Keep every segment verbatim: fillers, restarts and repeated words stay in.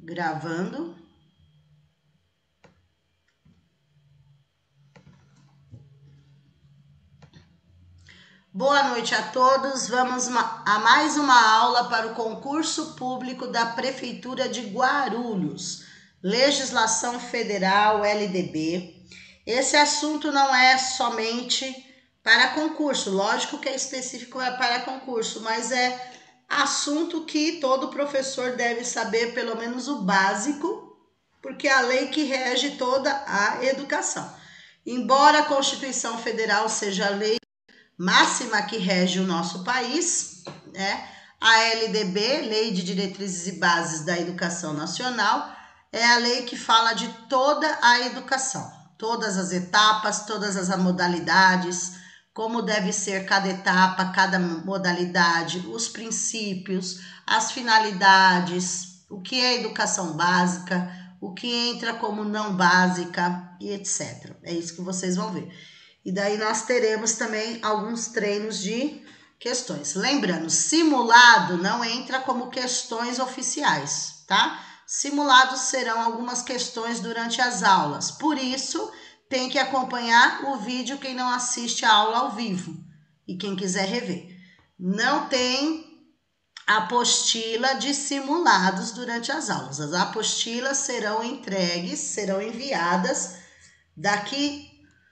Gravando. Boa noite a todos. Vamos a mais uma aula para o concurso público da Prefeitura de Guarulhos. Legislação Federal, L D B. Esse assunto não é somente para concurso, lógico que é específico para concurso, mas é assunto que todo professor deve saber pelo menos o básico, porque é a lei que rege toda a educação. Embora a Constituição Federal seja a lei máxima que rege o nosso país, né? A L D B, Lei de Diretrizes e Bases da Educação Nacional, é a lei que fala de toda a educação, todas as etapas, todas as modalidades, como deve ser cada etapa, cada modalidade, os princípios, as finalidades, o que é educação básica, o que entra como não básica e etcétera. É isso que vocês vão ver. E daí nós teremos também alguns treinos de questões. Lembrando, simulado não entra como questões oficiais, tá? Simulados serão algumas questões durante as aulas. Por isso, tem que acompanhar o vídeo quem não assiste a aula ao vivo e quem quiser rever. Não tem apostila de simulados durante as aulas. As apostilas serão entregues, serão enviadas daqui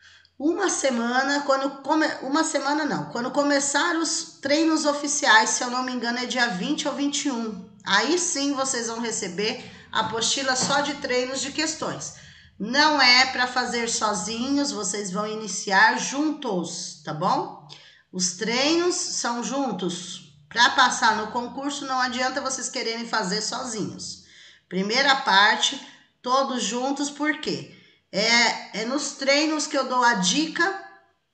uma semana, quando come... uma semana não, quando começar os treinos oficiais, se eu não me engano é dia vinte ou vinte e um, aí sim vocês vão receber a apostila só de treinos de questões. Não é para fazer sozinhos, vocês vão iniciar juntos, tá bom? Os treinos são juntos. Para passar no concurso não adianta vocês quererem fazer sozinhos. Primeira parte, todos juntos, por quê? É, é nos treinos que eu dou a dica,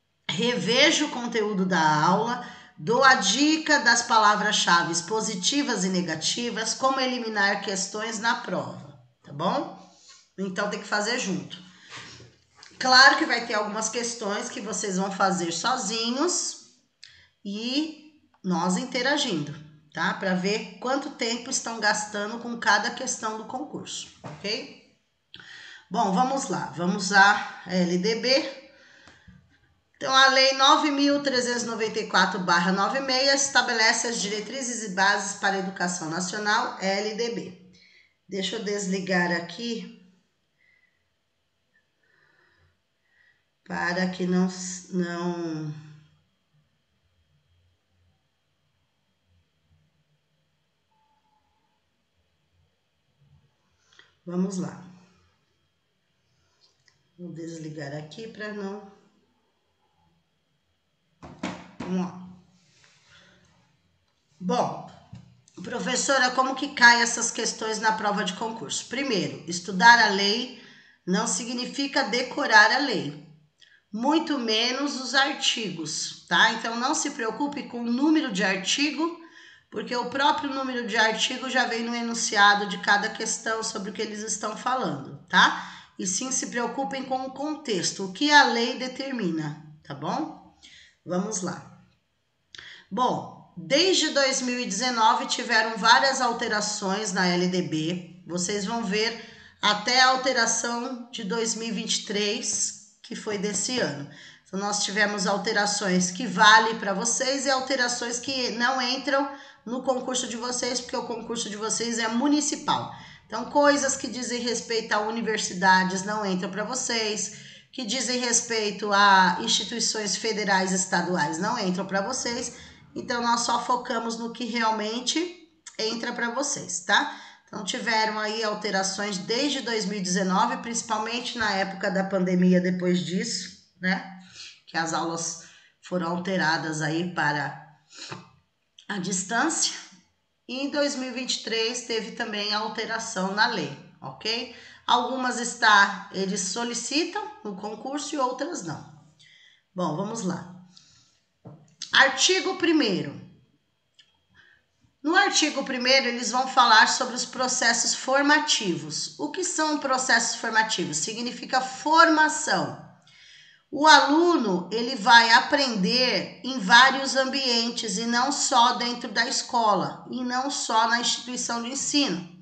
revejo o conteúdo da aula, dou a dica das palavras-chave positivas e negativas, como eliminar questões na prova, tá bom? Então tem que fazer junto. Claro que vai ter algumas questões que vocês vão fazer sozinhos e nós interagindo, tá? Para ver quanto tempo estão gastando com cada questão do concurso, ok? Bom, vamos lá, vamos à L D B. Então, a Lei nove mil trezentos e noventa e quatro barra noventa e seis estabelece as diretrizes e bases para a educação nacional, L D B. Deixa eu desligar aqui para que não... não... Vamos lá. Vou desligar aqui para não... Vamos lá. Bom, professora, como que cai essas questões na prova de concurso? Primeiro, estudar a lei não significa decorar a lei, muito menos os artigos, tá? Então, não se preocupe com o número de artigo, porque o próprio número de artigo já vem no enunciado de cada questão sobre o que eles estão falando, tá? E sim se preocupem com o contexto, o que a lei determina, tá bom? Vamos lá. Bom, desde dois mil e dezenove tiveram várias alterações na L D B, vocês vão ver até a alteração de dois mil e vinte e três, que foi desse ano. Então, nós tivemos alterações que valem para vocês e alterações que não entram no concurso de vocês, porque o concurso de vocês é municipal. Então, coisas que dizem respeito a universidades não entram para vocês, que dizem respeito a instituições federais e estaduais não entram para vocês. Então, nós só focamos no que realmente entra para vocês, tá? Então, tiveram aí alterações desde dois mil e dezenove, principalmente na época da pandemia depois disso, né? Que as aulas foram alteradas aí para a distância. E em dois mil e vinte e três teve também a alteração na lei, ok? Algumas está, eles solicitam no concurso e outras não. Bom, vamos lá. Artigo primeiro. No artigo primeiro, eles vão falar sobre os processos formativos. O que são processos formativos? Significa formação. O aluno, ele vai aprender em vários ambientes e não só dentro da escola, e não só na instituição de ensino.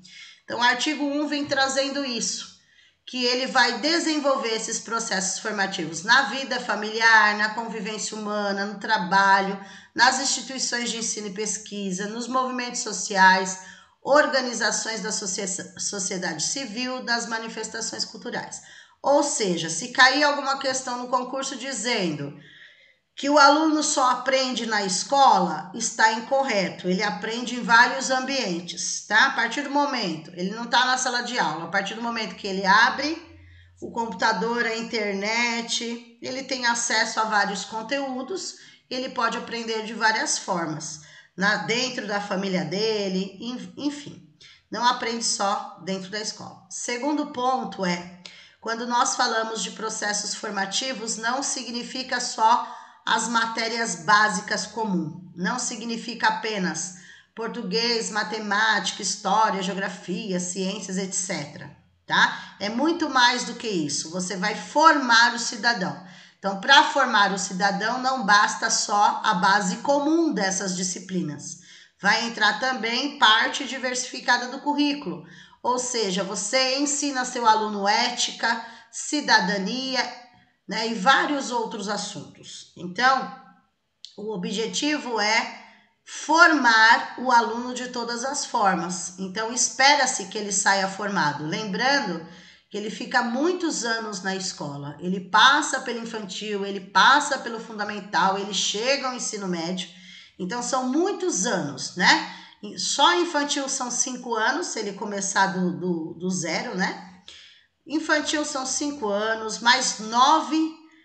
Então, o artigo um vem trazendo isso, que ele vai desenvolver esses processos formativos na vida familiar, na convivência humana, no trabalho, nas instituições de ensino e pesquisa, nos movimentos sociais, organizações da sociedade civil, das manifestações culturais. Ou seja, se cair alguma questão no concurso dizendo que o aluno só aprende na escola, está incorreto. Ele aprende em vários ambientes, tá? A partir do momento, ele não está na sala de aula, a partir do momento que ele abre o computador, a internet, ele tem acesso a vários conteúdos, ele pode aprender de várias formas, na, dentro da família dele, enfim. Não aprende só dentro da escola. Segundo ponto é, quando nós falamos de processos formativos, não significa só as matérias básicas comuns. Não significa apenas português, matemática, história, geografia, ciências, etcétera. Tá? É muito mais do que isso. Você vai formar o cidadão. Então, para formar o cidadão, não basta só a base comum dessas disciplinas. Vai entrar também parte diversificada do currículo. Ou seja, você ensina seu aluno ética, cidadania, né, e vários outros assuntos. Então, o objetivo é formar o aluno de todas as formas. Então, espera-se que ele saia formado. Lembrando que ele fica muitos anos na escola. Ele passa pelo infantil, ele passa pelo fundamental, ele chega ao ensino médio. Então, são muitos anos, né? Só infantil são cinco anos, se ele começar do, do, do zero, né? Infantil são cinco anos, mais nove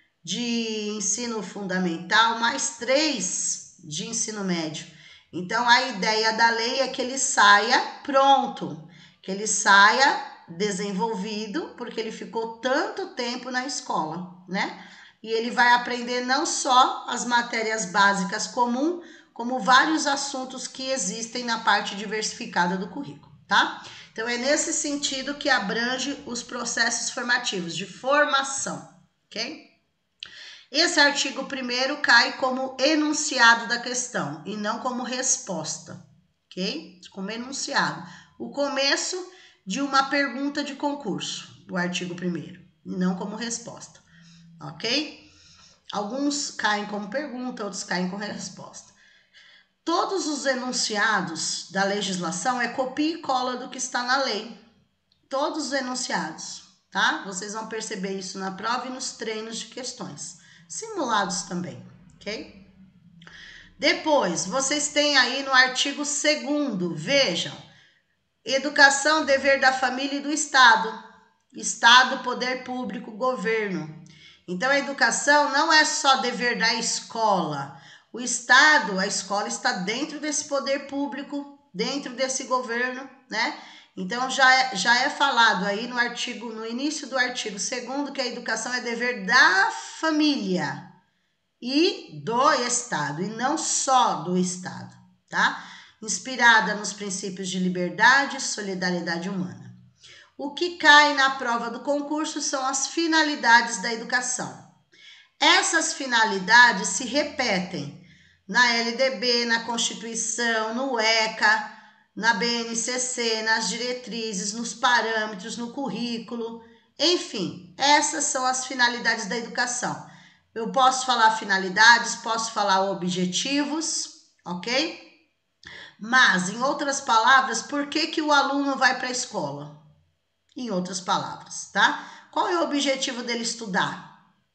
de ensino fundamental, mais três de ensino médio. Então, a ideia da lei é que ele saia pronto, que ele saia desenvolvido, porque ele ficou tanto tempo na escola, né? E ele vai aprender não só as matérias básicas comuns, como vários assuntos que existem na parte diversificada do currículo, tá? Então, é nesse sentido que abrange os processos formativos, de formação, ok? Esse artigo primeiro cai como enunciado da questão e não como resposta, ok? Como enunciado. O começo de uma pergunta de concurso, o artigo primeiro, e não como resposta, ok? Alguns caem como pergunta, outros caem como resposta. Todos os enunciados da legislação é copia e cola do que está na lei. Todos os enunciados, tá? Vocês vão perceber isso na prova e nos treinos de questões. Simulados também, ok? Depois, vocês têm aí no artigo segundo, vejam, educação, dever da família e do Estado. Estado, poder público, governo. Então, a educação não é só dever da escola. O Estado, a escola está dentro desse poder público, dentro desse governo, né? Então, já é, já é falado aí no artigo, no início do artigo segundo, que a educação é dever da família e do Estado, e não só do Estado, tá? Inspirada nos princípios de liberdade e solidariedade humana. O que cai na prova do concurso são as finalidades da educação. Essas finalidades se repetem na L D B, na Constituição, no ECA, na B N C C, nas diretrizes, nos parâmetros, no currículo, enfim, essas são as finalidades da educação. Eu posso falar finalidades, posso falar objetivos, ok? Mas, em outras palavras, por que que o aluno vai para a escola? Em outras palavras, tá? Qual é o objetivo dele estudar?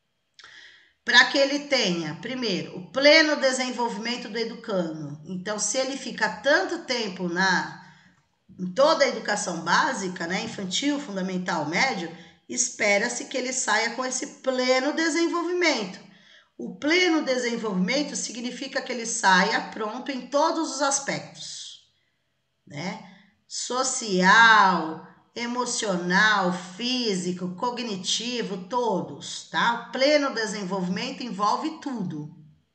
Para que ele tenha, primeiro, o pleno desenvolvimento do educando. Então, se ele fica tanto tempo na, em toda a educação básica, né, infantil, fundamental, médio, espera-se que ele saia com esse pleno desenvolvimento. O pleno desenvolvimento significa que ele saia pronto em todos os aspectos, né? Social, emocional, físico, cognitivo, todos, tá? O pleno desenvolvimento envolve tudo.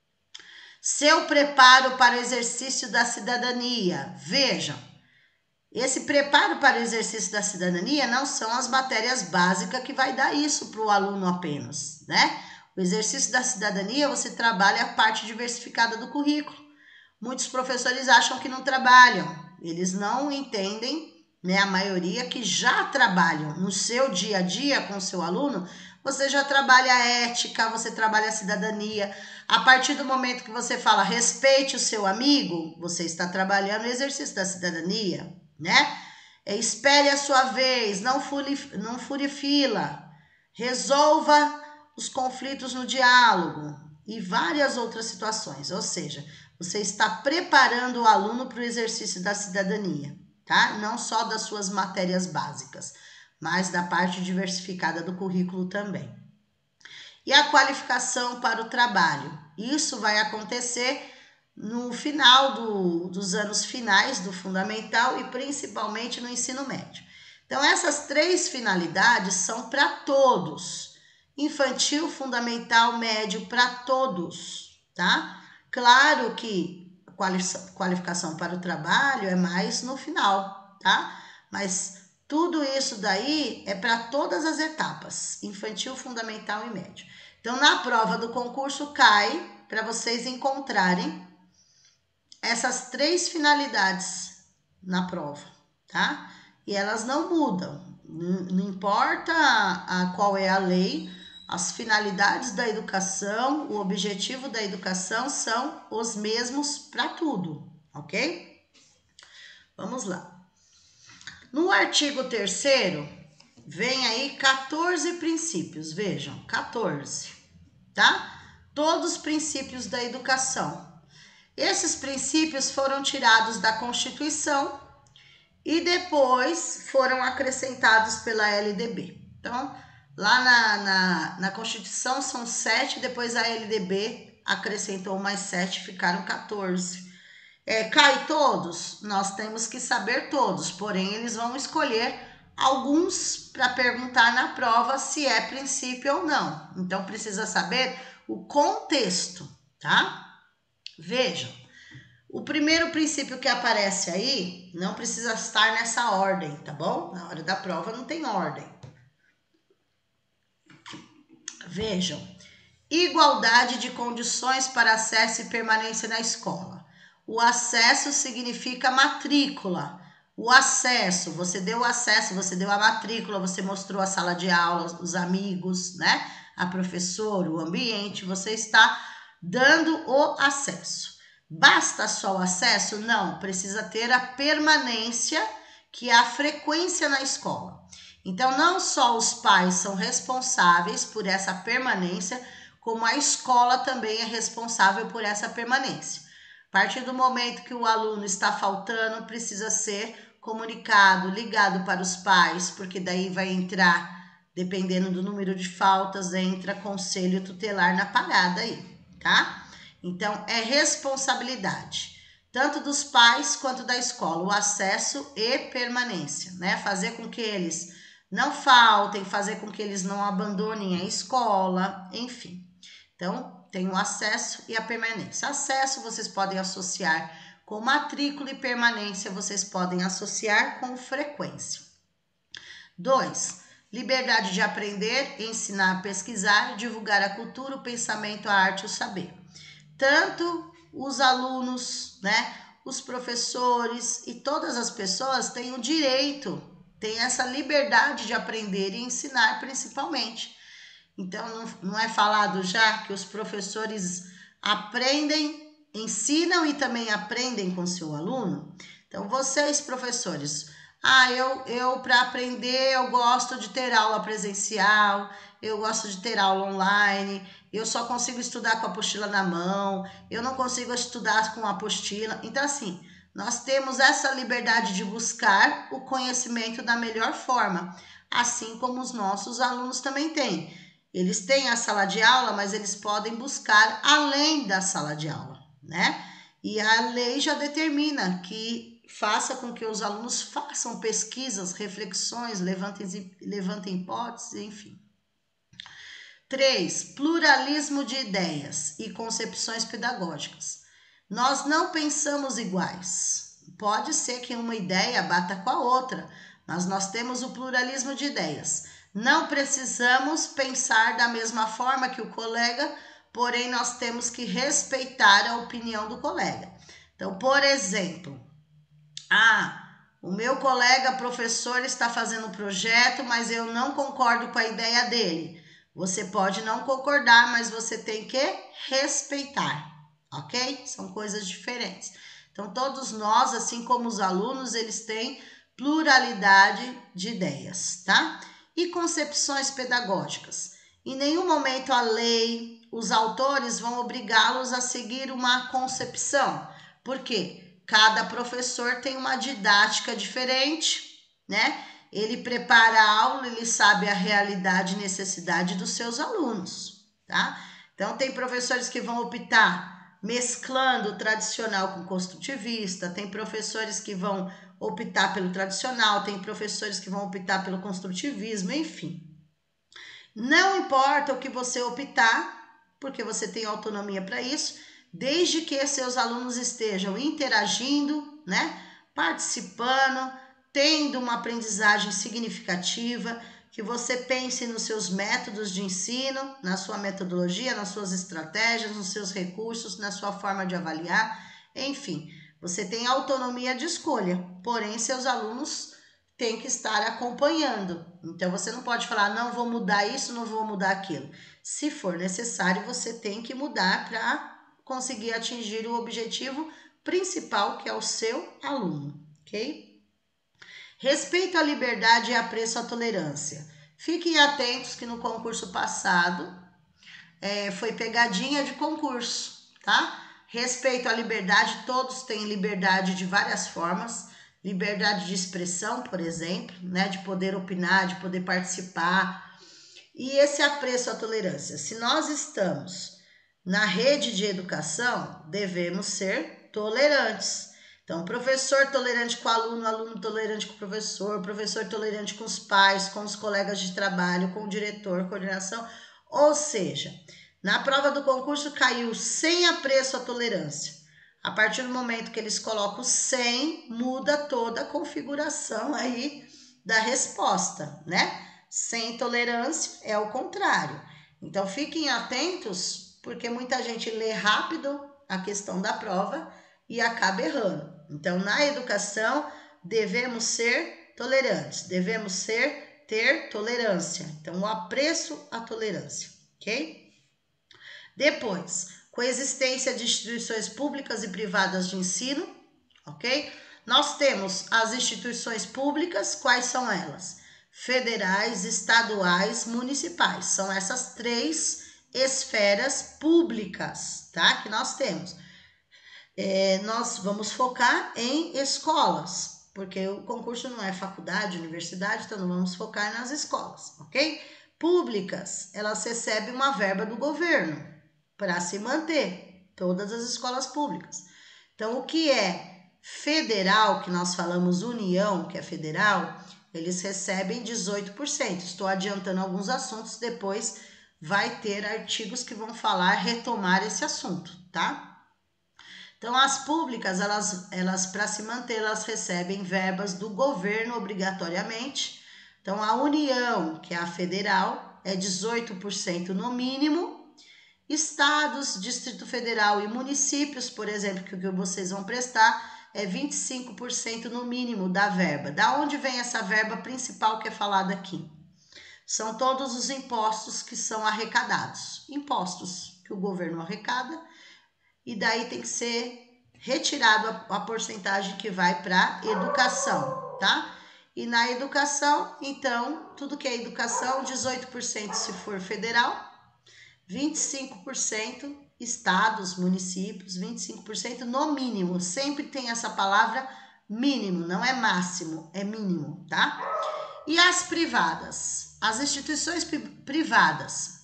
Seu preparo para o exercício da cidadania. Vejam, esse preparo para o exercício da cidadania não são as matérias básicas que vai dar isso para o aluno apenas, né? O exercício da cidadania, você trabalha a parte diversificada do currículo. Muitos professores acham que não trabalham, eles não entendem né, a maioria que já trabalham no seu dia a dia com o seu aluno, você já trabalha a ética, você trabalha a cidadania. A partir do momento que você fala respeite o seu amigo, você está trabalhando o exercício da cidadania, né? É, espere a sua vez, não fure, não fure fila, resolva os conflitos no diálogo e várias outras situações. Ou seja, você está preparando o aluno para o exercício da cidadania, tá? Não só das suas matérias básicas, mas da parte diversificada do currículo também. E a qualificação para o trabalho. Isso vai acontecer no final do, dos anos finais do fundamental e principalmente no ensino médio. Então, essas três finalidades são para todos. Infantil, fundamental, médio, para todos, tá? Claro que a qualificação para o trabalho é mais no final, tá? Mas tudo isso daí é para todas as etapas, infantil, fundamental e médio. Então, na prova do concurso cai para vocês encontrarem essas três finalidades na prova, tá? E elas não mudam, não importa a, a qual é a lei, as finalidades da educação, o objetivo da educação são os mesmos para tudo, ok? Vamos lá. No artigo terceiro, vem aí quatorze princípios, vejam, quatorze, tá? Todos os princípios da educação. Esses princípios foram tirados da Constituição e depois foram acrescentados pela L D B. Então, lá na, na, na Constituição são sete, depois a L D B acrescentou mais sete, ficaram quatorze. É, cai todos? Nós temos que saber todos, porém eles vão escolher alguns para perguntar na prova se é princípio ou não. Então precisa saber o contexto, tá? Vejam, o primeiro princípio que aparece aí não precisa estar nessa ordem, tá bom? Na hora da prova não tem ordem. Vejam, igualdade de condições para acesso e permanência na escola. O acesso significa matrícula. O acesso, você deu o acesso, você deu a matrícula, você mostrou a sala de aula, os amigos, né? A professora, o ambiente, você está dando o acesso. Basta só o acesso? Não, precisa ter a permanência, que é a frequência na escola. Então, não só os pais são responsáveis por essa permanência, como a escola também é responsável por essa permanência. A partir do momento que o aluno está faltando, precisa ser comunicado, ligado para os pais, porque daí vai entrar, dependendo do número de faltas, entra conselho tutelar na parada aí, tá? Então, é responsabilidade, tanto dos pais quanto da escola, o acesso e permanência, né? Fazer com que eles não faltem, fazer com que eles não abandonem a escola, enfim. Então, tem o acesso e a permanência. Acesso vocês podem associar com matrícula e permanência vocês podem associar com frequência. dois. Liberdade de aprender, ensinar, pesquisar, divulgar a cultura, o pensamento, a arte e o saber. Tanto os alunos, né, os professores e todas as pessoas têm o direito, têm essa liberdade de aprender e ensinar principalmente. Então, não, não é falado já que os professores aprendem, ensinam e também aprendem com seu aluno? Então, vocês, professores, ah, eu, eu para aprender, eu gosto de ter aula presencial, eu gosto de ter aula online, eu só consigo estudar com a apostila na mão, eu não consigo estudar com a apostila. Então, assim, nós temos essa liberdade de buscar o conhecimento da melhor forma, assim como os nossos alunos também têm. Eles têm a sala de aula, mas eles podem buscar além da sala de aula, né? E a lei já determina que faça com que os alunos façam pesquisas, reflexões, levantem, levantem hipóteses, enfim. três. Pluralismo de ideias e concepções pedagógicas. Nós não pensamos iguais. Pode ser que uma ideia bata com a outra, mas nós temos o pluralismo de ideias. Não precisamos pensar da mesma forma que o colega, porém nós temos que respeitar a opinião do colega. Então, por exemplo, ah, O meu colega professor está fazendo um projeto, mas eu não concordo com a ideia dele. Você pode não concordar, mas você tem que respeitar, ok? São coisas diferentes. Então, todos nós, assim como os alunos, eles têm pluralidade de ideias, tá? E concepções pedagógicas. Em nenhum momento a lei, os autores vão obrigá-los a seguir uma concepção. Por quê? Cada professor tem uma didática diferente, né? Ele prepara a aula, ele sabe a realidade e necessidade dos seus alunos, tá? Então, tem professores que vão optar mesclando o tradicional com o construtivista, tem professores que vão optar pelo tradicional, tem professores que vão optar pelo construtivismo, enfim. Não importa o que você optar, porque você tem autonomia para isso, desde que seus alunos estejam interagindo, né, participando, tendo uma aprendizagem significativa, que você pense nos seus métodos de ensino, na sua metodologia, nas suas estratégias, nos seus recursos, na sua forma de avaliar, enfim, você tem autonomia de escolha, porém seus alunos têm que estar acompanhando. Então você não pode falar, não vou mudar isso, não vou mudar aquilo. Se for necessário, você tem que mudar para conseguir atingir o objetivo principal, que é o seu aluno, ok? Respeito à liberdade e apreço à tolerância. Fiquem atentos que no concurso passado é, foi pegadinha de concurso, tá? Respeito à liberdade, todos têm liberdade de várias formas. Liberdade de expressão, por exemplo, né? De poder opinar, de poder participar. E esse apreço à tolerância. Se nós estamos na rede de educação, devemos ser tolerantes. Então, professor tolerante com o aluno, aluno tolerante com o professor, professor tolerante com os pais, com os colegas de trabalho, com o diretor, coordenação. Ou seja, na prova do concurso caiu sem apreço à tolerância. A partir do momento que eles colocam sem, muda toda a configuração aí da resposta, né? Sem tolerância é o contrário. Então, fiquem atentos, porque muita gente lê rápido a questão da prova e acaba errando. Então, na educação, devemos ser tolerantes, devemos ser, ter tolerância. Então, o apreço à tolerância, ok? Depois, coexistência de instituições públicas e privadas de ensino, ok? Nós temos as instituições públicas, quais são elas? Federais, estaduais, municipais. São essas três esferas públicas, tá? Que nós temos. É, nós vamos focar em escolas, porque o concurso não é faculdade, universidade, então não vamos focar nas escolas, ok? Públicas, elas recebem uma verba do governo para se manter, todas as escolas públicas. Então, o que é federal, que nós falamos União, que é federal, eles recebem dezoito por cento. Estou adiantando alguns assuntos, depois vai ter artigos que vão falar, retomar esse assunto, tá? Então, as públicas, elas, elas para se manter, elas recebem verbas do governo obrigatoriamente. Então, a União, que é a federal, é dezoito por cento no mínimo. Estados, Distrito Federal e municípios, por exemplo, que o que vocês vão prestar, é vinte e cinco por cento no mínimo da verba. Da onde vem essa verba principal que é falada aqui? São todos os impostos que são arrecadados. Impostos que o governo arrecada, e daí tem que ser retirado a, a porcentagem que vai para educação, tá? E na educação, então, tudo que é educação, dezoito por cento se for federal, vinte e cinco por cento estados, municípios, vinte e cinco por cento no mínimo. Sempre tem essa palavra mínimo, não é máximo, é mínimo, tá? E as privadas? As instituições privadas,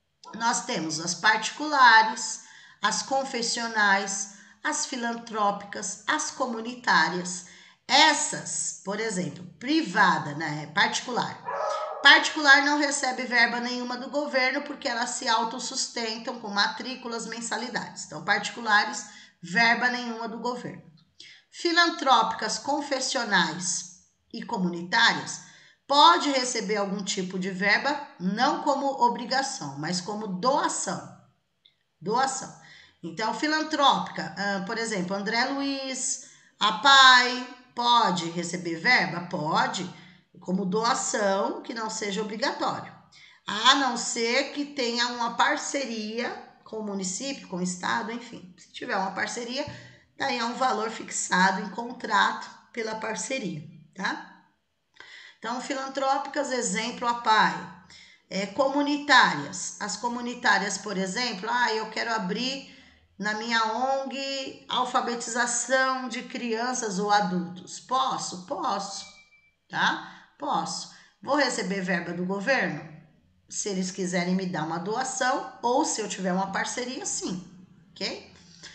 nós temos as particulares, as confessionais, as filantrópicas, as comunitárias. Essas, por exemplo, privada, né, particular. Particular não recebe verba nenhuma do governo porque elas se autossustentam com matrículas, mensalidades. Então, particulares, verba nenhuma do governo. Filantrópicas, confessionais e comunitárias pode receber algum tipo de verba, não como obrigação, mas como doação. Doação. Então, filantrópica, por exemplo, André Luiz, a P A I, pode receber verba? Pode, como doação, que não seja obrigatório. A não ser que tenha uma parceria com o município, com o estado, enfim. Se tiver uma parceria, daí é um valor fixado em contrato pela parceria, tá? Então, filantrópicas, exemplo, a P A I. É, comunitárias. As comunitárias, por exemplo, ah, eu quero abrir na minha O N G alfabetização de crianças ou adultos. Posso? Posso, tá? Posso. Vou receber verba do governo? Se eles quiserem me dar uma doação, ou se eu tiver uma parceria, sim, ok?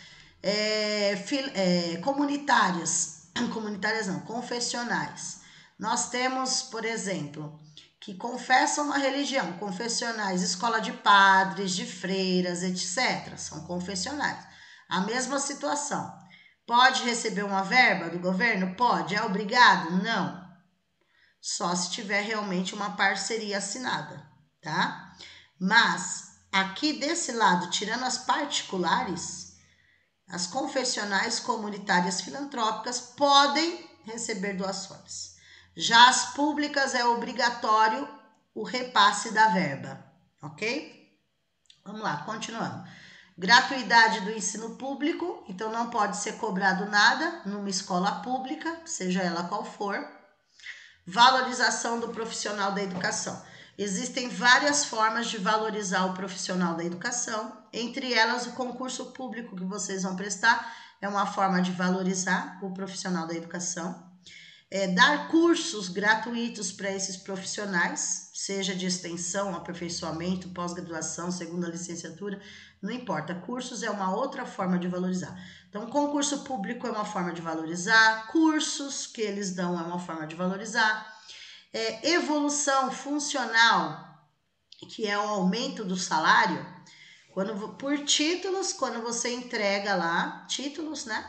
É, fil, é, comunitárias, comunitárias não, confessionais. Nós temos, por exemplo, que confessam uma religião, confessionais, escola de padres, de freiras, etcétera. São confessionais. A mesma situação. Pode receber uma verba do governo? Pode. É obrigado? Não. Só se tiver realmente uma parceria assinada, tá? Mas, aqui desse lado, tirando as particulares, as confessionais, comunitárias, filantrópicas podem receber doações. Já as públicas é obrigatório o repasse da verba, ok? Vamos lá, continuando. Gratuidade do ensino público, então não pode ser cobrado nada numa escola pública, seja ela qual for. Valorização do profissional da educação. Existem várias formas de valorizar o profissional da educação, entre elas o concurso público que vocês vão prestar é uma forma de valorizar o profissional da educação. É, dar cursos gratuitos para esses profissionais, seja de extensão, aperfeiçoamento, pós-graduação, segunda licenciatura, não importa. Cursos é uma outra forma de valorizar. Então, concurso público é uma forma de valorizar, cursos que eles dão é uma forma de valorizar. É, evolução funcional, que é o aumento do salário, quando, por títulos, quando você entrega lá, títulos, né?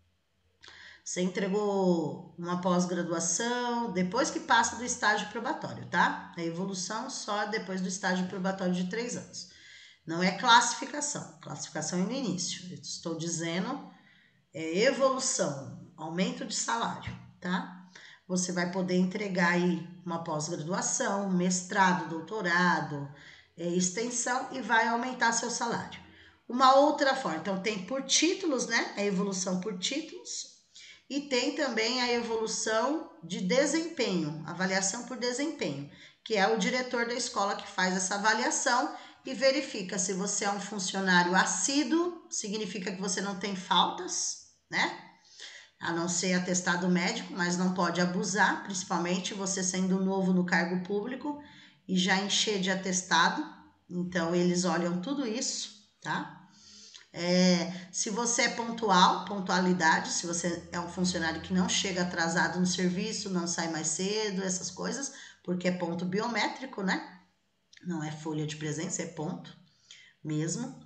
Você entregou uma pós-graduação, depois que passa do estágio probatório, tá? A evolução só depois do estágio probatório de três anos. Não é classificação, classificação é no início. Eu estou dizendo é evolução, aumento de salário, tá? Você vai poder entregar aí uma pós-graduação, mestrado, doutorado, é, extensão e vai aumentar seu salário. Uma outra forma, então tem por títulos, né? A evolução por títulos. E tem também a evolução de desempenho, avaliação por desempenho, que é o diretor da escola que faz essa avaliação e verifica se você é um funcionário assíduo, significa que você não tem faltas, né? A não ser atestado médico, mas não pode abusar, principalmente você sendo novo no cargo público e já encher de atestado. Então, eles olham tudo isso, tá? É, se você é pontual, pontualidade, se você é um funcionário que não chega atrasado no serviço, não sai mais cedo, essas coisas, porque é ponto biométrico, né? Não é folha de presença, é ponto mesmo.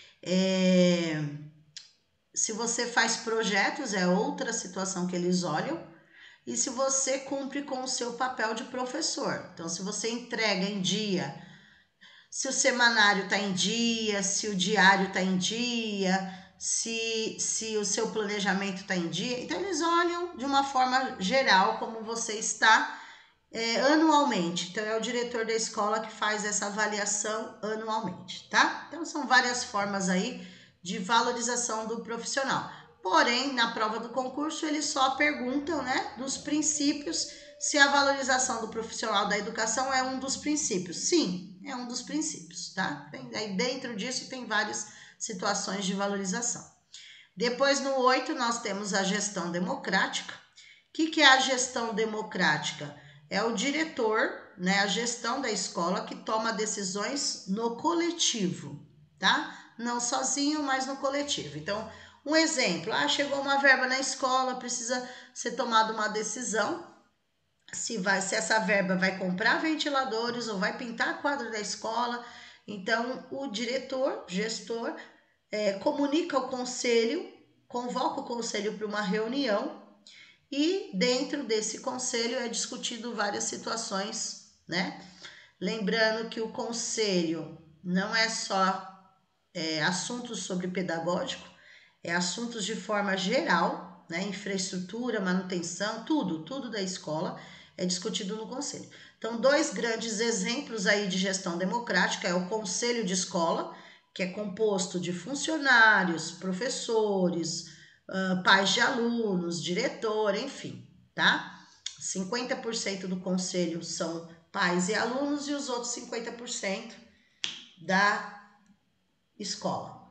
É, se você faz projetos, é outra situação que eles olham. E se você cumpre com o seu papel de professor. Então, se você entrega em dia, se o semanário está em dia, se o diário está em dia, se, se o seu planejamento está em dia. Então, eles olham de uma forma geral como você está é, anualmente. Então, é o diretor da escola que faz essa avaliação anualmente, tá? Então, são várias formas aí de valorização do profissional. Porém, na prova do concurso, eles só perguntam, né, dos princípios, se a valorização do profissional da educação é um dos princípios. Sim, é um dos princípios, tá? Aí dentro disso tem várias situações de valorização. Depois, no oito, nós temos a gestão democrática. O que, que é a gestão democrática? É o diretor, né, a gestão da escola que toma decisões no coletivo, tá? Não sozinho, mas no coletivo. Então, um exemplo, ah, chegou uma verba na escola, precisa ser tomada uma decisão, se, vai, se essa verba vai comprar ventiladores ou vai pintar a quadra da escola. Então, o diretor, gestor, é, comunica ao conselho, convoca o conselho para uma reunião e dentro desse conselho é discutido várias situações, né? Lembrando que o conselho não é só é, assuntos sobre pedagógico, é assuntos de forma geral, né? Infraestrutura, manutenção, tudo, tudo da escola é discutido no conselho. Então, dois grandes exemplos aí de gestão democrática é o conselho de escola, que é composto de funcionários, professores, uh, pais de alunos, diretor, enfim, tá? cinquenta por cento do conselho são pais e alunos e os outros cinquenta por cento da escola.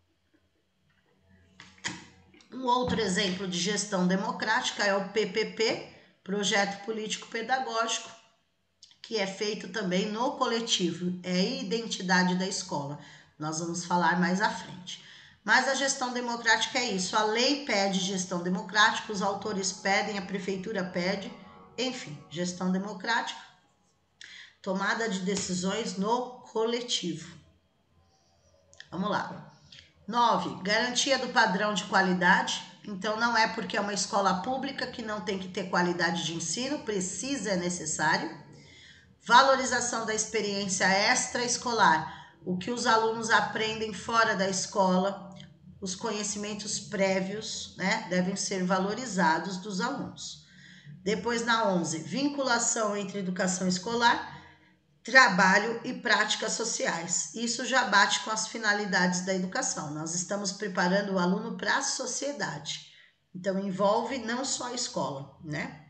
Um outro exemplo de gestão democrática é o P P P, Projeto Político Pedagógico, que é feito também no coletivo, é a identidade da escola. Nós vamos falar mais à frente. Mas a gestão democrática é isso, a lei pede gestão democrática, os autores pedem, a prefeitura pede, enfim, gestão democrática, tomada de decisões no coletivo. Vamos lá. nove. Garantia do padrão de qualidade. Então, não é porque é uma escola pública que não tem que ter qualidade de ensino, precisa, é necessário. Valorização da experiência extraescolar, o que os alunos aprendem fora da escola, os conhecimentos prévios, né, devem ser valorizados dos alunos. Depois, na onze, vinculação entre educação escolar, trabalho e práticas sociais. Isso já bate com as finalidades da educação. Nós estamos preparando o aluno para a sociedade. Então, envolve não só a escola, né?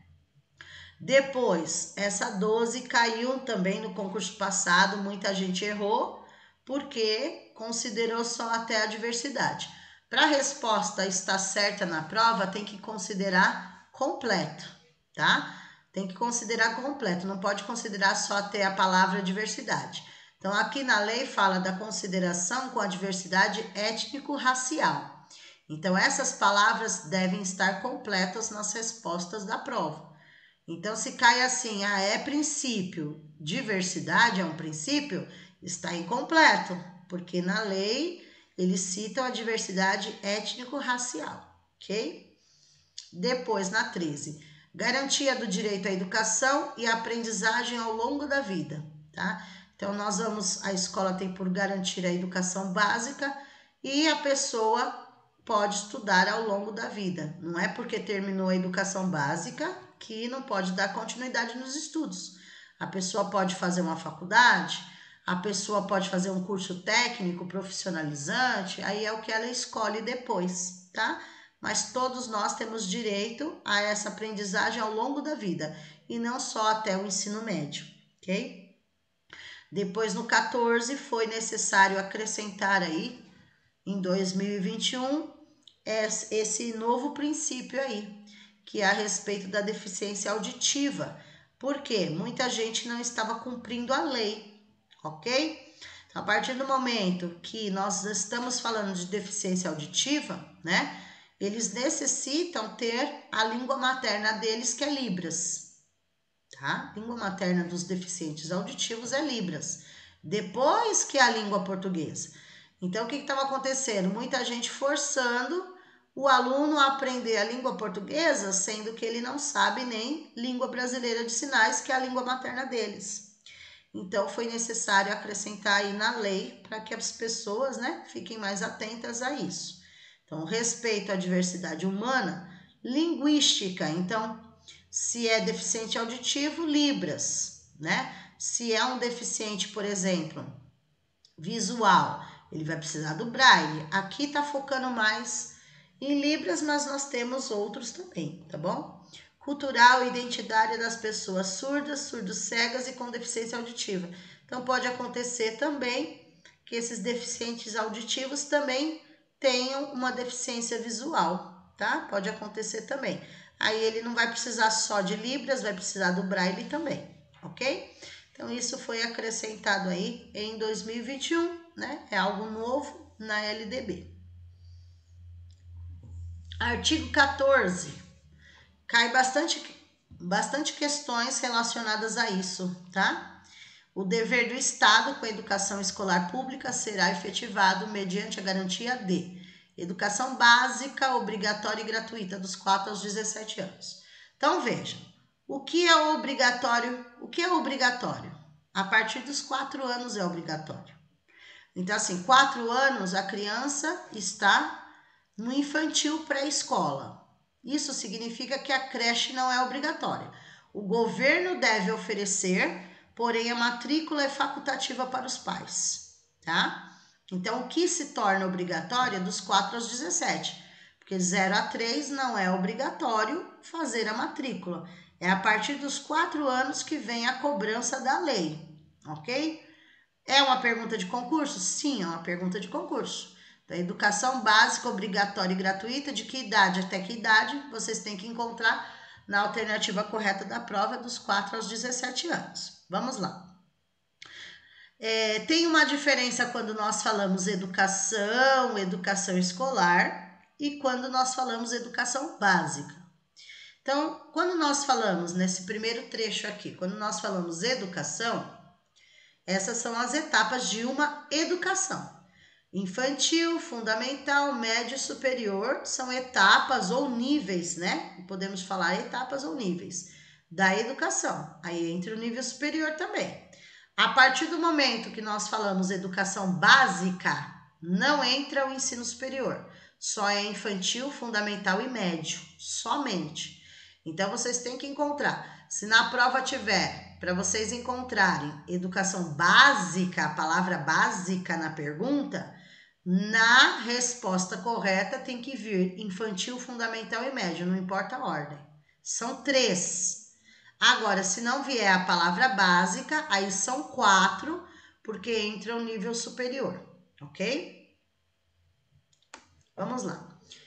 Depois, essa doze caiu também no concurso passado, muita gente errou, porque considerou só até a diversidade. Para a resposta estar certa na prova, tem que considerar completo, tá? Tem que considerar completo, não pode considerar só até a palavra diversidade. Então, aqui na lei fala da consideração com a diversidade étnico-racial. Então, essas palavras devem estar completas nas respostas da prova. Então, se cai assim, ah, é princípio, diversidade é um princípio, está incompleto, porque na lei eles citam a diversidade étnico-racial, ok? Depois, na treze, garantia do direito à educação e aprendizagem ao longo da vida, tá? Então, nós vamos, a escola tem por garantir a educação básica e a pessoa pode estudar ao longo da vida. Não é porque terminou a educação básica que não pode dar continuidade nos estudos. A pessoa pode fazer uma faculdade, a pessoa pode fazer um curso técnico, profissionalizante, aí é o que ela escolhe depois, tá? Mas todos nós temos direito a essa aprendizagem ao longo da vida e não só até o ensino médio, ok? Depois, no quatorze, foi necessário acrescentar aí, em dois mil e vinte e um, esse novo princípio aí, que é a respeito da deficiência auditiva, porque muita gente não estava cumprindo a lei, ok? Então, a partir do momento que nós estamos falando de deficiência auditiva, né, eles necessitam ter a língua materna deles, que é Libras, tá? A língua materna dos deficientes auditivos é Libras, depois que a língua portuguesa. Então, o que estava acontecendo? Muita gente forçando o aluno a aprender a língua portuguesa, sendo que ele não sabe nem língua brasileira de sinais, que é a língua materna deles. Então, foi necessário acrescentar aí na lei para que as pessoas, né, fiquem mais atentas a isso. Então, respeito à diversidade humana, linguística. Então, se é deficiente auditivo, Libras, né? Se é um deficiente, por exemplo, visual, ele vai precisar do Braille. Aqui tá focando mais em Libras, mas nós temos outros também, tá bom? Cultural e identitária das pessoas surdas, surdo-cegas e com deficiência auditiva. Então, pode acontecer também que esses deficientes auditivos também tenham uma deficiência visual, tá? Pode acontecer também. Aí ele não vai precisar só de Libras, vai precisar do Braille também, ok? Então, isso foi acrescentado aí em dois mil e vinte e um, né? É algo novo na L D B. Artigo quatorze. Cai bastante, bastante questões relacionadas a isso, tá? O dever do Estado com a educação escolar pública será efetivado mediante a garantia de educação básica, obrigatória e gratuita dos quatro aos dezessete anos. Então, vejam, o que é obrigatório? O que é obrigatório? A partir dos quatro anos é obrigatório. Então, assim, quatro anos a criança está no infantil pré-escola. Isso significa que a creche não é obrigatória. O governo deve oferecer, porém a matrícula é facultativa para os pais, tá? Então, o que se torna obrigatório é dos quatro aos dezessete, porque zero a três não é obrigatório fazer a matrícula. É a partir dos quatro anos que vem a cobrança da lei, ok? É uma pergunta de concurso? Sim, é uma pergunta de concurso. Então, educação básica obrigatória e gratuita, de que idade até que idade? Vocês têm que encontrar na alternativa correta da prova dos quatro aos dezessete anos. Vamos lá. É, tem uma diferença quando nós falamos educação, educação escolar e quando nós falamos educação básica. Então, quando nós falamos nesse primeiro trecho aqui, quando nós falamos educação, essas são as etapas de uma educação. Infantil, fundamental, médio e superior são etapas ou níveis, né? Podemos falar etapas ou níveis da educação. Aí entra o nível superior também. A partir do momento que nós falamos educação básica, não entra o ensino superior. Só é infantil, fundamental e médio, somente. Então, vocês têm que encontrar. Se na prova tiver, para vocês encontrarem educação básica, a palavra básica na pergunta, na resposta correta tem que vir infantil, fundamental e médio, não importa a ordem. São três. Agora, se não vier a palavra básica, aí são quatro, porque entra o nível superior, ok? Vamos lá.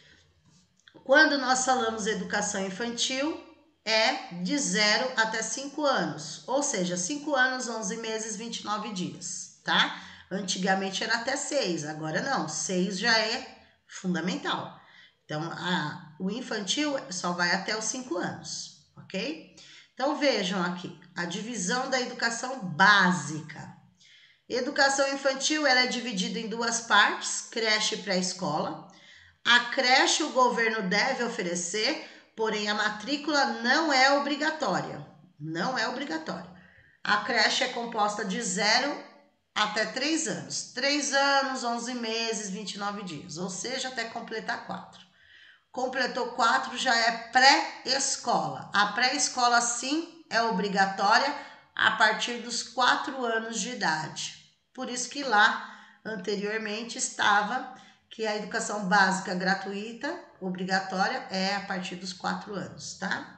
Quando nós falamos educação infantil, é de zero até cinco anos, ou seja, cinco anos, onze meses, vinte e nove dias, tá? Antigamente era até seis, agora não, seis já é fundamental. Então, a, o infantil só vai até os cinco anos, ok? Então, vejam aqui, a divisão da educação básica. Educação infantil, ela é dividida em duas partes, creche e pré-escola. A creche o governo deve oferecer, porém a matrícula não é obrigatória. Não é obrigatória. A creche é composta de zero até três anos. três anos, onze meses, vinte e nove dias, ou seja, até completar quatro. Completou quatro, já é pré-escola. A pré-escola, sim, é obrigatória a partir dos quatro anos de idade. Por isso que lá, anteriormente, estava que a educação básica gratuita, obrigatória, é a partir dos quatro anos, tá?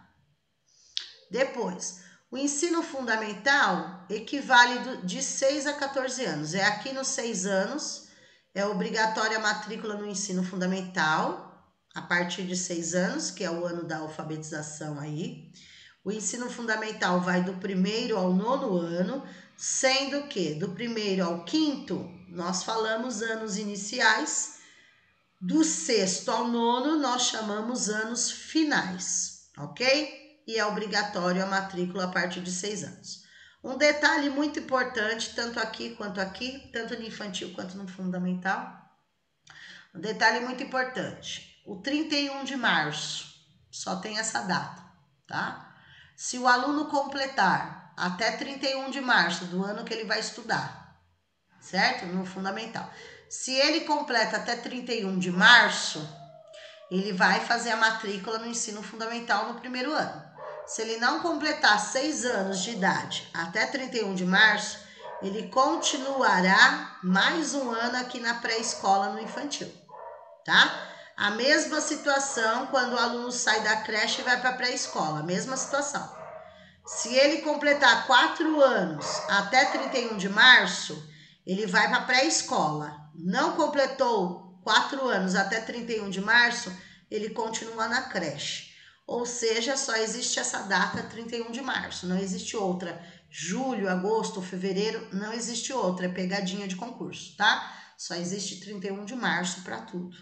Depois, o ensino fundamental equivale de seis a quatorze anos. É aqui nos seis anos, é obrigatória a matrícula no ensino fundamental, a partir de seis anos, que é o ano da alfabetização aí. O ensino fundamental vai do primeiro ao nono ano, sendo que do primeiro ao quinto, nós falamos anos iniciais, do sexto ao nono, nós chamamos anos finais, ok? E é obrigatório a matrícula a partir de seis anos. Um detalhe muito importante, tanto aqui quanto aqui, tanto no infantil quanto no fundamental. Um detalhe muito importante. O trinta e um de março, só tem essa data, tá? Se o aluno completar até trinta e um de março do ano que ele vai estudar, certo? No fundamental. Se ele completa até trinta e um de março, ele vai fazer a matrícula no ensino fundamental no primeiro ano. Se ele não completar seis anos de idade até trinta e um de março, ele continuará mais um ano aqui na pré-escola no infantil, tá? A mesma situação quando o aluno sai da creche e vai para a pré-escola, mesma situação. Se ele completar quatro anos até trinta e um de março, ele vai para a pré-escola. Não completou quatro anos até trinta e um de março, ele continua na creche. Ou seja, só existe essa data, trinta e um de março, não existe outra. Julho, agosto, fevereiro, não existe outra, é pegadinha de concurso, tá? Só existe trinta e um de março para tudo.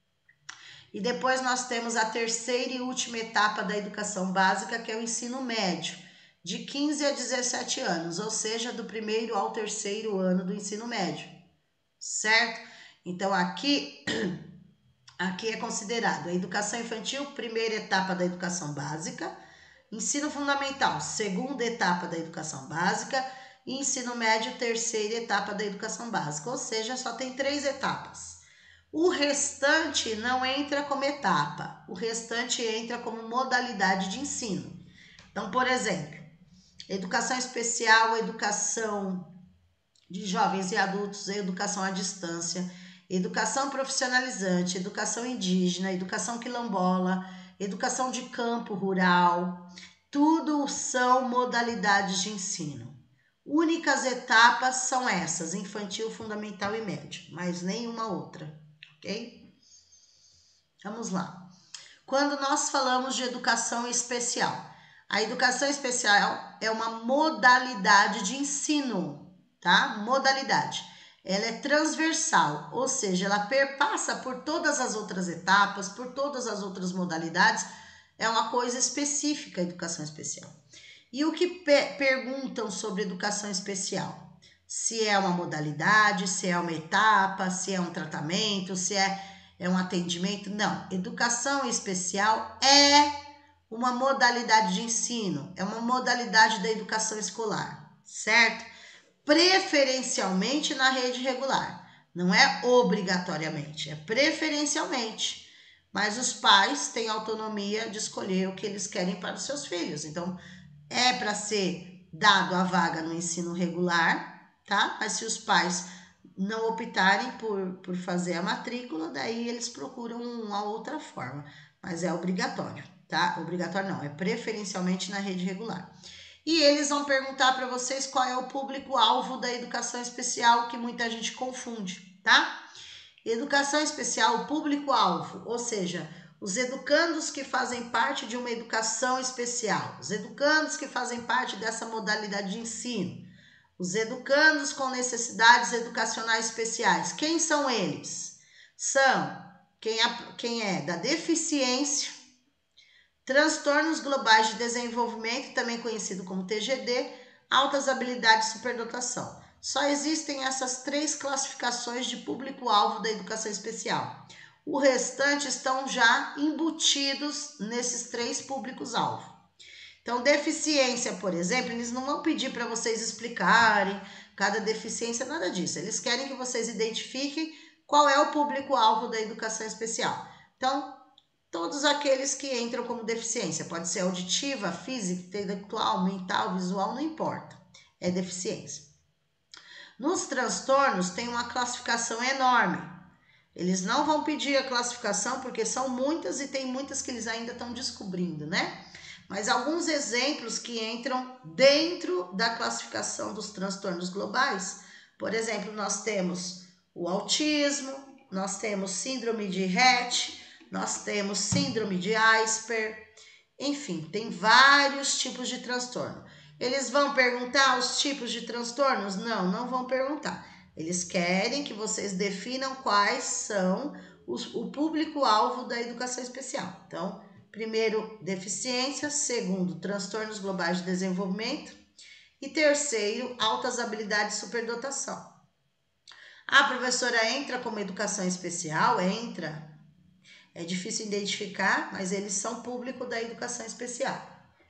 E depois nós temos a terceira e última etapa da educação básica, que é o ensino médio, de quinze a dezessete anos, ou seja, do primeiro ao terceiro ano do ensino médio, certo? Então, aqui, aqui é considerado a educação infantil, primeira etapa da educação básica, ensino fundamental, segunda etapa da educação básica, e ensino médio, terceira etapa da educação básica, ou seja, só tem três etapas. O restante não entra como etapa, o restante entra como modalidade de ensino. Então, por exemplo, educação especial, educação de jovens e adultos, educação à distância, educação profissionalizante, educação indígena, educação quilombola, educação de campo rural, tudo são modalidades de ensino. Únicas etapas são essas, infantil, fundamental e médio, mas nenhuma outra, ok? Vamos lá. Quando nós falamos de educação especial, a educação especial é uma modalidade de ensino, tá? Modalidade. Ela é transversal, ou seja, ela perpassa por todas as outras etapas, por todas as outras modalidades. É uma coisa específica a educação especial. E o que pe- perguntam sobre educação especial? Se é uma modalidade, se é uma etapa, se é um tratamento, se é, é um atendimento? Não. Educação especial é uma modalidade de ensino, é uma modalidade da educação escolar, certo? Preferencialmente na rede regular, não é obrigatoriamente, é preferencialmente. Mas os pais têm autonomia de escolher o que eles querem para os seus filhos. Então, é para ser dado a vaga no ensino regular, tá? Mas se os pais não optarem por, por fazer a matrícula, daí eles procuram uma outra forma. Mas é obrigatório, tá? Obrigatório não, é preferencialmente na rede regular. E eles vão perguntar para vocês qual é o público-alvo da educação especial, que muita gente confunde, tá? Educação especial, o público-alvo, ou seja, os educandos que fazem parte de uma educação especial, os educandos que fazem parte dessa modalidade de ensino, os educandos com necessidades educacionais especiais. Quem são eles? São quem é, quem é da deficiência, transtornos globais de desenvolvimento, também conhecido como T G D, altas habilidades e superdotação. Só existem essas três classificações de público-alvo da educação especial. O restante estão já embutidos nesses três públicos-alvo. Então, deficiência, por exemplo, eles não vão pedir para vocês explicarem cada deficiência, nada disso. Eles querem que vocês identifiquem qual é o público-alvo da educação especial. Então, todos aqueles que entram como deficiência, pode ser auditiva, física, intelectual, mental, visual, não importa, é deficiência. Nos transtornos tem uma classificação enorme. Eles não vão pedir a classificação porque são muitas e tem muitas que eles ainda estão descobrindo, né? Mas alguns exemplos que entram dentro da classificação dos transtornos globais, por exemplo, nós temos o autismo, nós temos síndrome de Rett, nós temos síndrome de Asperger, enfim, tem vários tipos de transtorno. Eles vão perguntar os tipos de transtornos? Não, não vão perguntar. Eles querem que vocês definam quais são os, o público-alvo da educação especial. Então, primeiro, deficiência. Segundo, transtornos globais de desenvolvimento. E terceiro, altas habilidades e superdotação. A professora entra como educação especial? Entra. É difícil identificar, mas eles são público da educação especial.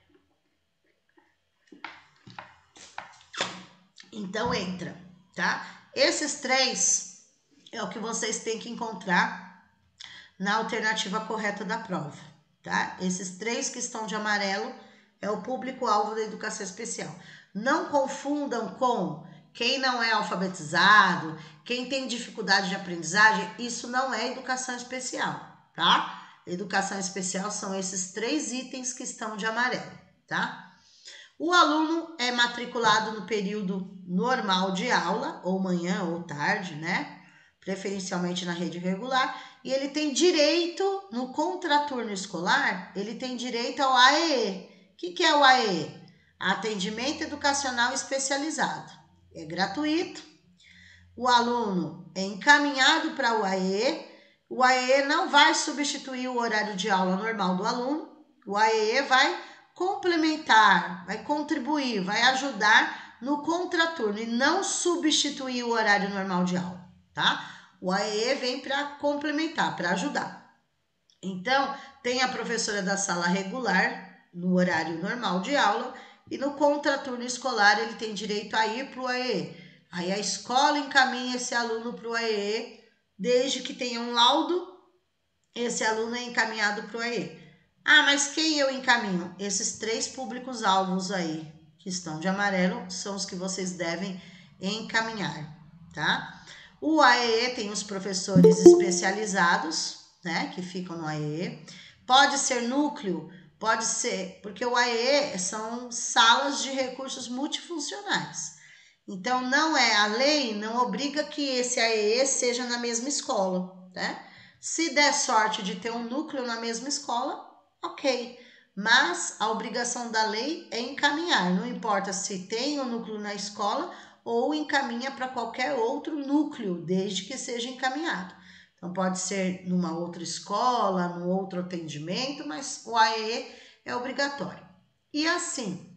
Então, entra, tá? Esses três é o que vocês têm que encontrar na alternativa correta da prova, tá? Esses três que estão de amarelo é o público-alvo da educação especial. Não confundam com quem não é alfabetizado, quem tem dificuldade de aprendizagem, isso não é educação especial, tá? Educação especial são esses três itens que estão de amarelo, tá? O aluno é matriculado no período normal de aula, ou manhã ou tarde, né? Preferencialmente na rede regular, e ele tem direito, no contraturno escolar, ele tem direito ao A E E. O que, que é o A E E? Atendimento Educacional Especializado. É gratuito, o aluno é encaminhado para o A E E, o A E E não vai substituir o horário de aula normal do aluno, o A E E vai complementar, vai contribuir, vai ajudar no contraturno e não substituir o horário normal de aula, tá? O A E E vem para complementar, para ajudar. Então, tem a professora da sala regular no horário normal de aula e no contraturno escolar ele tem direito a ir para o A E E. Aí a escola encaminha esse aluno para o A E E desde que tenha um laudo, esse aluno é encaminhado para o A E. Ah, mas quem eu encaminho? Esses três públicos-alvos aí, que estão de amarelo, são os que vocês devem encaminhar, tá? O A E E tem os professores especializados, né, que ficam no A E E. Pode ser núcleo, pode ser, porque o A E E são salas de recursos multifuncionais. Então, não é, a lei não obriga que esse A E E seja na mesma escola, né? Se der sorte de ter um núcleo na mesma escola, ok. Mas a obrigação da lei é encaminhar, não importa se tem um núcleo na escola ou encaminha para qualquer outro núcleo, desde que seja encaminhado. Então, pode ser numa outra escola, num outro atendimento, mas o A E E é obrigatório. E assim,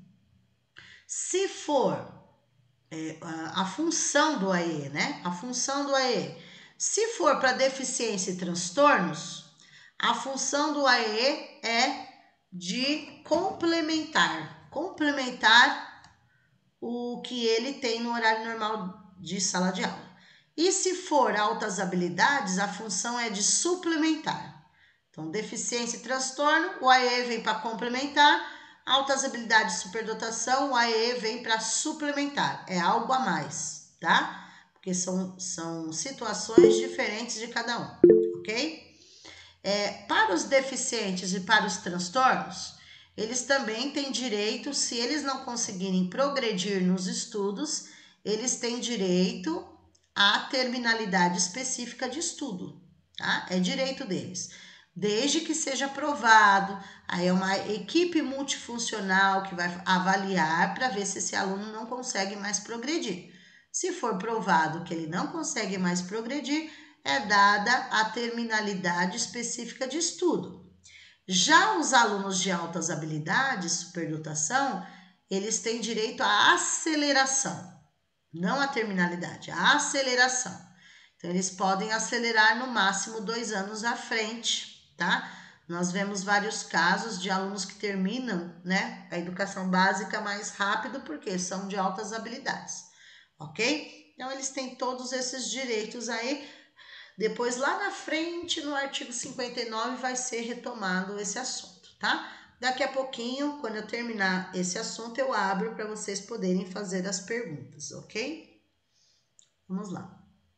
se for é, a, a função do A E E, né? A função do A E E. Se for para deficiência e transtornos, a função do A E E é de complementar, complementar o que ele tem no horário normal de sala de aula. E se for altas habilidades, a função é de suplementar. Então, deficiência e transtorno, o A E E vem para complementar. Altas habilidades e superdotação, o A E E vem para suplementar. É algo a mais, tá? Porque são, são situações diferentes de cada um, ok? É, para os deficientes e para os transtornos, eles também têm direito, se eles não conseguirem progredir nos estudos, eles têm direito à terminalidade específica de estudo, tá? É direito deles. Desde que seja aprovado, aí é uma equipe multifuncional que vai avaliar para ver se esse aluno não consegue mais progredir. Se for provado que ele não consegue mais progredir, é dada a terminalidade específica de estudo. Já os alunos de altas habilidades, superdotação, eles têm direito à aceleração, não a terminalidade, a aceleração. Então, eles podem acelerar no máximo dois anos à frente, tá? Nós vemos vários casos de alunos que terminam, né, a educação básica mais rápido porque são de altas habilidades, ok? Então, eles têm todos esses direitos aí. Depois, lá na frente, no artigo cinquenta e nove, vai ser retomado esse assunto, tá? Daqui a pouquinho, quando eu terminar esse assunto, eu abro para vocês poderem fazer as perguntas, ok? Vamos lá.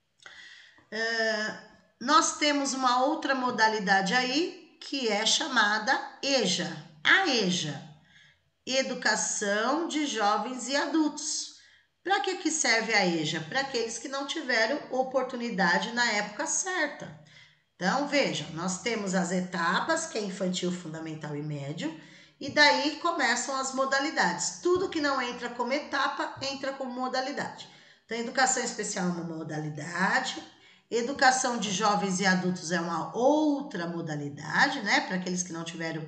Uh, nós temos uma outra modalidade aí, que é chamada EJA. A EJA, Educação de Jovens e Adultos. Para que, que serve a EJA? Para aqueles que não tiveram oportunidade na época certa. Então, vejam, nós temos as etapas, que é infantil, fundamental e médio, e daí começam as modalidades. Tudo que não entra como etapa, entra como modalidade. Então, educação especial é uma modalidade, educação de jovens e adultos é uma outra modalidade, né? Para aqueles que não tiveram,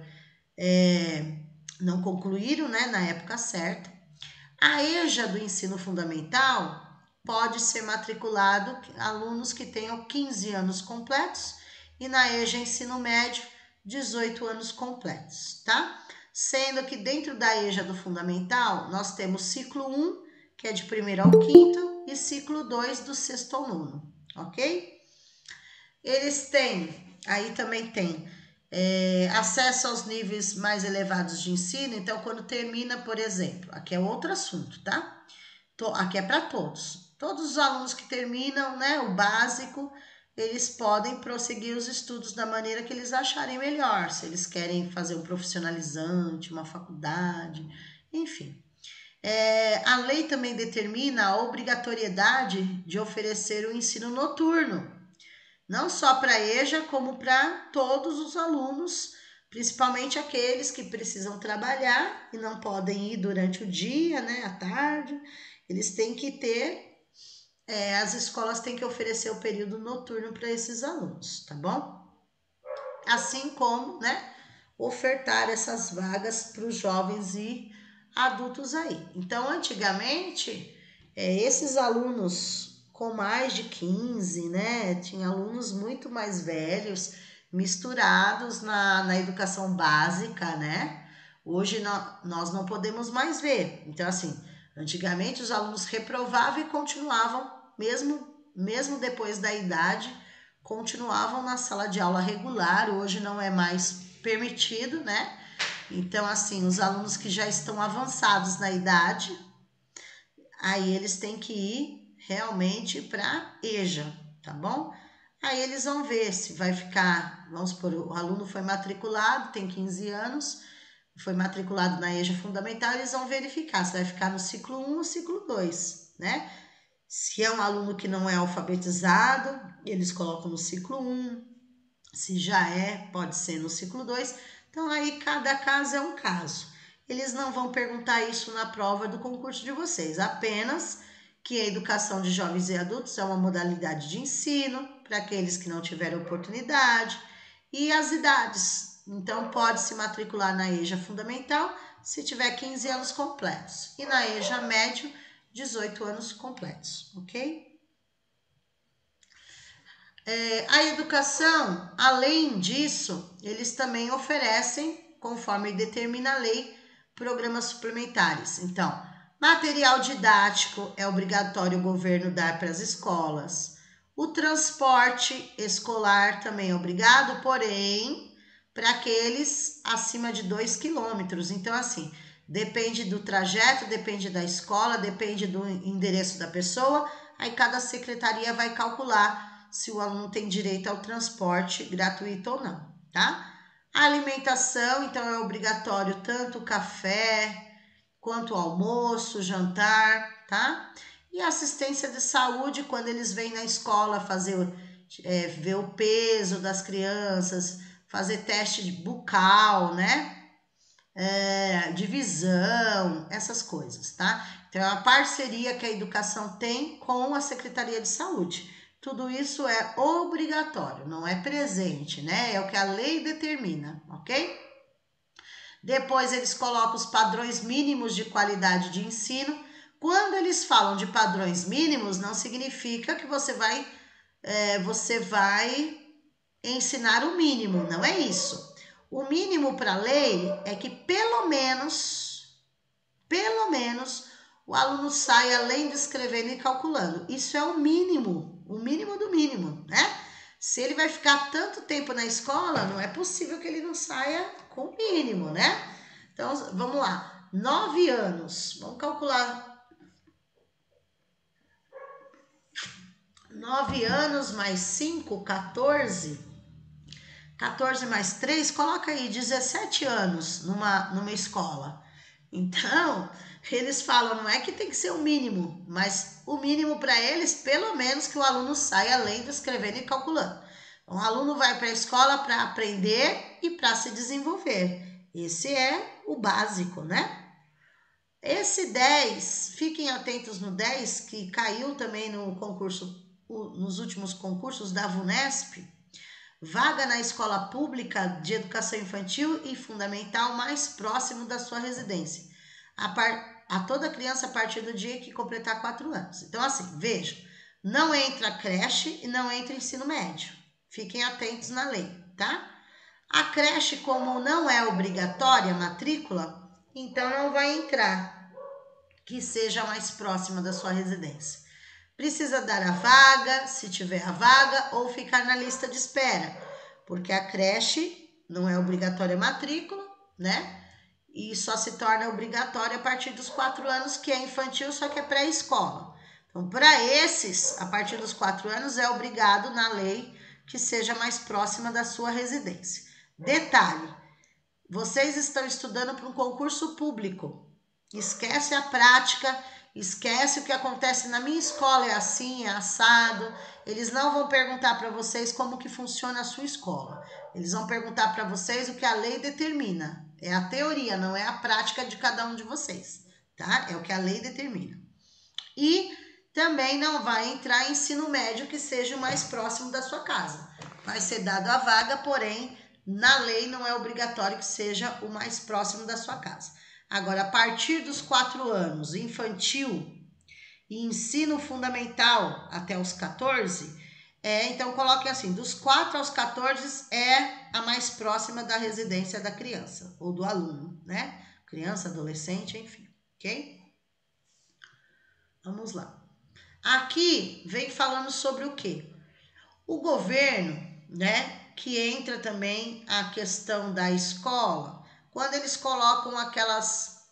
é, não concluíram, né, na época certa. A EJA do ensino fundamental pode ser matriculado alunos que tenham quinze anos completos e na EJA ensino médio, dezoito anos completos, tá? Sendo que dentro da EJA do fundamental, nós temos ciclo um, que é de primeiro ao quinto, e ciclo dois, do sexto ao nono, ok? Eles têm, aí também tem é, acesso aos níveis mais elevados de ensino, então quando termina, por exemplo, aqui é outro assunto, tá? Aqui é para todos. Todos os alunos que terminam, né, o básico, eles podem prosseguir os estudos da maneira que eles acharem melhor. Se eles querem fazer um profissionalizante, uma faculdade, enfim. É, a lei também determina a obrigatoriedade de oferecer o ensino noturno. Não só para a EJA, como para todos os alunos, principalmente aqueles que precisam trabalhar e não podem ir durante o dia, né, à tarde. Eles têm que ter, é, as escolas têm que oferecer o período noturno para esses alunos, tá bom? Assim como, né, ofertar essas vagas para os jovens e adultos aí. Então, antigamente, é, esses alunos com mais de quinze, né, tinha alunos muito mais velhos misturados na, na educação básica, né? Hoje não, nós não podemos mais ver. Então, assim, antigamente os alunos reprovavam e continuavam, mesmo, mesmo depois da idade, continuavam na sala de aula regular, hoje não é mais permitido, né? Então, assim, os alunos que já estão avançados na idade, aí eles têm que ir realmente para EJA, tá bom? Aí eles vão ver se vai ficar, vamos supor, o aluno foi matriculado, tem quinze anos, foi matriculado na EJA Fundamental, eles vão verificar se vai ficar no ciclo um ou ciclo dois, né? Se é um aluno que não é alfabetizado, eles colocam no ciclo um, se já é, pode ser no ciclo dois. Então, aí cada caso é um caso. Eles não vão perguntar isso na prova do concurso de vocês, apenas que a educação de jovens e adultos é uma modalidade de ensino para aqueles que não tiveram oportunidade e as idades. Então, pode se matricular na EJA Fundamental se tiver quinze anos completos e na EJA Médio, dezoito anos completos, ok? É, a educação, além disso, eles também oferecem, conforme determina a lei, programas suplementares. Então, material didático é obrigatório o governo dar para as escolas. O transporte escolar também é obrigado, porém, para aqueles acima de dois quilômetros. Então, assim, depende do trajeto, depende da escola, depende do endereço da pessoa, aí cada secretaria vai calcular se o aluno tem direito ao transporte gratuito ou não, tá? A alimentação, então, é obrigatório tanto o café, quanto o almoço, jantar, tá? E a assistência de saúde, quando eles vêm na escola fazer, é, ver o peso das crianças, fazer teste bucal, né? É, de visão, essas coisas, tá? Então, é uma parceria que a educação tem com a Secretaria de Saúde. Tudo isso é obrigatório, não é presente, né? É o que a lei determina, ok? Depois eles colocam os padrões mínimos de qualidade de ensino. Quando eles falam de padrões mínimos, não significa que você vai, é, você vai ensinar o mínimo, não é isso. O mínimo para a lei é que pelo menos, pelo menos, o aluno saia além de escrevendo e calculando. Isso é o mínimo, o mínimo do mínimo, né? Se ele vai ficar tanto tempo na escola, não é possível que ele não saia com o mínimo, né? Então, vamos lá. Nove anos. Vamos calcular. Nove anos mais cinco, quatorze. quatorze mais três, coloca aí dezessete anos numa, numa escola. Então, eles falam, não é que tem que ser o mínimo, mas o mínimo para eles, pelo menos que o aluno saia além de escrevendo e calculando. Então, o aluno vai para a escola para aprender e para se desenvolver. Esse é o básico, né? Esse dez, fiquem atentos no dez, que caiu também no concurso, nos últimos concursos da VUNESP, vaga na escola pública de educação infantil e fundamental mais próximo da sua residência, a, par, a toda criança a partir do dia que completar quatro anos. Então, assim, vejam, não entra creche e não entra ensino médio. Fiquem atentos na lei, tá? A creche, como não é obrigatória a matrícula, então não vai entrar, que seja mais próxima da sua residência. Precisa dar a vaga, se tiver a vaga, ou ficar na lista de espera, porque a creche não é obrigatória a matrícula, né? E só se torna obrigatória a partir dos quatro anos, que é infantil, só que é pré-escola. Então, para esses, a partir dos quatro anos, é obrigado na lei que seja mais próxima da sua residência. Detalhe, vocês estão estudando para um concurso público. Esquece a prática, esquece o que acontece na minha escola, é assim, é assado. Eles não vão perguntar para vocês como que funciona a sua escola. Eles vão perguntar para vocês o que a lei determina. É a teoria, não é a prática de cada um de vocês, tá? É o que a lei determina. E também não vai entrar ensino médio que seja o mais próximo da sua casa. Vai ser dado a vaga, porém, na lei não é obrigatório que seja o mais próximo da sua casa. Agora, a partir dos quatro anos, infantil e ensino fundamental até os quatorze, é, então coloquem assim, dos quatro aos quatorze é a mais próxima da residência da criança ou do aluno, né? Criança, adolescente, enfim, ok? Vamos lá. Aqui vem falando sobre o quê? O governo, né, que entra também a questão da escola, quando eles colocam aquelas,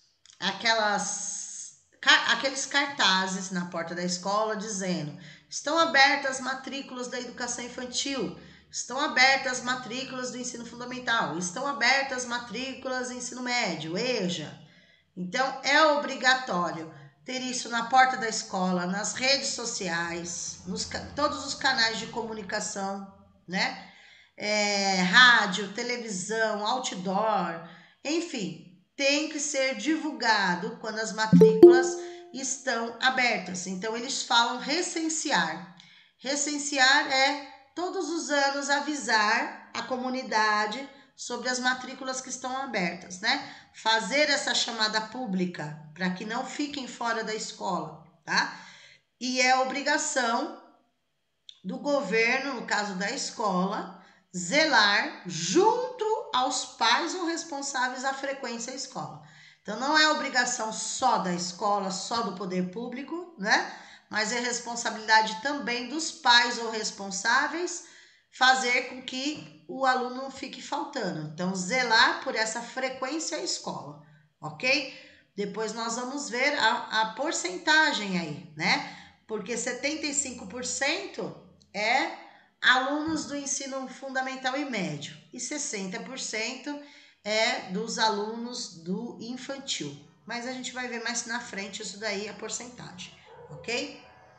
aquelas, aqueles cartazes na porta da escola dizendo: estão abertas as matrículas da educação infantil, estão abertas as matrículas do ensino fundamental, estão abertas as matrículas do ensino médio, EJA. Então, é obrigatório ter isso na porta da escola, nas redes sociais, nos todos os canais de comunicação, né? É, rádio, televisão, outdoor, enfim, tem que ser divulgado quando as matrículas estão abertas. Então, eles falam recensear. Recensear é todos os anos avisar a comunidade sobre as matrículas que estão abertas, né? Fazer essa chamada pública para que não fiquem fora da escola, tá? E é obrigação do governo, no caso da escola, zelar junto aos pais ou responsáveis à frequência à escola. Então, não é obrigação só da escola, só do poder público, né? Mas é responsabilidade também dos pais ou responsáveis fazer com que o aluno não fique faltando. Então, zelar por essa frequência à escola, ok? Depois nós vamos ver a, a porcentagem aí, né? Porque setenta e cinco por cento é alunos do ensino fundamental e médio e sessenta por cento é dos alunos do infantil. Mas a gente vai ver mais na frente isso daí, a porcentagem, ok?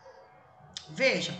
Veja,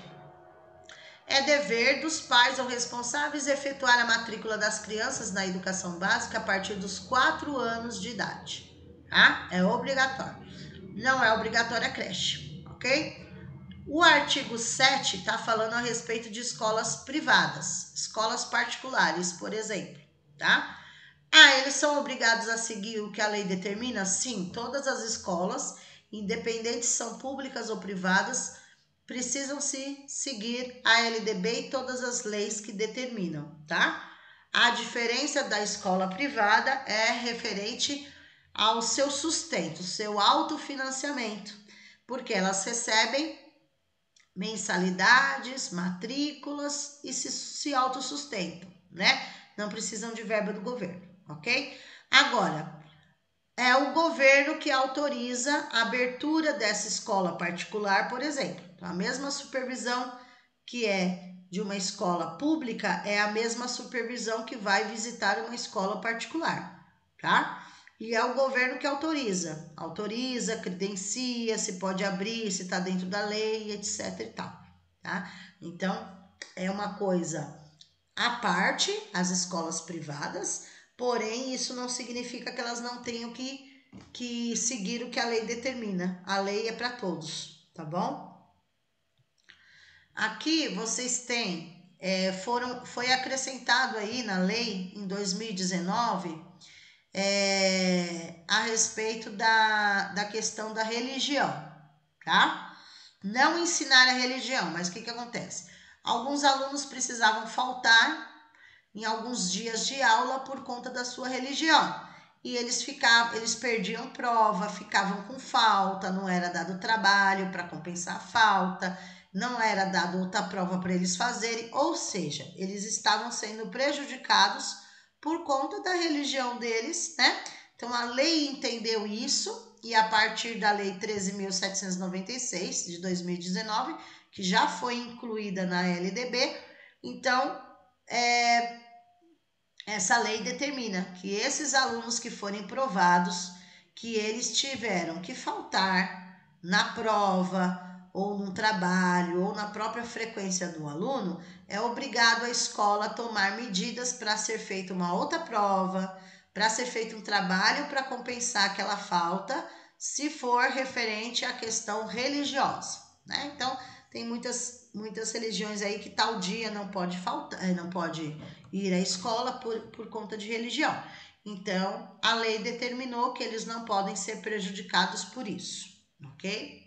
é dever dos pais ou responsáveis efetuar a matrícula das crianças na educação básica a partir dos quatro anos de idade, tá? É obrigatório. Não é obrigatória a creche, ok? O artigo sete está falando a respeito de escolas privadas, escolas particulares, por exemplo, tá? Ah, eles são obrigados a seguir o que a lei determina? Sim, todas as escolas, independentes se são públicas ou privadas, precisam se seguir a L D B e todas as leis que determinam, tá? A diferença da escola privada é referente ao seu sustento, seu autofinanciamento, porque elas recebem mensalidades, matrículas e se, se autossustentam, né? Não precisam de verba do governo, ok? Agora, é o governo que autoriza a abertura dessa escola particular, por exemplo. Então, a mesma supervisão que é de uma escola pública é a mesma supervisão que vai visitar uma escola particular, tá? E é o governo que autoriza, autoriza, credencia, se pode abrir, se está dentro da lei, etc e tal, tá? Então, é uma coisa à parte, as escolas privadas, porém, isso não significa que elas não tenham que, que seguir o que a lei determina. A lei é para todos, tá bom? Aqui vocês têm, é, foram, foi acrescentado aí na lei, em dois mil e dezenove, é, a respeito da, da questão da religião, tá? Não ensinar a religião, mas o que que acontece? Alguns alunos precisavam faltar em alguns dias de aula por conta da sua religião. E eles ficavam, eles perdiam prova, ficavam com falta, não era dado trabalho para compensar a falta, não era dado outra prova para eles fazerem, ou seja, eles estavam sendo prejudicados por conta da religião deles, né? Então a lei entendeu isso e a partir da lei treze mil setecentos e noventa e seis de dois mil e dezenove, que já foi incluída na L D B, então é, essa lei determina que esses alunos que forem provados que eles tiveram que faltar na prova ou num trabalho ou na própria frequência do aluno, é obrigado a escola a tomar medidas para ser feita uma outra prova, para ser feito um trabalho para compensar aquela falta, se for referente à questão religiosa, né? Então, tem muitas, muitas religiões aí que tal dia não pode faltar, não pode ir à escola por, por conta de religião. Então, a lei determinou que eles não podem ser prejudicados por isso, ok?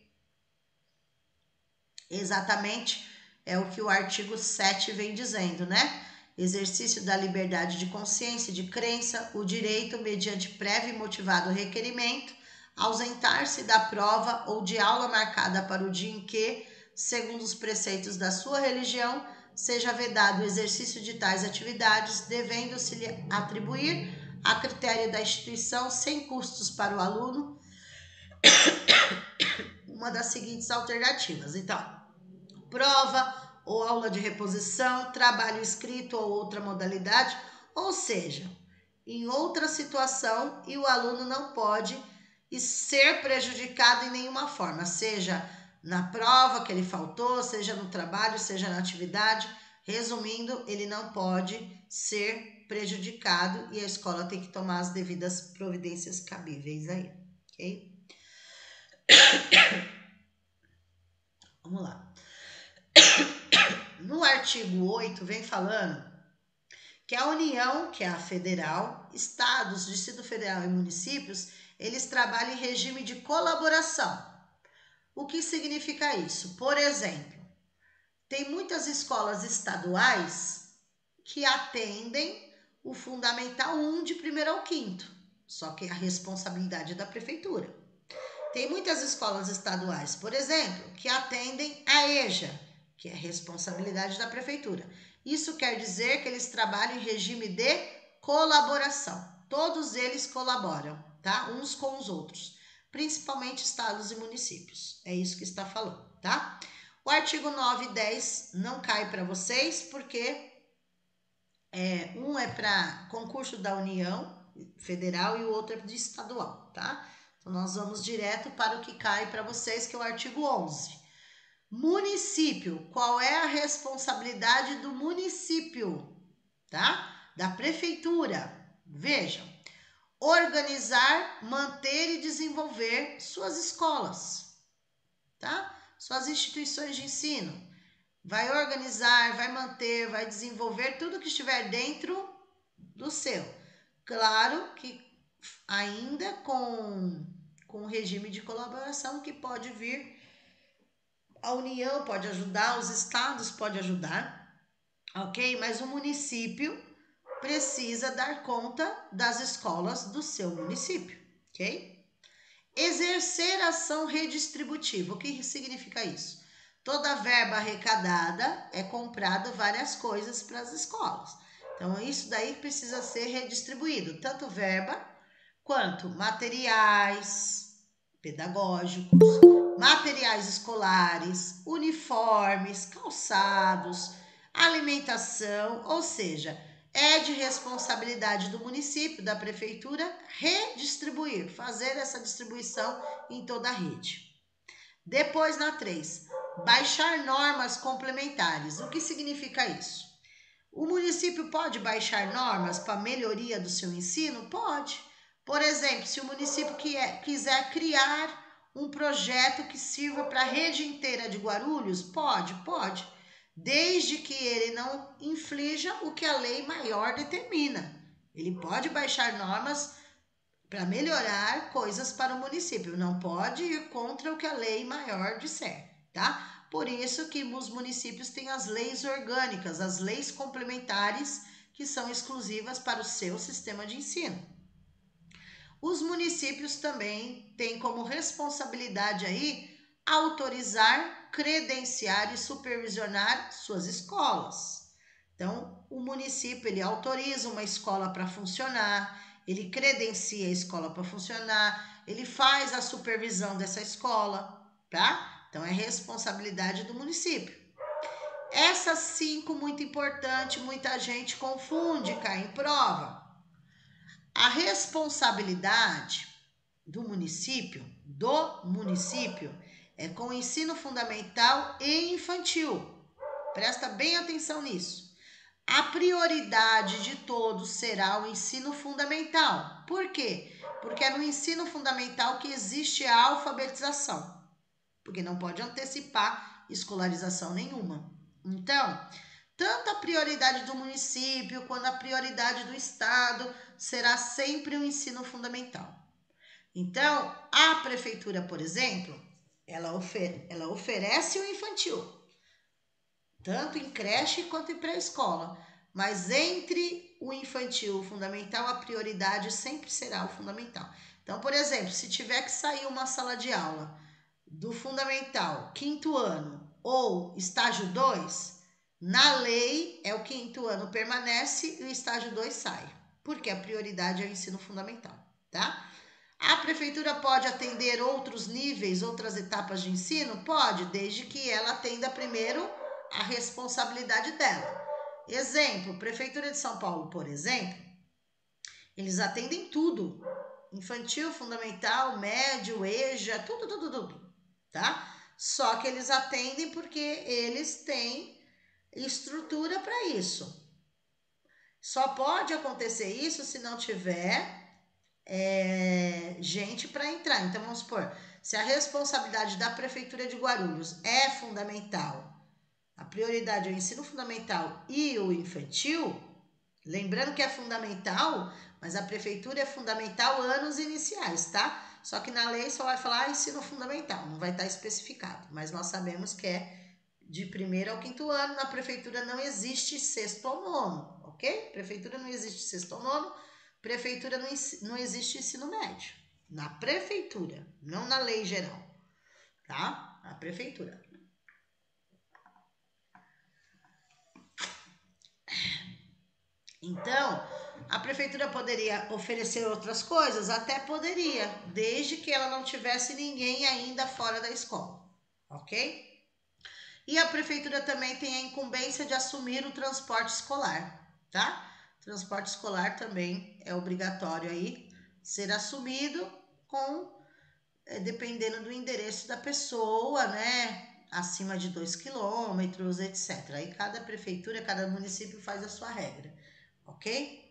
Exatamente é o que o artigo sete vem dizendo, né? Exercício da liberdade de consciência e de crença, o direito, mediante prévio e motivado requerimento, ausentar-se da prova ou de aula marcada para o dia em que, segundo os preceitos da sua religião, seja vedado o exercício de tais atividades, devendo-se lhe atribuir, a critério da instituição, sem custos para o aluno, uma das seguintes alternativas. Então, prova ou aula de reposição, trabalho escrito ou outra modalidade, ou seja, em outra situação, e o aluno não pode ser prejudicado em nenhuma forma, seja na prova que ele faltou, seja no trabalho, seja na atividade. Resumindo, ele não pode ser prejudicado e a escola tem que tomar as devidas providências cabíveis aí, ok? Vamos lá. No artigo oito vem falando que a União, que é a federal, estados, Distrito Federal e municípios, eles trabalham em regime de colaboração. O que significa isso? Por exemplo, tem muitas escolas estaduais que atendem o Fundamental um de primeiro ao quinto, só que a responsabilidade é da prefeitura. Tem muitas escolas estaduais, por exemplo, que atendem a EJA, que é responsabilidade da prefeitura. Isso quer dizer que eles trabalham em regime de colaboração. Todos eles colaboram, tá? Uns com os outros, principalmente estados e municípios. É isso que está falando, tá? O artigo nove e dez não cai para vocês, porque é, um é para concurso da União Federal e o outro é de estadual, tá? Então, nós vamos direto para o que cai para vocês, que é o artigo onze. Município. Qual é a responsabilidade do município, tá? Da prefeitura. Vejam. Organizar, manter e desenvolver suas escolas, tá? Suas instituições de ensino. Vai organizar, vai manter, vai desenvolver tudo que estiver dentro do seu. Claro que ainda com, com regime de colaboração que pode vir, a União pode ajudar, os estados podem ajudar, ok? Mas o município precisa dar conta das escolas do seu município, ok? Exercer ação redistributiva. O que significa isso? Toda verba arrecadada é comprado várias coisas para as escolas. Então, isso daí precisa ser redistribuído, tanto verba quanto materiais pedagógicos, materiais escolares, uniformes, calçados, alimentação, ou seja, é de responsabilidade do município, da prefeitura, redistribuir, fazer essa distribuição em toda a rede. Depois, na três, baixar normas complementares. O que significa isso? O município pode baixar normas para melhoria do seu ensino? Pode. Por exemplo, se o município quiser criar um projeto que sirva para a rede inteira de Guarulhos, pode, pode. Desde que ele não inflija o que a lei maior determina. Ele pode baixar normas para melhorar coisas para o município, não pode ir contra o que a lei maior disser, tá? Por isso que os municípios têm as leis orgânicas, as leis complementares, que são exclusivas para o seu sistema de ensino. Os municípios também têm como responsabilidade aí autorizar, credenciar e supervisionar suas escolas. Então, o município ele autoriza uma escola para funcionar, ele credencia a escola para funcionar, ele faz a supervisão dessa escola, tá? Então, é responsabilidade do município. Essas cinco, muito importante, muita gente confunde, cai em prova. A responsabilidade do município, do município, é com o ensino fundamental e infantil. Presta bem atenção nisso. A prioridade de todos será o ensino fundamental. Por quê? Porque é no ensino fundamental que existe a alfabetização. Porque não pode antecipar escolarização nenhuma. Então, tanto a prioridade do município quanto a prioridade do estado será sempre o ensino fundamental. Então, a prefeitura, por exemplo, ela, ofer- ela oferece o infantil, tanto em creche quanto em pré-escola. Mas entre o infantil e o fundamental, a prioridade sempre será o fundamental. Então, por exemplo, se tiver que sair uma sala de aula do fundamental, quinto ano, ou estágio dois, Na lei, é o quinto ano permanece e o estágio dois sai, porque a prioridade é o ensino fundamental, tá? A prefeitura pode atender outros níveis, outras etapas de ensino? Pode, desde que ela atenda primeiro a responsabilidade dela. Exemplo, Prefeitura de São Paulo, por exemplo, eles atendem tudo. Infantil, fundamental, médio, EJA, tudo, tudo, tudo, tá? Só que eles atendem porque eles têm estrutura para isso. Só pode acontecer isso se não tiver é, gente para entrar. Então, vamos supor, se a responsabilidade da Prefeitura de Guarulhos é fundamental, a prioridade é o ensino fundamental e o infantil, lembrando que é fundamental, mas a Prefeitura é fundamental anos iniciais, tá? Só que na lei só vai falar ensino fundamental, não vai estar especificado, mas nós sabemos que é de primeiro ao quinto ano. Na prefeitura não existe sexto ao nono, ok? Prefeitura não existe sexto ao nono, prefeitura não, não existe ensino médio. Na prefeitura, não na lei geral, tá? Na prefeitura. Então, a prefeitura poderia oferecer outras coisas? Até poderia, desde que ela não tivesse ninguém ainda fora da escola, ok? E a prefeitura também tem a incumbência de assumir o transporte escolar, tá? Transporte escolar também é obrigatório aí ser assumido com, dependendo do endereço da pessoa, né? Acima de dois quilômetros, etcétera. Aí cada prefeitura, cada município faz a sua regra, ok?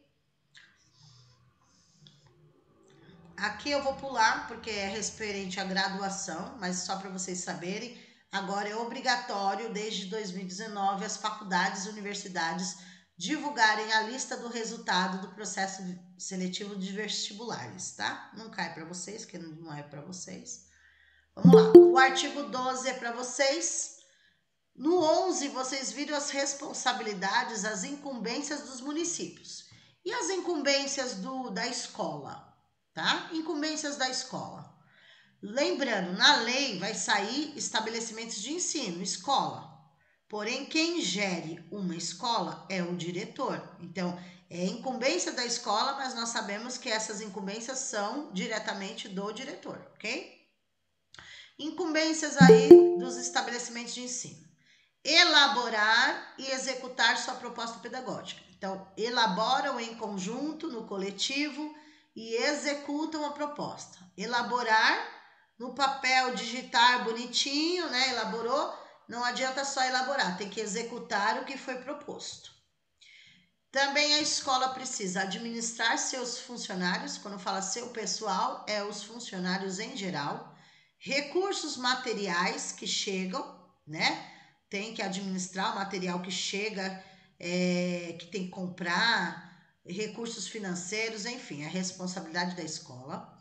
Aqui eu vou pular porque é referente à graduação, mas só para vocês saberem, agora é obrigatório desde dois mil e dezenove as faculdades e universidades divulgarem a lista do resultado do processo seletivo de vestibulares, tá? Não cai para vocês, que não é para vocês. Vamos lá. O artigo doze é para vocês. No onze, vocês viram as responsabilidades, as incumbências dos municípios. E as incumbências do, da escola? Tá? Incumbências da escola. Lembrando, na lei vai sair estabelecimentos de ensino, escola. Porém, quem gere uma escola é o diretor. Então, é incumbência da escola, mas nós sabemos que essas incumbências são diretamente do diretor, ok? Incumbências aí dos estabelecimentos de ensino. Elaborar e executar sua proposta pedagógica. Então, elaboram em conjunto, no coletivo, e executam a proposta. Elaborar no papel, digitar bonitinho, né? Elaborou, não adianta só elaborar, tem que executar o que foi proposto. Também a escola precisa administrar seus funcionários, quando fala seu pessoal, é os funcionários em geral, recursos materiais que chegam, né? Tem que administrar o material que chega, é, que tem que comprar, recursos financeiros, enfim, a responsabilidade da escola.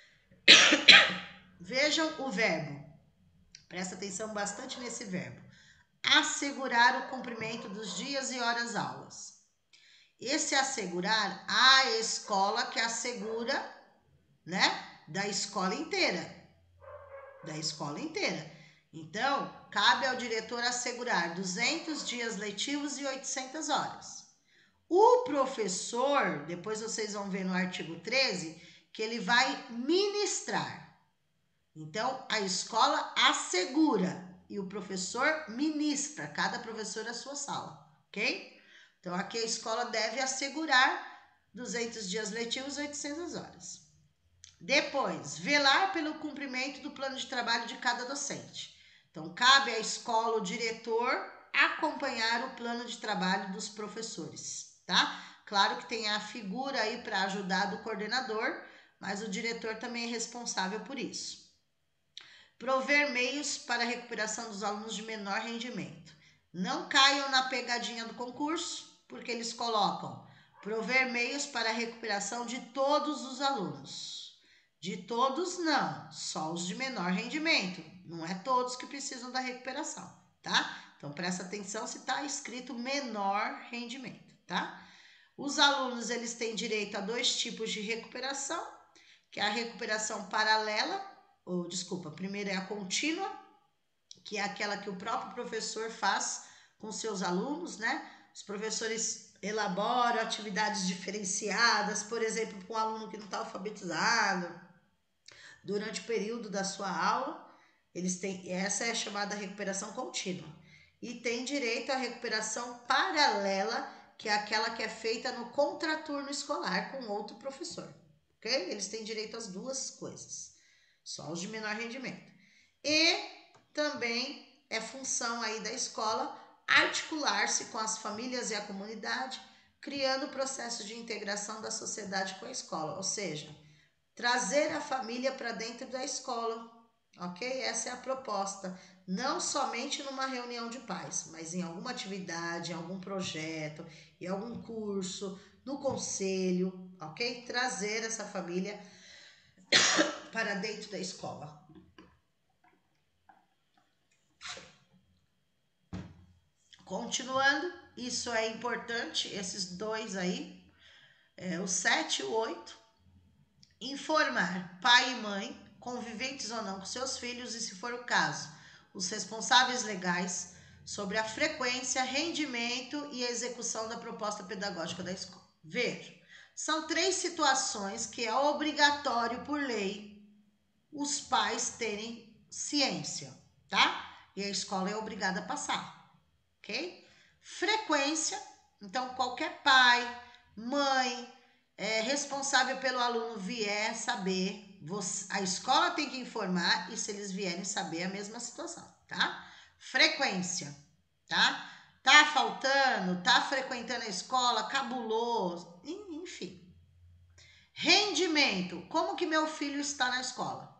Vejam o verbo, presta atenção bastante nesse verbo. Assegurar o cumprimento dos dias e horas aulas. Esse assegurar, a escola que assegura, né, da escola inteira, da escola inteira. Então, cabe ao diretor assegurar duzentos dias letivos e oitocentas horas. O professor, depois vocês vão ver no artigo treze, que ele vai ministrar. Então, a escola assegura e o professor ministra, cada professor a sua sala, ok? Então, aqui a escola deve assegurar duzentos dias letivos e oitocentas horas. Depois, velar pelo cumprimento do plano de trabalho de cada docente. Então, cabe à escola, o diretor, acompanhar o plano de trabalho dos professores, tá? Claro que tem a figura aí para ajudar do coordenador, mas o diretor também é responsável por isso. Prover meios para a recuperação dos alunos de menor rendimento. Não caiam na pegadinha do concurso, porque eles colocam prover meios para a recuperação de todos os alunos. De todos, não, só os de menor rendimento. Não é todos que precisam da recuperação, tá? Então, presta atenção se está escrito menor rendimento, tá? Os alunos, eles têm direito a dois tipos de recuperação, que é a recuperação paralela, ou, desculpa, primeiro é a contínua, que é aquela que o próprio professor faz com seus alunos, né? Os professores elaboram atividades diferenciadas, por exemplo, para um aluno que não está alfabetizado, durante o período da sua aula. Eles têm, essa é a chamada recuperação contínua. E tem direito à recuperação paralela, que é aquela que é feita no contraturno escolar com outro professor, ok? Eles têm direito às duas coisas, só os de menor rendimento. E também é função aí da escola articular-se com as famílias e a comunidade, criando processos de integração da sociedade com a escola, ou seja, trazer a família para dentro da escola, ok? Essa é a proposta, não somente numa reunião de pais, mas em alguma atividade, em algum projeto, em algum curso, no conselho, ok? Trazer essa família para dentro da escola. Continuando, isso é importante, esses dois aí, é, o sete e o oito. Informar pai e mãe, conviventes ou não com seus filhos, e se for o caso, os responsáveis legais, sobre a frequência, rendimento e execução da proposta pedagógica da escola. Ver, são três situações que é obrigatório por lei os pais terem ciência, tá? E a escola é obrigada a passar, ok? Frequência, então qualquer pai, mãe, é, responsável pelo aluno vier saber, você, a escola tem que informar, e se eles vierem saber a mesma situação, tá? Frequência, tá? Tá faltando, tá frequentando a escola, cabulou, enfim. Rendimento, como que meu filho está na escola?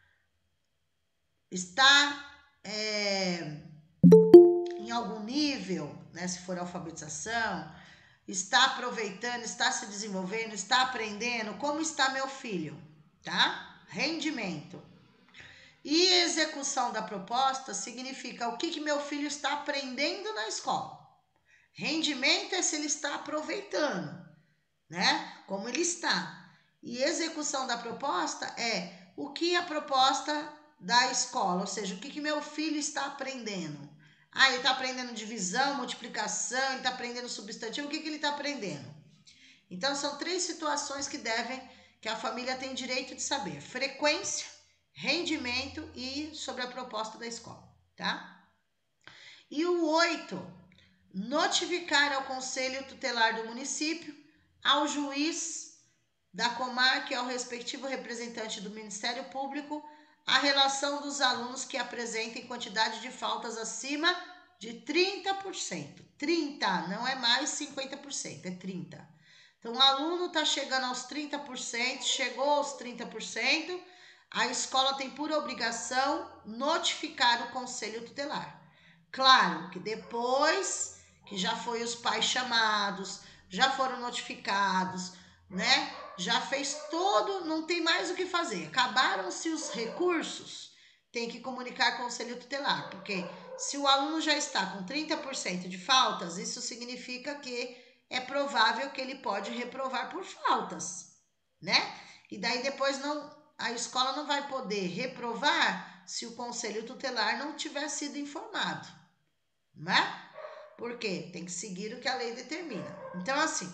Está é, em algum nível, né, se for alfabetização, está aproveitando, está se desenvolvendo, está aprendendo, como está meu filho, tá? Rendimento. E execução da proposta significa o que, que meu filho está aprendendo na escola. Rendimento é se ele está aproveitando, né? Como ele está. E execução da proposta é o que a proposta da escola, ou seja, o que, que meu filho está aprendendo. Ah, ele está aprendendo divisão, multiplicação, ele está aprendendo substantivo, o que, que ele está aprendendo? Então, são três situações que devem, que a família tem direito de saber. Frequência, rendimento e sobre a proposta da escola, tá? E o oito, notificar ao conselho tutelar do município, ao juiz da comarca e ao respectivo representante do Ministério Público a relação dos alunos que apresentem quantidade de faltas acima de trinta por cento. trinta, não é mais cinquenta por cento, é trinta. Então, o aluno está chegando aos trinta por cento, chegou aos trinta por cento, a escola tem por obrigação notificar o conselho tutelar. Claro que depois que já foi os pais chamados, já foram notificados, né? Já fez todo, não tem mais o que fazer. Acabaram-se os recursos, tem que comunicar com o conselho tutelar, porque se o aluno já está com trinta por cento de faltas, isso significa que é provável que ele pode reprovar por faltas, né? E daí depois não, a escola não vai poder reprovar se o conselho tutelar não tiver sido informado, né? Porque tem que seguir o que a lei determina. Então, assim,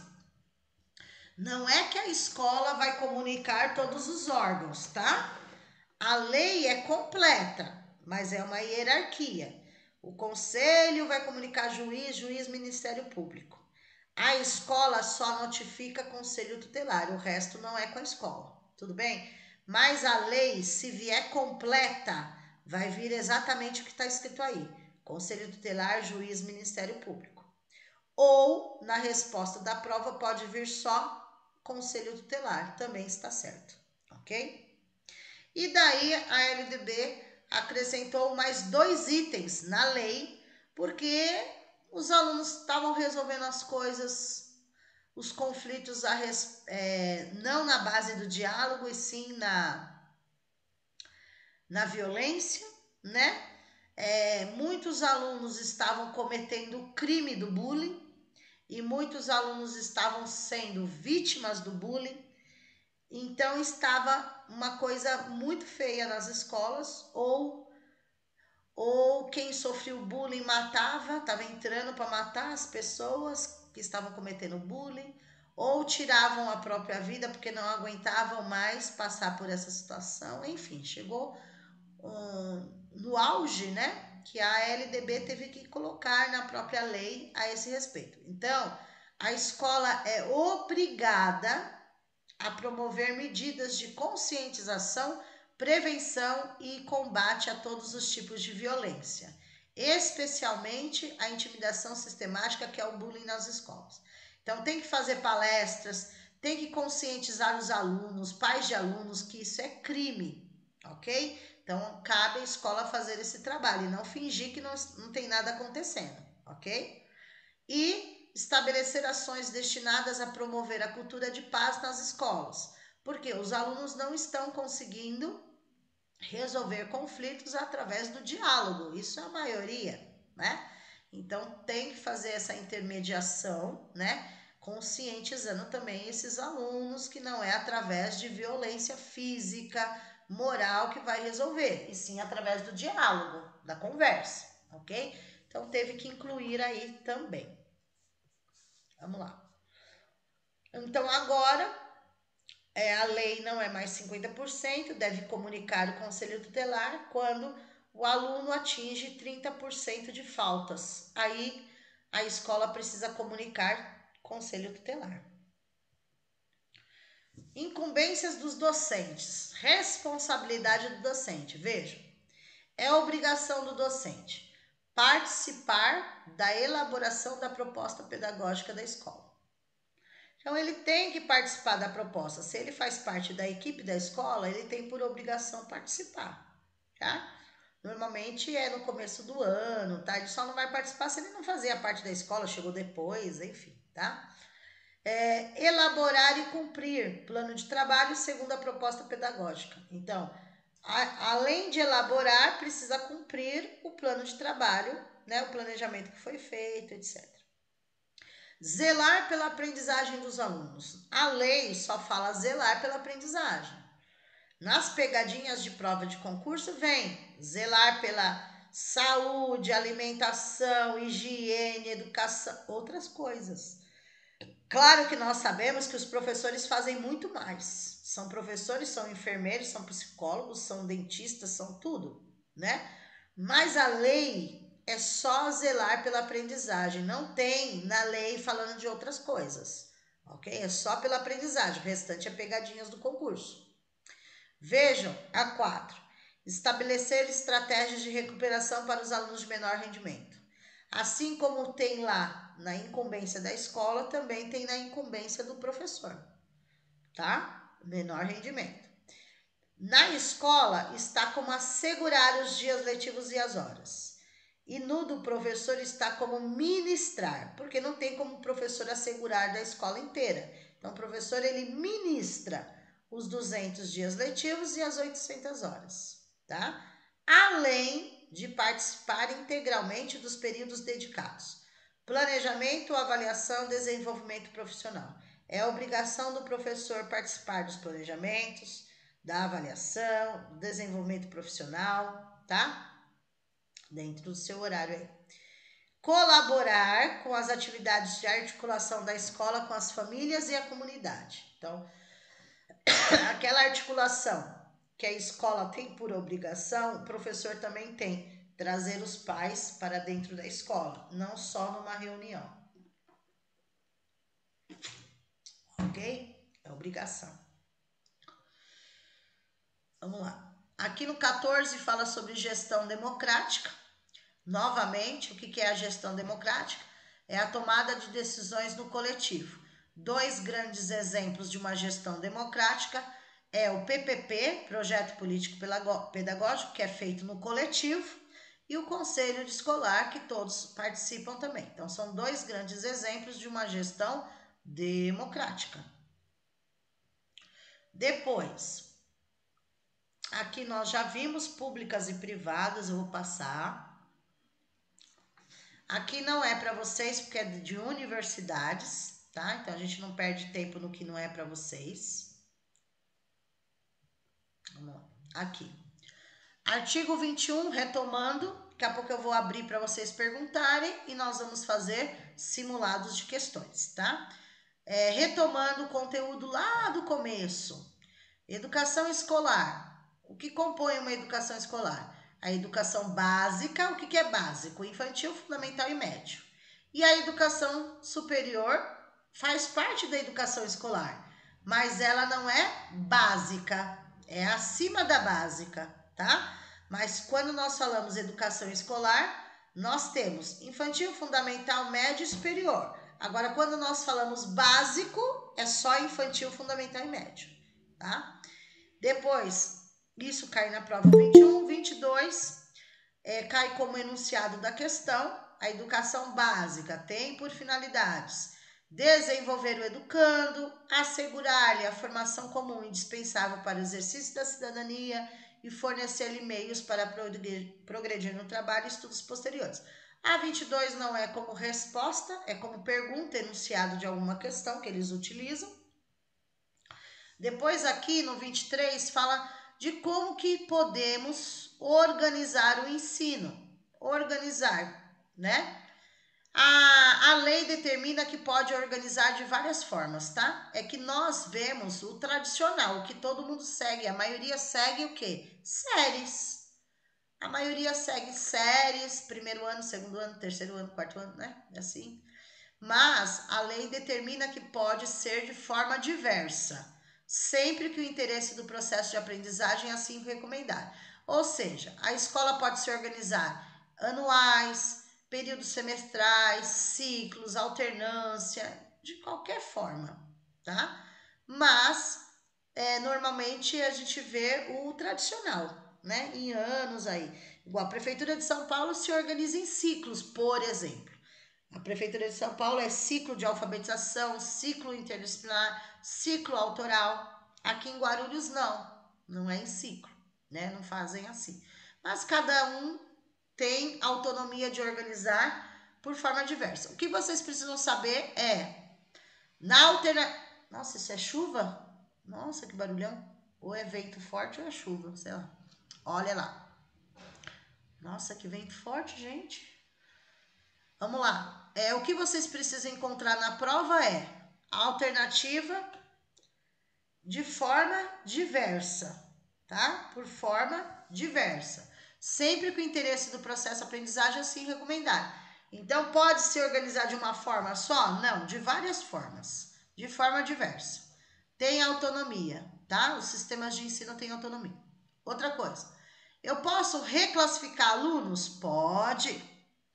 não é que a escola vai comunicar todos os órgãos, tá? A lei é completa, mas é uma hierarquia. O conselho vai comunicar juiz, juiz, Ministério Público. A escola só notifica conselho tutelar, o resto não é com a escola, tudo bem? Mas a lei, se vier completa, vai vir exatamente o que está escrito aí. Conselho tutelar, juiz, Ministério Público. Ou, na resposta da prova, pode vir só conselho tutelar, também está certo, ok? E daí a L D B acrescentou mais dois itens na lei, porque os alunos estavam resolvendo as coisas, os conflitos a res, é, não na base do diálogo, e sim na, na violência, né? É, muitos alunos estavam cometendo o crime do bullying e muitos alunos estavam sendo vítimas do bullying. Então estava uma coisa muito feia nas escolas, ou, ou quem sofreu bullying matava, estava entrando para matar as pessoas que estavam cometendo bullying, ou tiravam a própria vida porque não aguentavam mais passar por essa situação. Enfim, chegou um, no auge, né, que a L D B teve que colocar na própria lei a esse respeito. Então, a escola é obrigada a promover medidas de conscientização, prevenção e combate a todos os tipos de violência, especialmente a intimidação sistemática, que é o bullying nas escolas. Então, tem que fazer palestras, tem que conscientizar os alunos, pais de alunos, que isso é crime, ok? Então, cabe à escola fazer esse trabalho e não fingir que não, não tem nada acontecendo, ok? E estabelecer ações destinadas a promover a cultura de paz nas escolas, porque os alunos não estão conseguindo resolver conflitos através do diálogo, isso é a maioria, né? Então tem que fazer essa intermediação, né? Conscientizando também esses alunos que não é através de violência física, moral que vai resolver, e sim através do diálogo, da conversa, ok? Então teve que incluir aí também. Vamos lá. Então, agora, é, a lei não é mais cinquenta por cento, deve comunicar o conselho tutelar quando o aluno atinge trinta por cento de faltas. Aí, a escola precisa comunicar conselho tutelar. Incumbências dos docentes. Responsabilidade do docente. Veja, é obrigação do docente participar da elaboração da proposta pedagógica da escola. Então, ele tem que participar da proposta. Se ele faz parte da equipe da escola, ele tem por obrigação participar, tá? Normalmente é no começo do ano, tá? Ele só não vai participar se ele não fazia parte da escola, chegou depois, enfim, tá? É, elaborar e cumprir plano de trabalho segundo a proposta pedagógica. Então, a, além de elaborar, precisa cumprir o plano de trabalho, né? O planejamento que foi feito, etcétera. Zelar pela aprendizagem dos alunos. A lei só fala zelar pela aprendizagem. Nas pegadinhas de prova de concurso vem zelar pela saúde, alimentação, higiene, educação, outras coisas. Claro que nós sabemos que os professores fazem muito mais. São professores, são enfermeiros, são psicólogos, são dentistas, são tudo, né? Mas a lei é só zelar pela aprendizagem, não tem na lei falando de outras coisas, ok? É só pela aprendizagem, o restante é pegadinhas do concurso. Vejam, a quatro. Estabelecer estratégias de recuperação para os alunos de menor rendimento. Assim como tem lá na incumbência da escola, também tem na incumbência do professor, tá? Menor rendimento. Na escola está como assegurar os dias letivos e as horas. E no do professor está como ministrar, porque não tem como o professor assegurar da escola inteira. Então o professor ele ministra os duzentos dias letivos e as oitocentas horas, tá? Além de participar integralmente dos períodos dedicados. Planejamento, avaliação, desenvolvimento profissional. É obrigação do professor participar dos planejamentos, da avaliação, do desenvolvimento profissional, tá? Dentro do seu horário aí. Colaborar com as atividades de articulação da escola com as famílias e a comunidade. Então, aquela articulação que a escola tem por obrigação, o professor também tem. Trazer os pais para dentro da escola, não só numa reunião. Ok? É obrigação. Vamos lá. Aqui no quatorze fala sobre gestão democrática. Novamente, o que é a gestão democrática? É a tomada de decisões no coletivo. Dois grandes exemplos de uma gestão democrática é o P P P, Projeto Político Pedagógico, que é feito no coletivo, e o Conselho Escolar, que todos participam também. Então, são dois grandes exemplos de uma gestão democrática. Depois, aqui nós já vimos públicas e privadas, eu vou passar. Aqui não é para vocês, porque é de universidades, tá? Então, a gente não perde tempo no que não é para vocês. Vamos lá. Aqui. Artigo vinte e um, retomando, daqui a pouco eu vou abrir para vocês perguntarem e nós vamos fazer simulados de questões, tá? É, retomando o conteúdo lá do começo. Educação escolar. O que compõe uma educação escolar? A educação básica, o que, que é básico? Infantil, fundamental e médio. E a educação superior faz parte da educação escolar, mas ela não é básica, é acima da básica, tá? Mas quando nós falamos educação escolar, nós temos infantil, fundamental, médio e superior. Agora, quando nós falamos básico, é só infantil, fundamental e médio, tá? Depois, isso cai na prova vinte e um, vinte e dois, é, cai como enunciado da questão. A educação básica tem por finalidades desenvolver o educando, assegurar-lhe a formação comum indispensável para o exercício da cidadania e fornecer-lhe meios para progredir no trabalho e estudos posteriores. A vinte e dois não é como resposta, é como pergunta, enunciado de alguma questão que eles utilizam. Depois aqui no vinte e três fala de como que podemos organizar o ensino. Organizar, né? A, a lei determina que pode organizar de várias formas, tá? É que nós vemos o tradicional, o que todo mundo segue. A maioria segue o quê? Séries. A maioria segue séries, primeiro ano, segundo ano, terceiro ano, quarto ano, né? Assim. Mas a lei determina que pode ser de forma diversa, sempre que o interesse do processo de aprendizagem assim recomendar. Ou seja, a escola pode se organizar anuais, períodos semestrais, ciclos, alternância, de qualquer forma, tá? Mas, é, normalmente a gente vê o tradicional, né? Em anos aí. Igual a Prefeitura de São Paulo se organiza em ciclos, por exemplo. A Prefeitura de São Paulo é ciclo de alfabetização, ciclo interdisciplinar, ciclo autoral. Aqui em Guarulhos não, não é em ciclo, né? Não fazem assim. Mas cada um tem autonomia de organizar por forma diversa. O que vocês precisam saber é, na alternativa... Nossa, isso é chuva? Nossa, que barulhão. Ou é vento forte ou é chuva, sei lá. Olha lá. Nossa, que vento forte, gente. Vamos lá. É, o que vocês precisam encontrar na prova é a alternativa de forma diversa, tá? Por forma diversa. Sempre com o interesse do processo de aprendizagem assim recomendar. Então, pode se organizar de uma forma só? Não, de várias formas. De forma diversa. Tem autonomia, tá? Os sistemas de ensino têm autonomia. Outra coisa. Eu posso reclassificar alunos? Pode.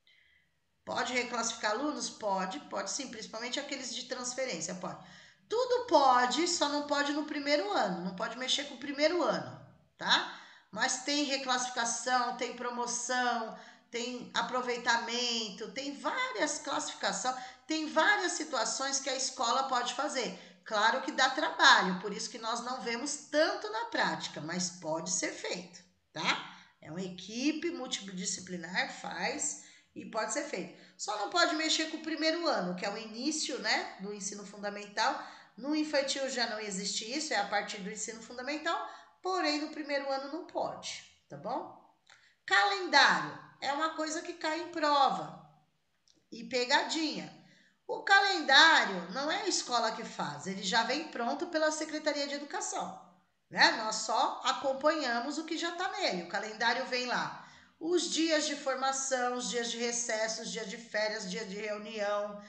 Pode reclassificar alunos? Pode, pode sim, principalmente aqueles de transferência, pode. Tudo pode, só não pode no primeiro ano, não pode mexer com o primeiro ano, tá? Mas tem reclassificação, tem promoção, tem aproveitamento, tem várias classificações, tem várias situações que a escola pode fazer. Claro que dá trabalho, por isso que nós não vemos tanto na prática, mas pode ser feito, tá? É uma equipe multidisciplinar, faz e pode ser feito. Só não pode mexer com o primeiro ano, que é o início, né, do ensino fundamental. No infantil já não existe isso, é a partir do ensino fundamental, porém no primeiro ano não pode, tá bom? Calendário é uma coisa que cai em prova. E pegadinha. O calendário não é a escola que faz, ele já vem pronto pela Secretaria de Educação, né? Nós só acompanhamos o que já está nele. O calendário vem lá. Os dias de formação, os dias de recesso, os dias de férias, dia de reunião,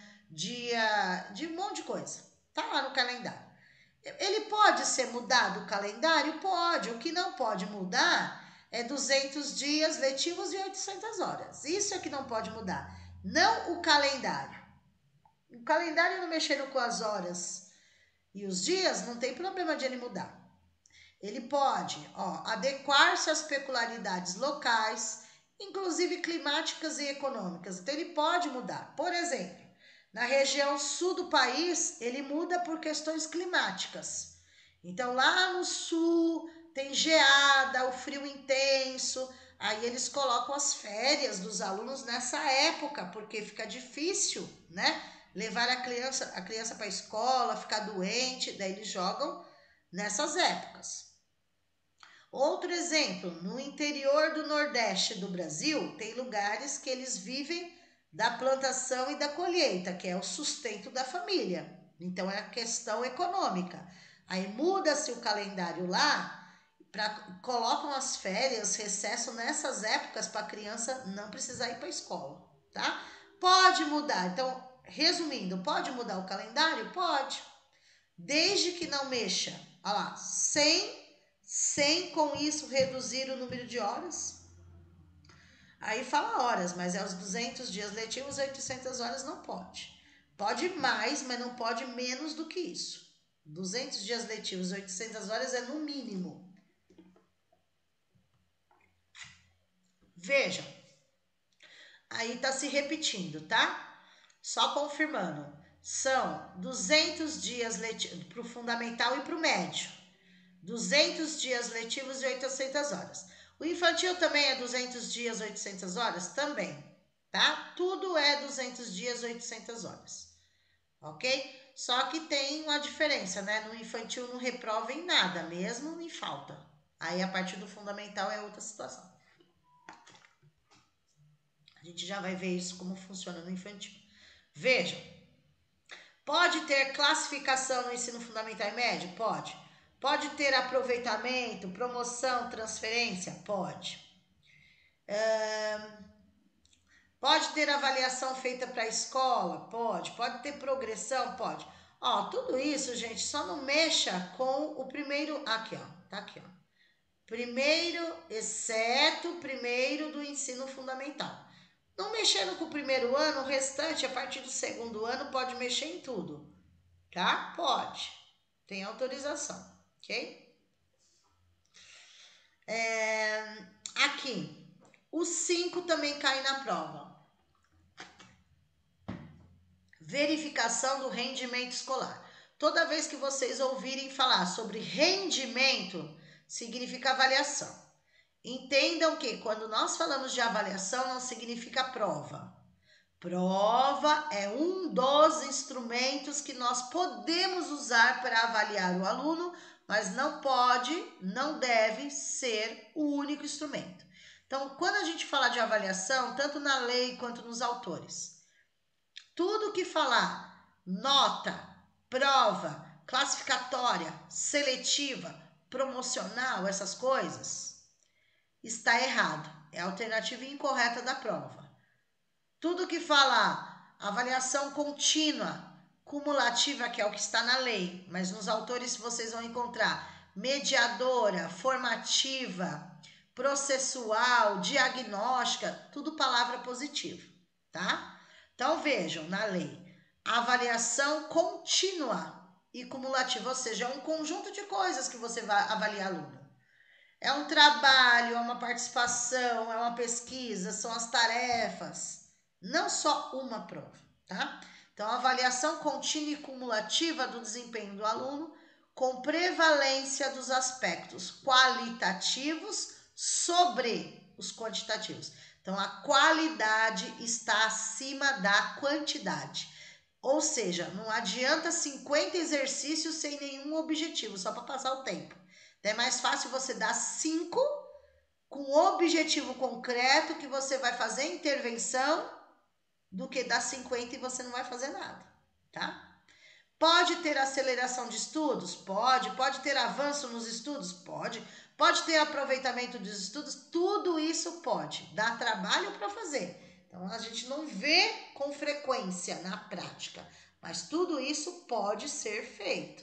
dia de um monte de coisa. Tá lá no calendário. Ele pode ser mudado o calendário? Pode. O que não pode mudar é duzentos dias letivos e oitocentas horas. Isso é que não pode mudar. Não o calendário. O calendário não mexendo com as horas e os dias, não tem problema de ele mudar. Ele pode, ó, adequar-se às peculiaridades locais, inclusive climáticas e econômicas. Então, ele pode mudar. Por exemplo, na região sul do país, ele muda por questões climáticas. Então, lá no sul, tem geada, o frio intenso. Aí, eles colocam as férias dos alunos nessa época, porque fica difícil, né? Levar a criança, a criança para a escola, ficar doente. Daí, eles jogam nessas épocas. Outro exemplo, no interior do Nordeste do Brasil, tem lugares que eles vivem da plantação e da colheita, que é o sustento da família. Então, é a questão econômica. Aí muda-se o calendário lá, pra, colocam as férias, recesso nessas épocas para a criança não precisar ir para a escola, tá? Pode mudar. Então, resumindo, pode mudar o calendário? Pode. Desde que não mexa, olha lá, sem, sem com isso reduzir o número de horas. Aí fala horas, mas é os duzentos dias letivos, oitocentas horas não pode. Pode mais, mas não pode menos do que isso. duzentos dias letivos, oitocentas horas é no mínimo. Vejam, aí tá se repetindo, tá? Só confirmando. São duzentos dias letivos para o fundamental e para o médio. duzentos dias letivos e oitocentas horas. O infantil também é duzentos dias, oitocentas horas? Também, tá? Tudo é duzentos dias, oitocentas horas, ok? Só que tem uma diferença, né? No infantil não reprova em nada, mesmo em falta. Aí a partir do fundamental é outra situação. A gente já vai ver isso como funciona no infantil. Vejam, pode ter classificação no ensino fundamental e médio? Pode. Pode ter aproveitamento, promoção, transferência? Pode. Uh, pode ter avaliação feita para a escola? Pode. Pode ter progressão? Pode. Ó, tudo isso, gente, só não mexa com o primeiro... Aqui, ó. Tá aqui, ó. Primeiro, exceto o primeiro do ensino fundamental. Não mexendo com o primeiro ano, o restante, a partir do segundo ano, pode mexer em tudo. Tá? Pode. Tem autorização, ok? É, aqui, o cinco também cai na prova. Verificação do rendimento escolar. Toda vez que vocês ouvirem falar sobre rendimento, significa avaliação. Entendam que quando nós falamos de avaliação, não significa prova. Prova é um dos instrumentos que nós podemos usar para avaliar o aluno, mas não pode, não deve ser o único instrumento. Então, quando a gente fala de avaliação, tanto na lei quanto nos autores, tudo que falar nota, prova, classificatória, seletiva, promocional, essas coisas, está errado. É a alternativa incorreta da prova. Tudo que fala avaliação contínua, cumulativa, que é o que está na lei, mas nos autores vocês vão encontrar mediadora, formativa, processual, diagnóstica, tudo palavra positiva, tá? Então vejam, na lei, avaliação contínua e cumulativa, ou seja, é um conjunto de coisas que você vai avaliar aluno. É um trabalho, é uma participação, é uma pesquisa, são as tarefas. Não só uma prova, tá? Então, avaliação contínua e cumulativa do desempenho do aluno com prevalência dos aspectos qualitativos sobre os quantitativos. Então, a qualidade está acima da quantidade. Ou seja, não adianta cinquenta exercícios sem nenhum objetivo, só para passar o tempo. É mais fácil você dar cinco com objetivo concreto que você vai fazer intervenção do que dar cinquenta e você não vai fazer nada, tá? Pode ter aceleração de estudos? Pode. Pode ter avanço nos estudos? Pode. Pode ter aproveitamento dos estudos? Tudo isso pode. Dá trabalho para fazer. Então, a gente não vê com frequência na prática, mas tudo isso pode ser feito.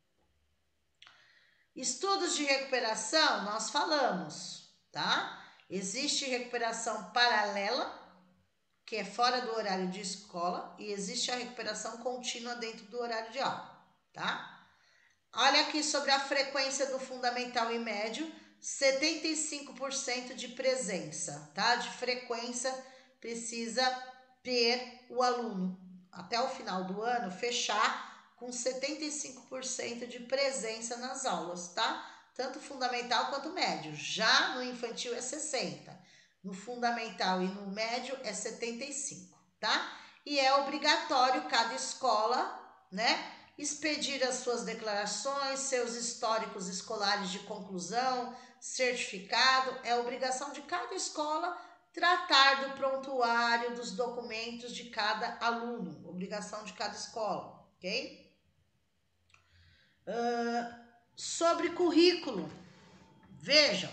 Estudos de recuperação, nós falamos, tá? Existe recuperação paralela, que é fora do horário de escola, e existe a recuperação contínua dentro do horário de aula, tá? Olha aqui sobre a frequência do fundamental e médio, setenta e cinco por cento de presença, tá? De frequência precisa ter o aluno, até o final do ano, fechar com setenta e cinco por cento de presença nas aulas, tá? Tanto fundamental quanto médio. Já no infantil é sessenta por cento. No fundamental e no médio é setenta e cinco por cento, tá? E é obrigatório cada escola, né, expedir as suas declarações, seus históricos escolares de conclusão, certificado. É obrigação de cada escola tratar do prontuário dos documentos de cada aluno. Obrigação de cada escola, ok? Uh, sobre currículo, vejam,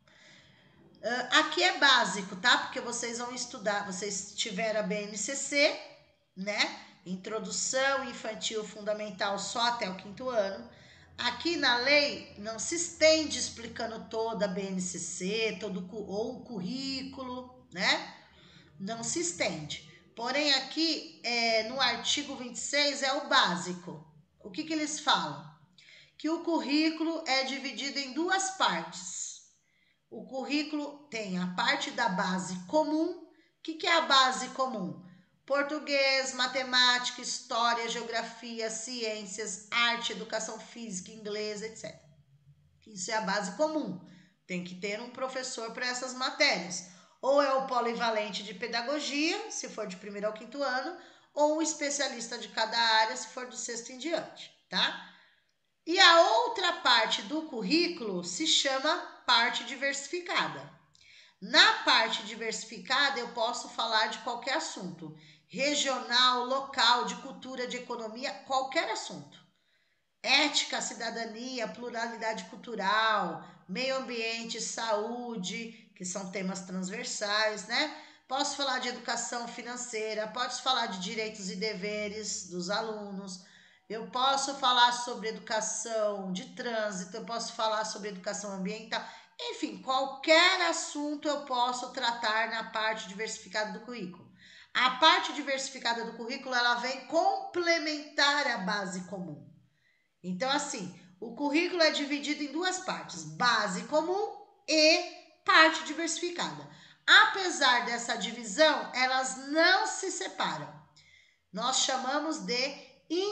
uh, aqui é básico, tá? Porque vocês vão estudar, vocês tiveram a B N C C, né? Introdução infantil fundamental só até o quinto ano. Aqui na lei não se estende explicando toda a B N C C, todo, ou o currículo, né? Não se estende. Porém, aqui é, no artigo vinte e seis é o básico. O que, que eles falam? Que o currículo é dividido em duas partes. O currículo tem a parte da base comum. O que, que é a base comum? Português, matemática, história, geografia, ciências, arte, educação física, inglês, etcétera. Isso é a base comum. Tem que ter um professor para essas matérias. Ou é o polivalente de pedagogia, se for de primeiro ao quinto ano, ou um especialista de cada área, se for do sexto em diante, tá? E a outra parte do currículo se chama parte diversificada. Na parte diversificada, eu posso falar de qualquer assunto. Regional, local, de cultura, de economia, qualquer assunto. Ética, cidadania, pluralidade cultural, meio ambiente, saúde, que são temas transversais, né? Posso falar de educação financeira, posso falar de direitos e deveres dos alunos, eu posso falar sobre educação de trânsito, eu posso falar sobre educação ambiental, enfim, qualquer assunto eu posso tratar na parte diversificada do currículo. A parte diversificada do currículo, ela vem complementar a base comum. Então, assim, o currículo é dividido em duas partes, base comum e parte diversificada. Apesar dessa divisão, elas não se separam. Nós chamamos de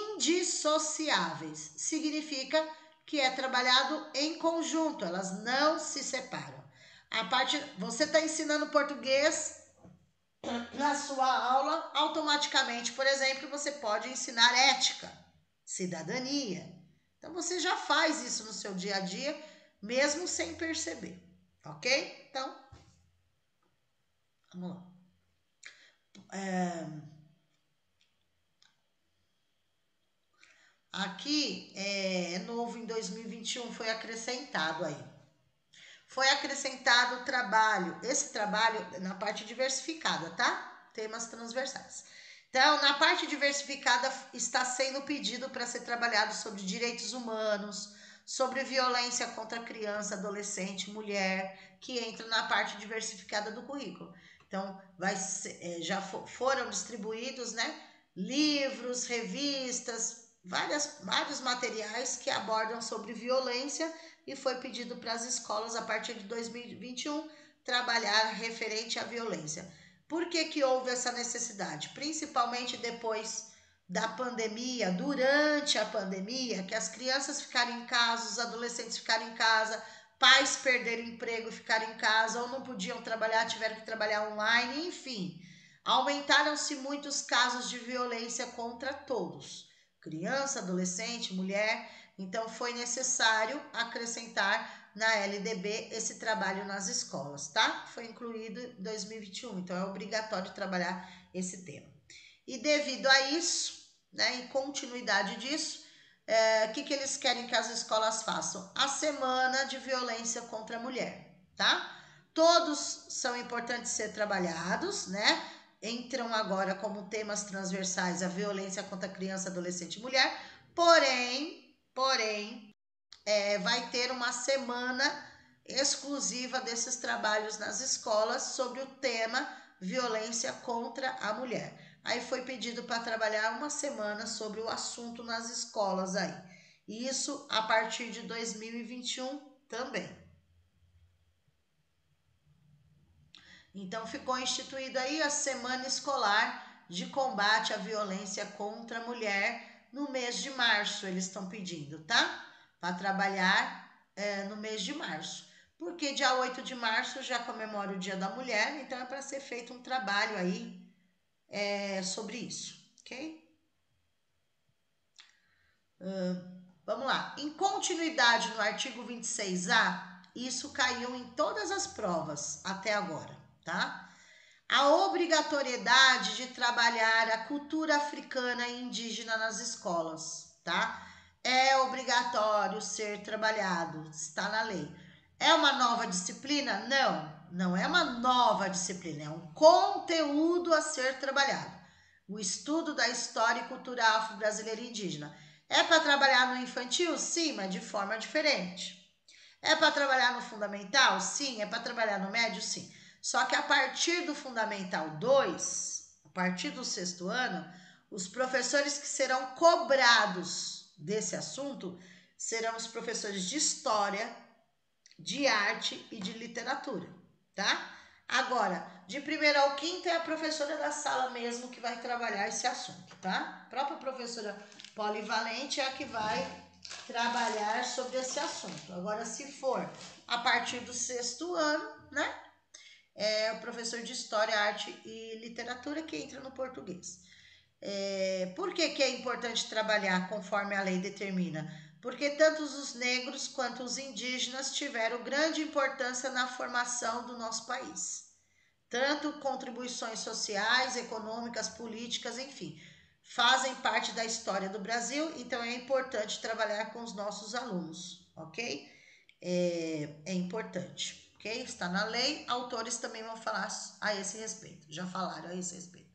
indissociáveis. Significa que é trabalhado em conjunto, elas não se separam. A parte, você está ensinando português na sua aula, automaticamente, por exemplo, você pode ensinar ética, cidadania. Então, você já faz isso no seu dia a dia, mesmo sem perceber, ok? Então, vamos lá. É... Aqui é novo em dois mil e vinte e um, foi acrescentado aí. Foi acrescentado o trabalho, esse trabalho na parte diversificada, tá? Temas transversais. Então, na parte diversificada está sendo pedido para ser trabalhado sobre direitos humanos, sobre violência contra criança, adolescente, mulher, que entra na parte diversificada do currículo. Então, vai ser, já foram distribuídos, né, livros, revistas, várias, vários materiais que abordam sobre violência e foi pedido para as escolas, a partir de dois mil e vinte e um, trabalhar referente à violência. Por que que houve essa necessidade? Principalmente depois da pandemia, durante a pandemia, que as crianças ficaram em casa, os adolescentes ficaram em casa, pais perderam emprego e ficaram em casa, ou não podiam trabalhar, tiveram que trabalhar online, enfim. Aumentaram-se muitos casos de violência contra todos. Criança, adolescente, mulher. Então, foi necessário acrescentar na L D B esse trabalho nas escolas, tá? Foi incluído em dois mil e vinte e um, então é obrigatório trabalhar esse tema. E devido a isso, né, em continuidade disso, o é, que, que eles querem que as escolas façam? A semana de violência contra a mulher, tá? Todos são importantes ser trabalhados, né? Entram agora como temas transversais a violência contra criança, adolescente e mulher, porém, porém, é, vai ter uma semana exclusiva desses trabalhos nas escolas sobre o tema violência contra a mulher. Aí foi pedido para trabalhar uma semana sobre o assunto nas escolas aí. E isso a partir de dois mil e vinte e um também. Então ficou instituída aí a Semana Escolar de Combate à Violência contra a Mulher no mês de março, eles estão pedindo, tá? Para trabalhar é, no mês de março. Porque dia oito de março já comemora o Dia da Mulher, então é para ser feito um trabalho aí é, sobre isso, ok? Uh, vamos lá. Em continuidade no artigo vinte e seis A, isso caiu em todas as provas até agora, tá? A obrigatoriedade de trabalhar a cultura africana e indígena nas escolas, tá? É obrigatório ser trabalhado, está na lei. É uma nova disciplina? Não, não é uma nova disciplina, é um conteúdo a ser trabalhado. O estudo da história e cultura afro-brasileira e indígena. É para trabalhar no infantil? Sim, mas de forma diferente. É para trabalhar no fundamental? Sim. É para trabalhar no médio? Sim. Só que a partir do Fundamental dois, a partir do sexto ano, os professores que serão cobrados desse assunto serão os professores de História, de Arte e de Literatura, tá? Agora, de primeiro ao quinto é a professora da sala mesmo que vai trabalhar esse assunto, tá? A própria professora polivalente é a que vai trabalhar sobre esse assunto. Agora, se for a partir do sexto ano, né? É o professor de História, Arte e Literatura que entra no português. É, por que, que é importante trabalhar conforme a lei determina? Porque tanto os negros quanto os indígenas tiveram grande importância na formação do nosso país. Tanto contribuições sociais, econômicas, políticas, enfim, fazem parte da história do Brasil, então é importante trabalhar com os nossos alunos, ok? É, é importante. Ok? Está na lei, autores também vão falar a esse respeito, já falaram a esse respeito.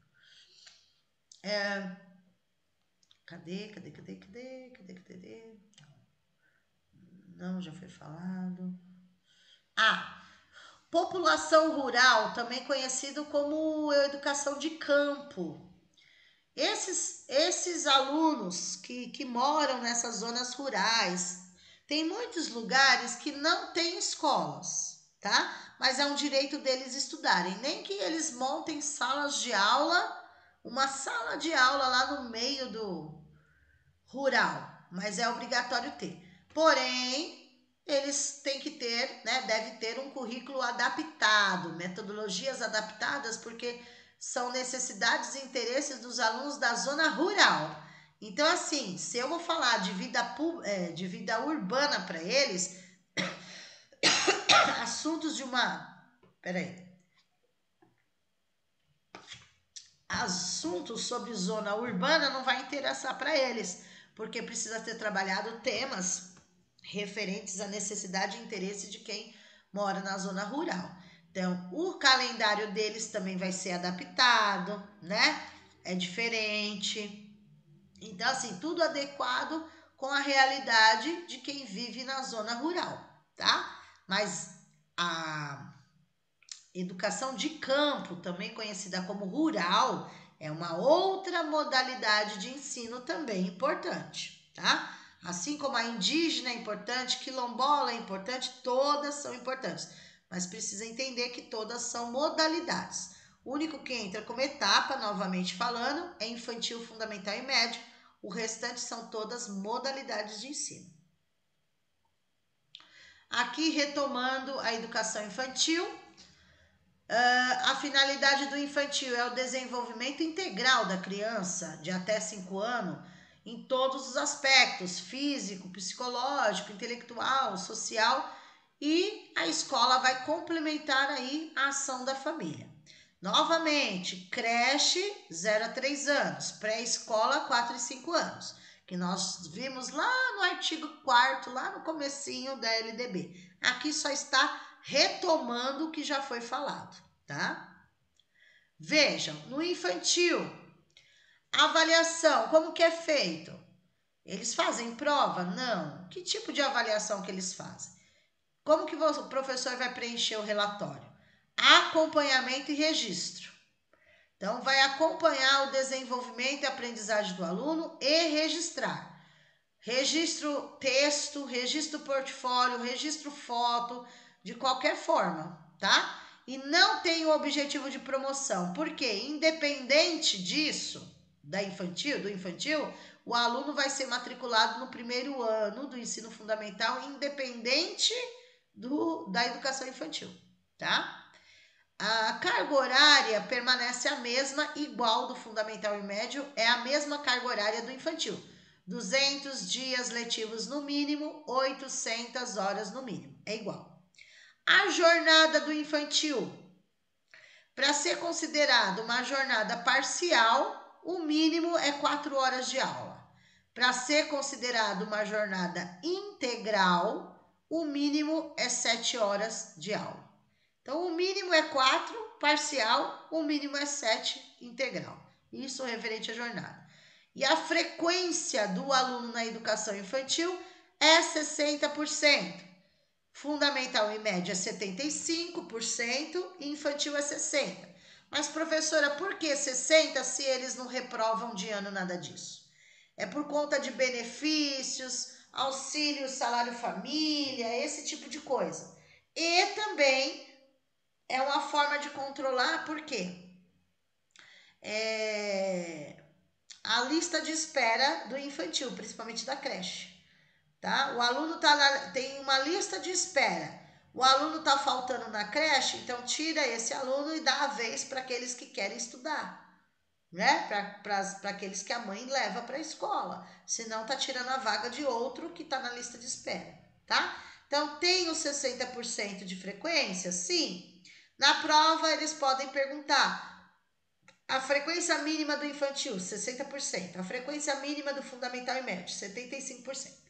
É, cadê, cadê, cadê, cadê, cadê, cadê? Não, já foi falado. Ah, população rural, também conhecido como educação de campo. Esses, esses alunos que, que moram nessas zonas rurais, tem muitos lugares que não tem escolas, tá? Mas é um direito deles estudarem. Nem que eles montem salas de aula, uma sala de aula lá no meio do rural, mas é obrigatório ter. Porém, eles têm que ter, né? Deve ter um currículo adaptado, metodologias adaptadas, porque são necessidades e interesses dos alunos da zona rural. Então, assim, se eu vou falar de vida, de vida urbana para eles, assuntos de uma... Peraí. Assuntos sobre zona urbana não vai interessar para eles, porque precisa ter trabalhado temas referentes à necessidade e interesse de quem mora na zona rural. Então, o calendário deles também vai ser adaptado, né? É diferente. Então, assim, tudo adequado com a realidade de quem vive na zona rural, tá? Mas a educação de campo, também conhecida como rural, é uma outra modalidade de ensino também importante, tá? Assim como a indígena é importante, quilombola é importante, todas são importantes. Mas precisa entender que todas são modalidades. O único que entra como etapa, novamente falando, é infantil, fundamental e médio. O restante são todas modalidades de ensino. Aqui, retomando a educação infantil, Uh, a finalidade do infantil é o desenvolvimento integral da criança de até cinco anos em todos os aspectos, físico, psicológico, intelectual, social, e a escola vai complementar aí a ação da família. Novamente, creche zero a três anos, pré-escola quatro e cinco anos, que nós vimos lá no artigo quarto, lá no comecinho da L D B. Aqui só está retomando o que já foi falado, tá? Vejam, no infantil, avaliação, como que é feito? Eles fazem prova? Não. Que tipo de avaliação que eles fazem? Como que o professor vai preencher o relatório? Acompanhamento e registro. Então, vai acompanhar o desenvolvimento e aprendizagem do aluno e registrar. Registro texto, registro portfólio, registro foto, de qualquer forma, tá? E não tem o objetivo de promoção, porque independente disso, da infantil, do infantil, o aluno vai ser matriculado no primeiro ano do ensino fundamental, independente do, da educação infantil, tá? A carga horária permanece a mesma, igual do fundamental e médio, é a mesma carga horária do infantil. duzentos dias letivos no mínimo, oitocentas horas no mínimo, é igual. A jornada do infantil. Para ser considerada uma jornada parcial, o mínimo é quatro horas de aula. Para ser considerado uma jornada integral, o mínimo é sete horas de aula. Então, o mínimo é quatro, parcial, o mínimo é sete, integral. Isso referente à jornada. E a frequência do aluno na educação infantil é sessenta por cento. Fundamental em média é setenta e cinco por cento e infantil é sessenta por cento. Mas, professora, por que sessenta por cento se eles não reprovam de ano nada disso? É por conta de benefícios, auxílio, salário família, esse tipo de coisa. E também é uma forma de controlar, por quê? É a lista de espera do infantil, principalmente da creche. Tá? O aluno tá na, tem uma lista de espera. O aluno está faltando na creche, então tira esse aluno e dá a vez para aqueles que querem estudar. Né? Para aqueles que a mãe leva para a escola. Senão está tirando a vaga de outro que está na lista de espera. Tá? Então, tem os sessenta por cento de frequência? Sim. Na prova, eles podem perguntar a frequência mínima do infantil, sessenta por cento. A frequência mínima do fundamental e médio, setenta e cinco por cento.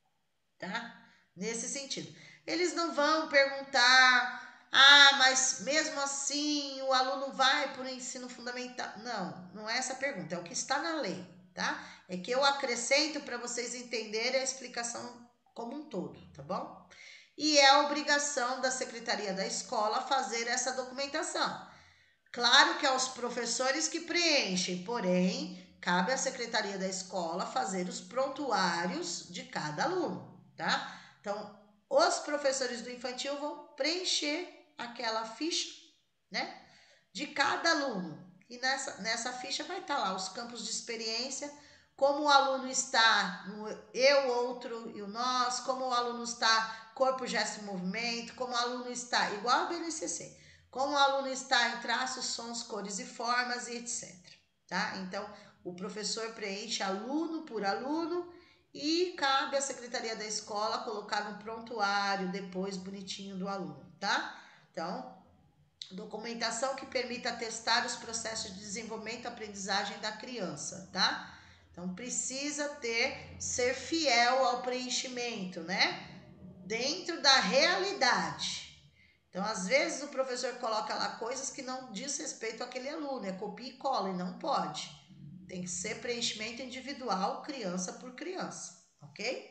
Tá? Nesse sentido. Eles não vão perguntar... Ah, mas mesmo assim o aluno vai para o ensino fundamental? Não, não é essa a pergunta, é o que está na lei, tá? É que eu acrescento para vocês entenderem a explicação como um todo, tá bom? E é a obrigação da secretaria da escola fazer essa documentação. Claro que é os professores que preenchem, porém, cabe à secretaria da escola fazer os prontuários de cada aluno, tá? Então, os professores do infantil vão preencher aquela ficha, né, de cada aluno. E nessa, nessa ficha vai estar lá os campos de experiência, como o aluno está no eu, outro e o nós, como o aluno está corpo, gesto e movimento, como o aluno está igual ao B N C C, como o aluno está em traços, sons, cores e formas e etcétera. Tá? Então, o professor preenche aluno por aluno e cabe à secretaria da escola colocar no prontuário depois bonitinho do aluno, tá? Então, documentação que permita testar os processos de desenvolvimento e aprendizagem da criança, tá? Então, precisa ter, ser fiel ao preenchimento, né? Dentro da realidade. Então, às vezes, o professor coloca lá coisas que não diz respeito àquele aluno, é copia e cola, e não pode. Tem que ser preenchimento individual, criança por criança, ok?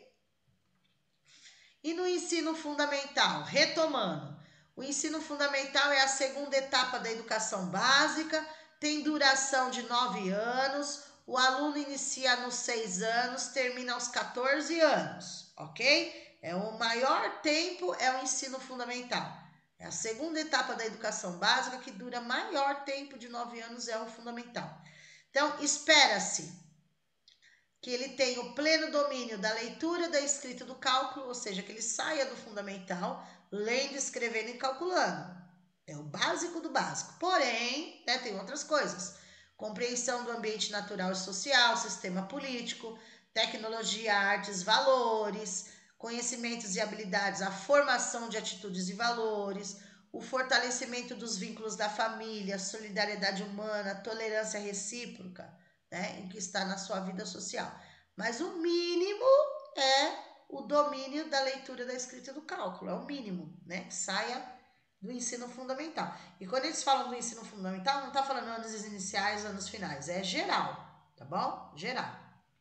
E no ensino fundamental, retomando, o ensino fundamental é a segunda etapa da educação básica, tem duração de nove anos, o aluno inicia nos seis anos, termina aos quatorze anos, ok? É o maior tempo, é o ensino fundamental. É a segunda etapa da educação básica que dura maior tempo de nove anos, é o fundamental. Então, espera-se que ele tenha o pleno domínio da leitura, da escrita e do cálculo, ou seja, que ele saia do fundamental, lendo, escrevendo e calculando. É o básico do básico. Porém, né, tem outras coisas. Compreensão do ambiente natural e social, sistema político, tecnologia, artes, valores, conhecimentos e habilidades, a formação de atitudes e valores, o fortalecimento dos vínculos da família, solidariedade humana, tolerância recíproca, né, em que está na sua vida social. Mas o mínimo é o domínio da leitura, da escrita e do cálculo. É o mínimo, né, que saia do ensino fundamental. E quando eles falam do ensino fundamental, não está falando anos iniciais, anos finais. É geral, tá bom? Geral.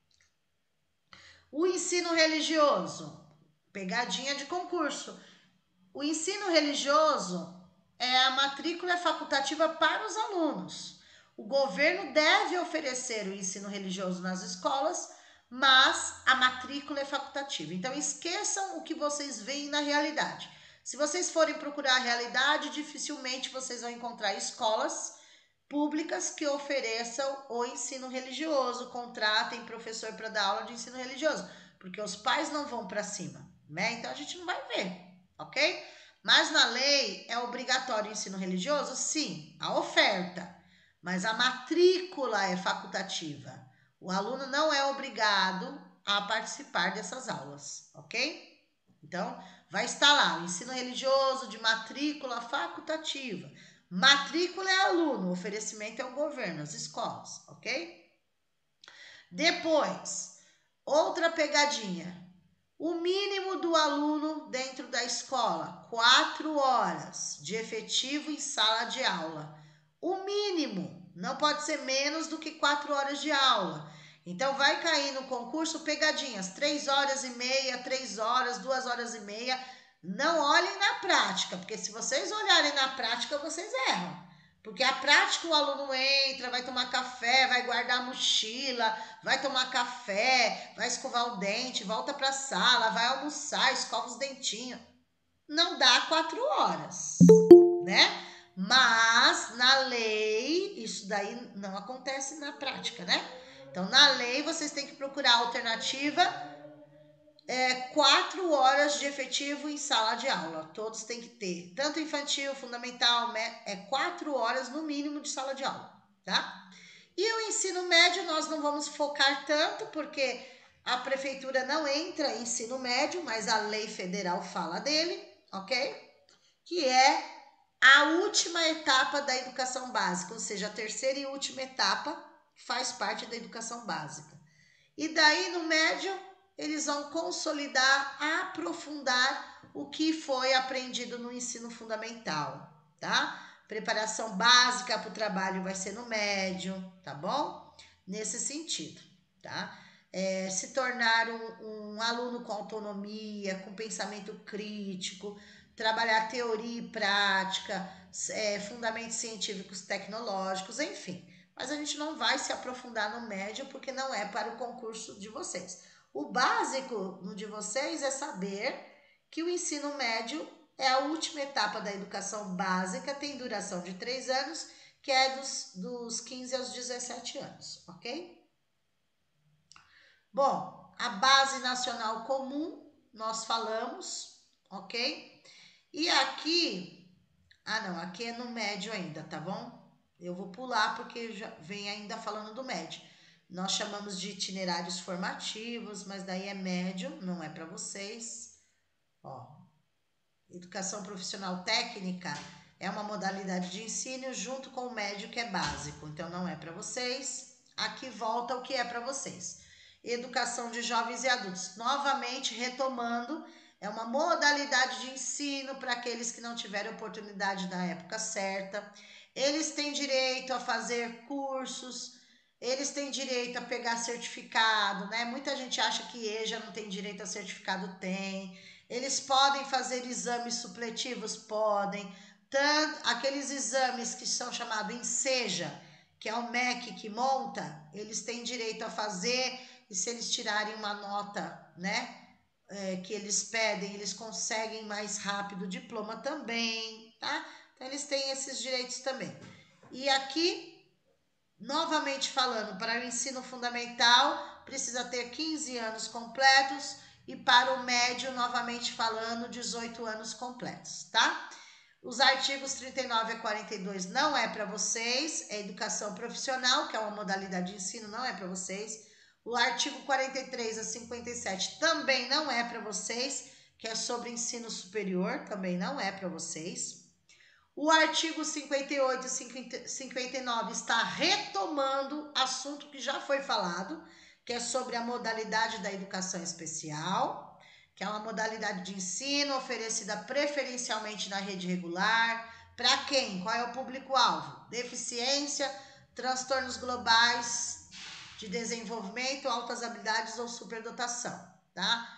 O ensino religioso, pegadinha de concurso. O ensino religioso é a matrícula facultativa para os alunos. O governo deve oferecer o ensino religioso nas escolas, mas a matrícula é facultativa. Então, esqueçam o que vocês veem na realidade. Se vocês forem procurar a realidade, dificilmente vocês vão encontrar escolas públicas que ofereçam o ensino religioso, contratem professor para dar aula de ensino religioso, porque os pais não vão para cima, né? Então, a gente não vai ver, ok? Mas na lei é obrigatório o ensino religioso? Sim, a oferta, mas a matrícula é facultativa. O aluno não é obrigado a participar dessas aulas, ok? Então, vai estar lá o ensino religioso de matrícula facultativa. Matrícula é aluno, oferecimento é o governo, as escolas, ok? Depois, outra pegadinha. O mínimo do aluno dentro da escola, quatro horas de efetivo em sala de aula. O mínimo, não pode ser menos do que quatro horas de aula. Então, vai cair no concurso pegadinhas, três horas e meia, três horas, duas horas e meia. Não olhem na prática, porque se vocês olharem na prática, vocês erram. Porque a prática o aluno entra, vai tomar café, vai guardar a mochila, vai tomar café, vai escovar o dente, volta para a sala, vai almoçar, escova os dentinhos. Não dá quatro horas, né? Mas na lei, isso daí não acontece na prática, né? Então, na lei, vocês têm que procurar a alternativa é, quatro horas de efetivo em sala de aula. Todos têm que ter, tanto infantil, fundamental, é quatro horas no mínimo de sala de aula, tá? E o ensino médio nós não vamos focar tanto, porque a prefeitura não entra em ensino médio, mas a lei federal fala dele, ok? Que é a última etapa da educação básica, ou seja, a terceira e última etapa faz parte da educação básica. E daí no médio eles vão consolidar, aprofundar o que foi aprendido no ensino fundamental, tá? Preparação básica para o trabalho vai ser no médio, tá bom? Nesse sentido, tá? É, se tornar um, um aluno com autonomia, com pensamento crítico, trabalhar teoria e prática, é, fundamentos científicos tecnológicos, enfim. Mas a gente não vai se aprofundar no médio porque não é para o concurso de vocês. O básico no de vocês é saber que o ensino médio é a última etapa da educação básica, tem duração de três anos, que é dos, dos quinze aos dezessete anos, ok? Bom, a base nacional comum, nós falamos, ok? E aqui, ah não, aqui é no médio ainda, tá bom? Eu vou pular porque já vem ainda falando do médio. Nós chamamos de itinerários formativos, mas daí é médio, não é para vocês. Ó, educação profissional técnica é uma modalidade de ensino junto com o médio que é básico, então não é para vocês. Aqui volta o que é para vocês. Educação de jovens e adultos, novamente retomando, é uma modalidade de ensino para aqueles que não tiveram oportunidade na época certa. Eles têm direito a fazer cursos, eles têm direito a pegar certificado, né? Muita gente acha que E J A não tem direito a certificado, tem. Eles podem fazer exames supletivos? Podem. Tanto, aqueles exames que são chamados Enseja, que é o M E C que monta, eles têm direito a fazer, e se eles tirarem uma nota, né, é, que eles pedem, eles conseguem mais rápido o diploma também, tá? Então, eles têm esses direitos também. E aqui, novamente falando, para o ensino fundamental, precisa ter quinze anos completos, e para o médio, novamente falando, dezoito anos completos, tá? Os artigos trinta e nove a quarenta e dois não é para vocês, é educação profissional, que é uma modalidade de ensino, não é para vocês. O artigo quarenta e três a cinquenta e sete também não é para vocês, que é sobre ensino superior, também não é para vocês. O artigo cinquenta e oito e cinquenta e nove está retomando assunto que já foi falado, que é sobre a modalidade da educação especial, que é uma modalidade de ensino oferecida preferencialmente na rede regular. Para quem? Qual é o público-alvo? Deficiência, transtornos globais de desenvolvimento, altas habilidades ou superdotação, tá?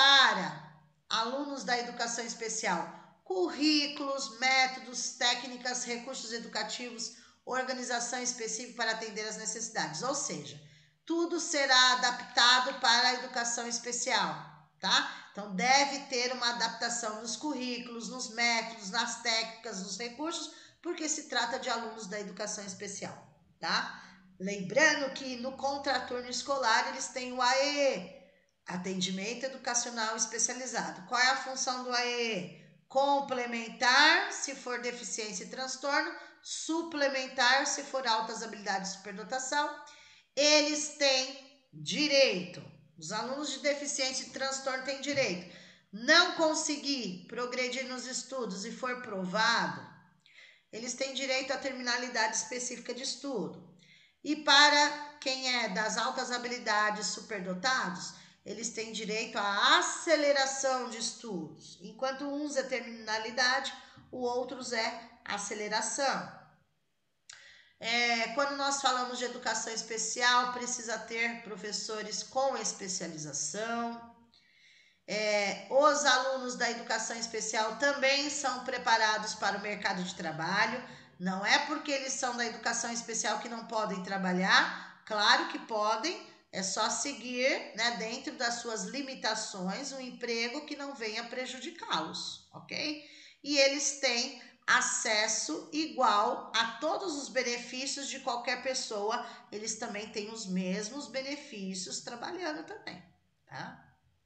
Para alunos da educação especial, currículos, métodos, técnicas, recursos educativos, organização específica para atender as necessidades. Ou seja, tudo será adaptado para a educação especial, tá? Então, deve ter uma adaptação nos currículos, nos métodos, nas técnicas, nos recursos, porque se trata de alunos da educação especial, tá? Lembrando que no contraturno escolar eles têm o A E E, Atendimento Educacional Especializado. Qual é a função do A E E? Complementar, se for deficiência e transtorno, suplementar, se for altas habilidades e superdotação. Eles têm direito, os alunos de deficiência e transtorno têm direito não conseguir progredir nos estudos e for provado, eles têm direito à terminalidade específica de estudo. E para quem é das altas habilidades superdotados, eles têm direito à aceleração de estudos. Enquanto uns é terminalidade, o outros é aceleração. É, quando nós falamos de educação especial, precisa ter professores com especialização. É, os alunos da educação especial também são preparados para o mercado de trabalho. Não é porque eles são da educação especial que não podem trabalhar. Claro que podem, é só seguir, né, dentro das suas limitações, um emprego que não venha prejudicá-los, ok? E eles têm acesso igual a todos os benefícios de qualquer pessoa. Eles também têm os mesmos benefícios trabalhando também, tá?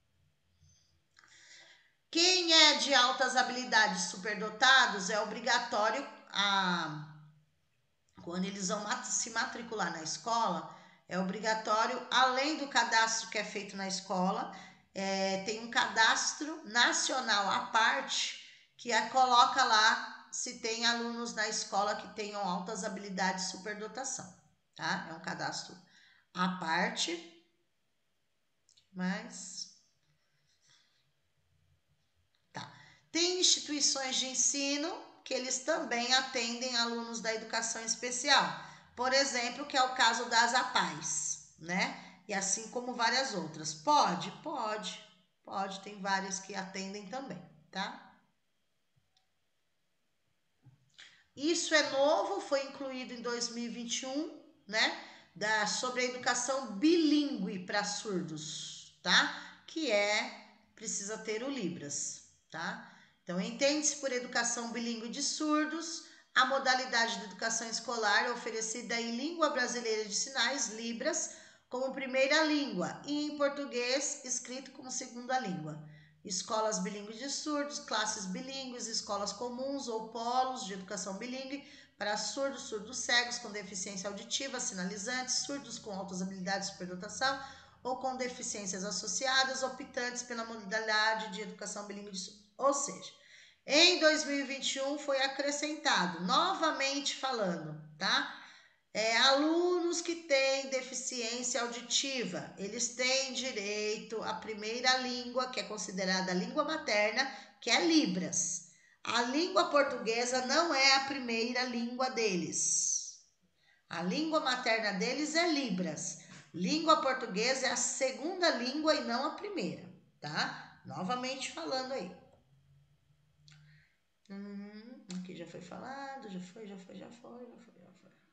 Quem é de altas habilidades superdotados é obrigatório, a, quando eles vão se matricular na escola, é obrigatório, além do cadastro que é feito na escola, é, tem um cadastro nacional à parte, que é, coloca lá se tem alunos na escola que tenham altas habilidades de superdotação, tá? É um cadastro à parte, mas... Tá. Tem instituições de ensino que eles também atendem alunos da educação especial. Por exemplo, que é o caso das APAES, né? E assim como várias outras. Pode? Pode. Pode, tem várias que atendem também, tá? Isso é novo, foi incluído em dois mil e vinte e um, né? Da, sobre a educação bilíngue para surdos, tá? Que é, precisa ter o Libras, tá? Então, entende-se por educação bilíngue de surdos a modalidade de educação escolar oferecida em língua brasileira de sinais, Libras, como primeira língua, e em português, escrito como segunda língua. Escolas bilíngues de surdos, classes bilíngues, escolas comuns ou polos de educação bilíngue para surdos, surdos cegos com deficiência auditiva, sinalizantes, surdos com altas habilidades de superdotação ou com deficiências associadas, optantes pela modalidade de educação bilíngue de surdos. Ou seja, em dois mil e vinte e um foi acrescentado, novamente falando, tá? É, alunos que têm deficiência auditiva, eles têm direito à primeira língua, que é considerada a língua materna, que é Libras. A língua portuguesa não é a primeira língua deles. A língua materna deles é Libras. Língua portuguesa é a segunda língua e não a primeira, tá? Novamente falando aí. Hum, aqui já foi falado, já foi, já foi, já foi, já foi, já foi.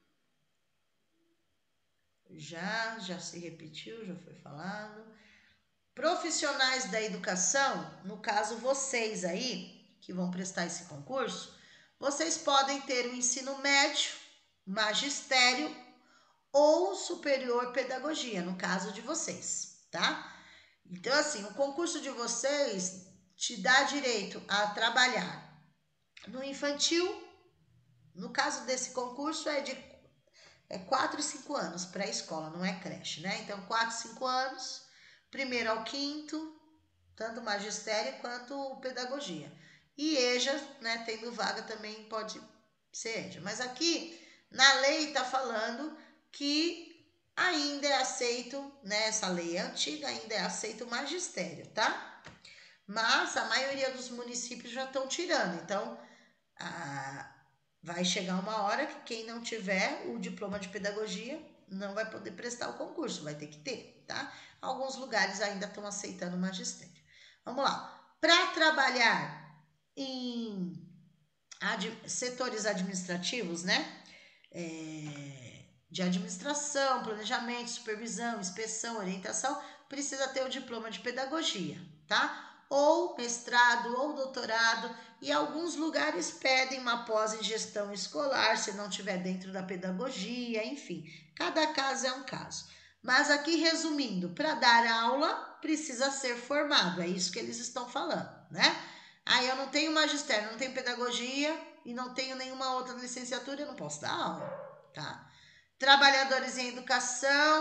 Já, já se repetiu, já foi falado. Profissionais da educação, no caso vocês aí, que vão prestar esse concurso, vocês podem ter o ensino médio, magistério ou superior pedagogia, no caso de vocês, tá? Então, assim, o concurso de vocês te dá direito a trabalhar no infantil. No caso desse concurso é de é quatro e cinco anos, pré-escola, não é creche, né? Então, quatro e cinco anos, primeiro ao quinto, tanto magistério quanto pedagogia. E EJA, né, tendo vaga também pode ser EJA. Mas aqui, na lei, está falando que ainda é aceito, né, essa lei é antiga, ainda é aceito o magistério, tá? Mas a maioria dos municípios já estão tirando, então... a vai chegar uma hora que quem não tiver o diploma de pedagogia não vai poder prestar o concurso, vai ter que ter, tá? Alguns lugares ainda estão aceitando o magistério. Vamos lá. Para trabalhar em ad, setores administrativos, né? É, de administração, planejamento, supervisão, inspeção, orientação, precisa ter o diploma de pedagogia, tá? Ou mestrado ou doutorado, e alguns lugares pedem uma pós em gestão escolar, se não estiver dentro da pedagogia, enfim, cada caso é um caso. Mas aqui, resumindo, para dar aula, precisa ser formado, é isso que eles estão falando, né? Ah, eu não tenho magistério, não tenho pedagogia e não tenho nenhuma outra licenciatura, eu não posso dar aula, tá? Trabalhadores em educação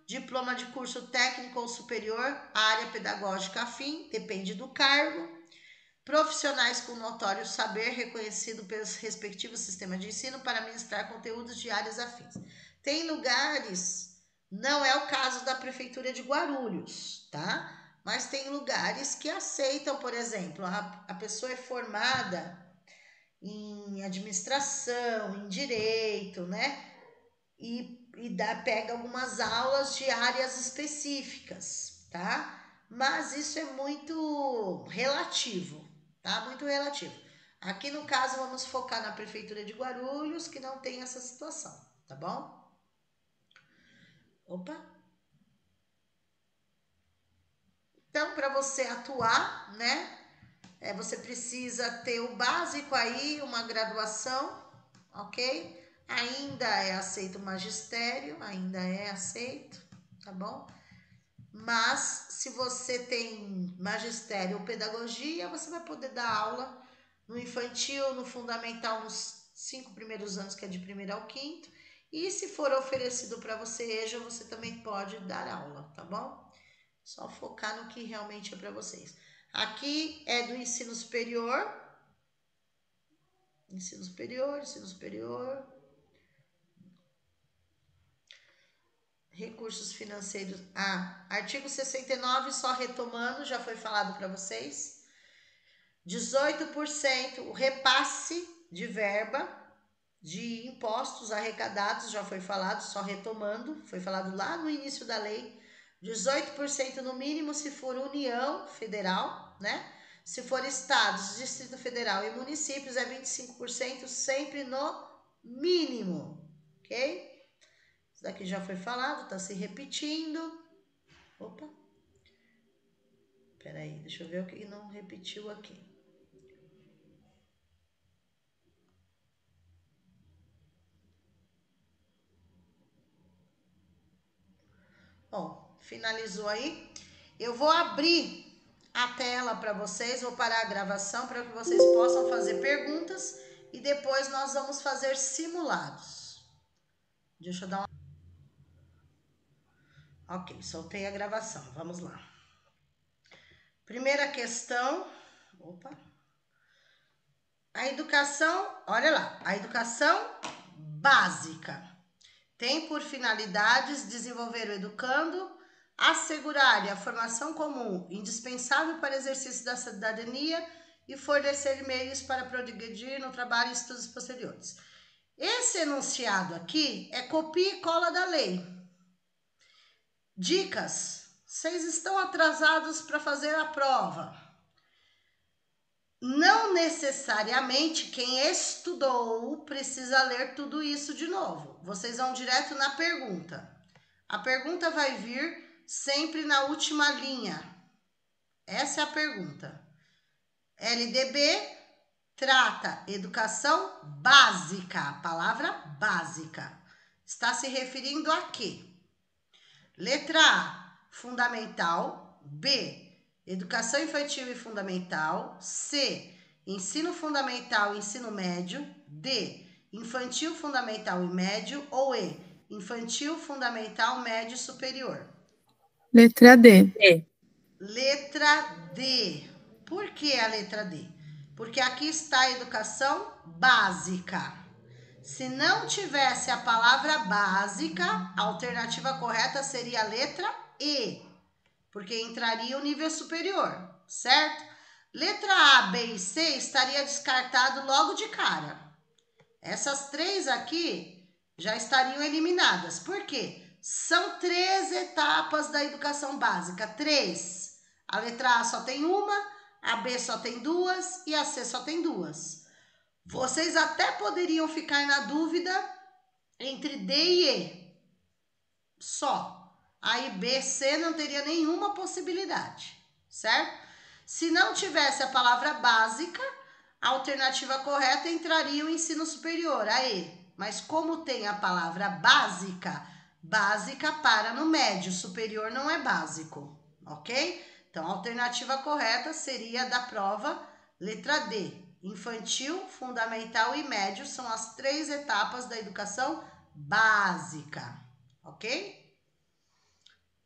diploma de curso técnico ou superior, área pedagógica afim, depende do cargo, profissionais com notório saber reconhecido pelos respectivos sistemas de ensino para ministrar conteúdos de áreas afins. Tem lugares, não é o caso da Prefeitura de Guarulhos, tá? Mas tem lugares que aceitam, por exemplo, a, a pessoa é formada em administração, em direito, né? E, e dá, pega algumas aulas de áreas específicas, tá? Mas isso é muito relativo, tá? Muito relativo. Aqui no caso vamos focar na Prefeitura de Guarulhos, que não tem essa situação, tá bom? Opa! Então, para você atuar, né? É, você precisa ter o básico aí, uma graduação, ok? Ainda é aceito o magistério, ainda é aceito, tá bom? Mas se você tem magistério ou pedagogia, você vai poder dar aula no infantil, no fundamental, nos cinco primeiros anos, que é de primeiro ao quinto. E se for oferecido para você EJA, você também pode dar aula, tá bom? Só focar no que realmente é para vocês. Aqui é do ensino superior. Ensino superior, ensino superior. Recursos financeiros. Ah, artigo sessenta e nove, só retomando, já foi falado para vocês. dezoito por cento o repasse de verba de impostos arrecadados, já foi falado, só retomando, foi falado lá no início da lei. dezoito por cento no mínimo se for União Federal, né? Se for estados, Distrito Federal e municípios é vinte e cinco por cento sempre no mínimo, ok? Isso daqui já foi falado, tá se repetindo. Opa. Peraí, deixa eu ver o que não repetiu aqui. Bom, finalizou aí. Eu vou abrir a tela para vocês, vou parar a gravação para que vocês possam fazer perguntas e depois nós vamos fazer simulados. Deixa eu dar uma... Ok, soltei a gravação, vamos lá. Primeira questão, opa. A educação, olha lá, a educação básica tem por finalidades desenvolver o educando, assegurar-lhe a formação comum, indispensável para o exercício da cidadania e fornecer meios para progredir no trabalho e estudos posteriores. Esse enunciado aqui é copia e cola da lei. Dicas: vocês estão atrasados para fazer a prova. Não necessariamente quem estudou precisa ler tudo isso de novo. Vocês vão direto na pergunta. A pergunta vai vir sempre na última linha. Essa é a pergunta. L D B trata educação básica. A palavra básica está se referindo a quê? Letra A, fundamental. B, educação infantil e fundamental. C, ensino fundamental e ensino médio. D, infantil, fundamental e médio. Ou E, infantil, fundamental, médio e superior. Letra D. D. Letra D. Por que a letra D? Porque aqui está a educação básica. Se não tivesse a palavra básica, a alternativa correta seria a letra E, porque entraria o nível superior, certo? Letra A, B e C estaria descartado logo de cara. Essas três aqui já estariam eliminadas. Por quê? São três etapas da educação básica. Três. A letra A só tem uma, a B só tem duas e a C só tem duas. Vocês até poderiam ficar na dúvida entre D e E. Só. Aí B, C não teria nenhuma possibilidade, certo? Se não tivesse a palavra básica, a alternativa correta entraria o ensino superior, a E. Mas como tem a palavra básica, básica para no médio, superior não é básico, ok? Então, a alternativa correta seria da prova, letra D. Infantil, fundamental e médio são as três etapas da educação básica, ok?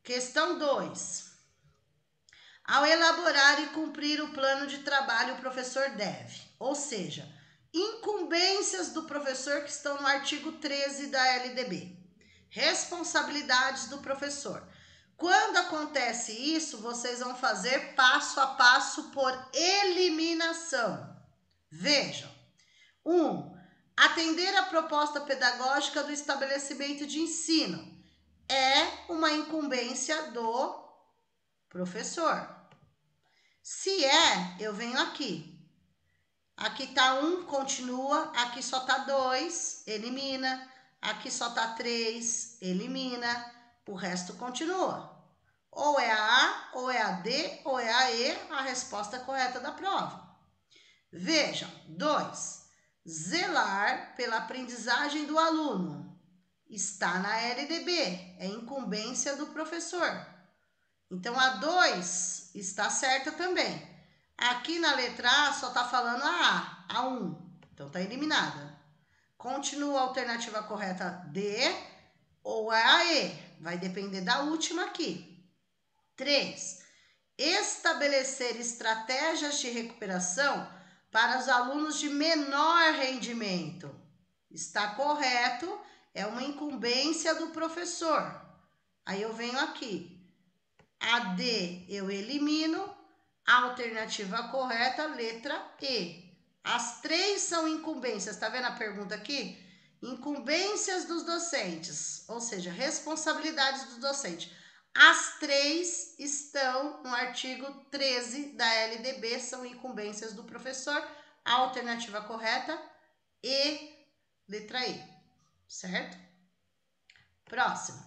Questão dois. Ao elaborar e cumprir o plano de trabalho, o professor deve, ou seja, incumbências do professor que estão no artigo treze da L D B. Responsabilidades do professor. Quando acontece isso, vocês vão fazer passo a passo por eliminação. Vejam. um. Atender a proposta pedagógica do estabelecimento de ensino. É uma incumbência do professor. Se é, eu venho aqui. Aqui está um, continua. Aqui só está dois, elimina. Aqui só está três, elimina. O resto continua. Ou é a A, ou é a D, ou é a E, a resposta correta da prova. Vejam, dois. Zelar pela aprendizagem do aluno. Está na L D B, é incumbência do professor. Então, a dois está certa também. Aqui na letra A só está falando a A, a um. Então, está eliminada. Continua a alternativa correta D ou é a E. Vai depender da última aqui. três. Estabelecer estratégias de recuperação para os alunos de menor rendimento. Está correto, é uma incumbência do professor. Aí eu venho aqui. A D eu elimino, a alternativa correta, letra E. As três são incumbências, tá vendo a pergunta aqui? Incumbências dos docentes, ou seja, responsabilidades do docente. As três estão no artigo treze da L D B, são incumbências do professor. A alternativa correta, E, letra E, certo? Próximo.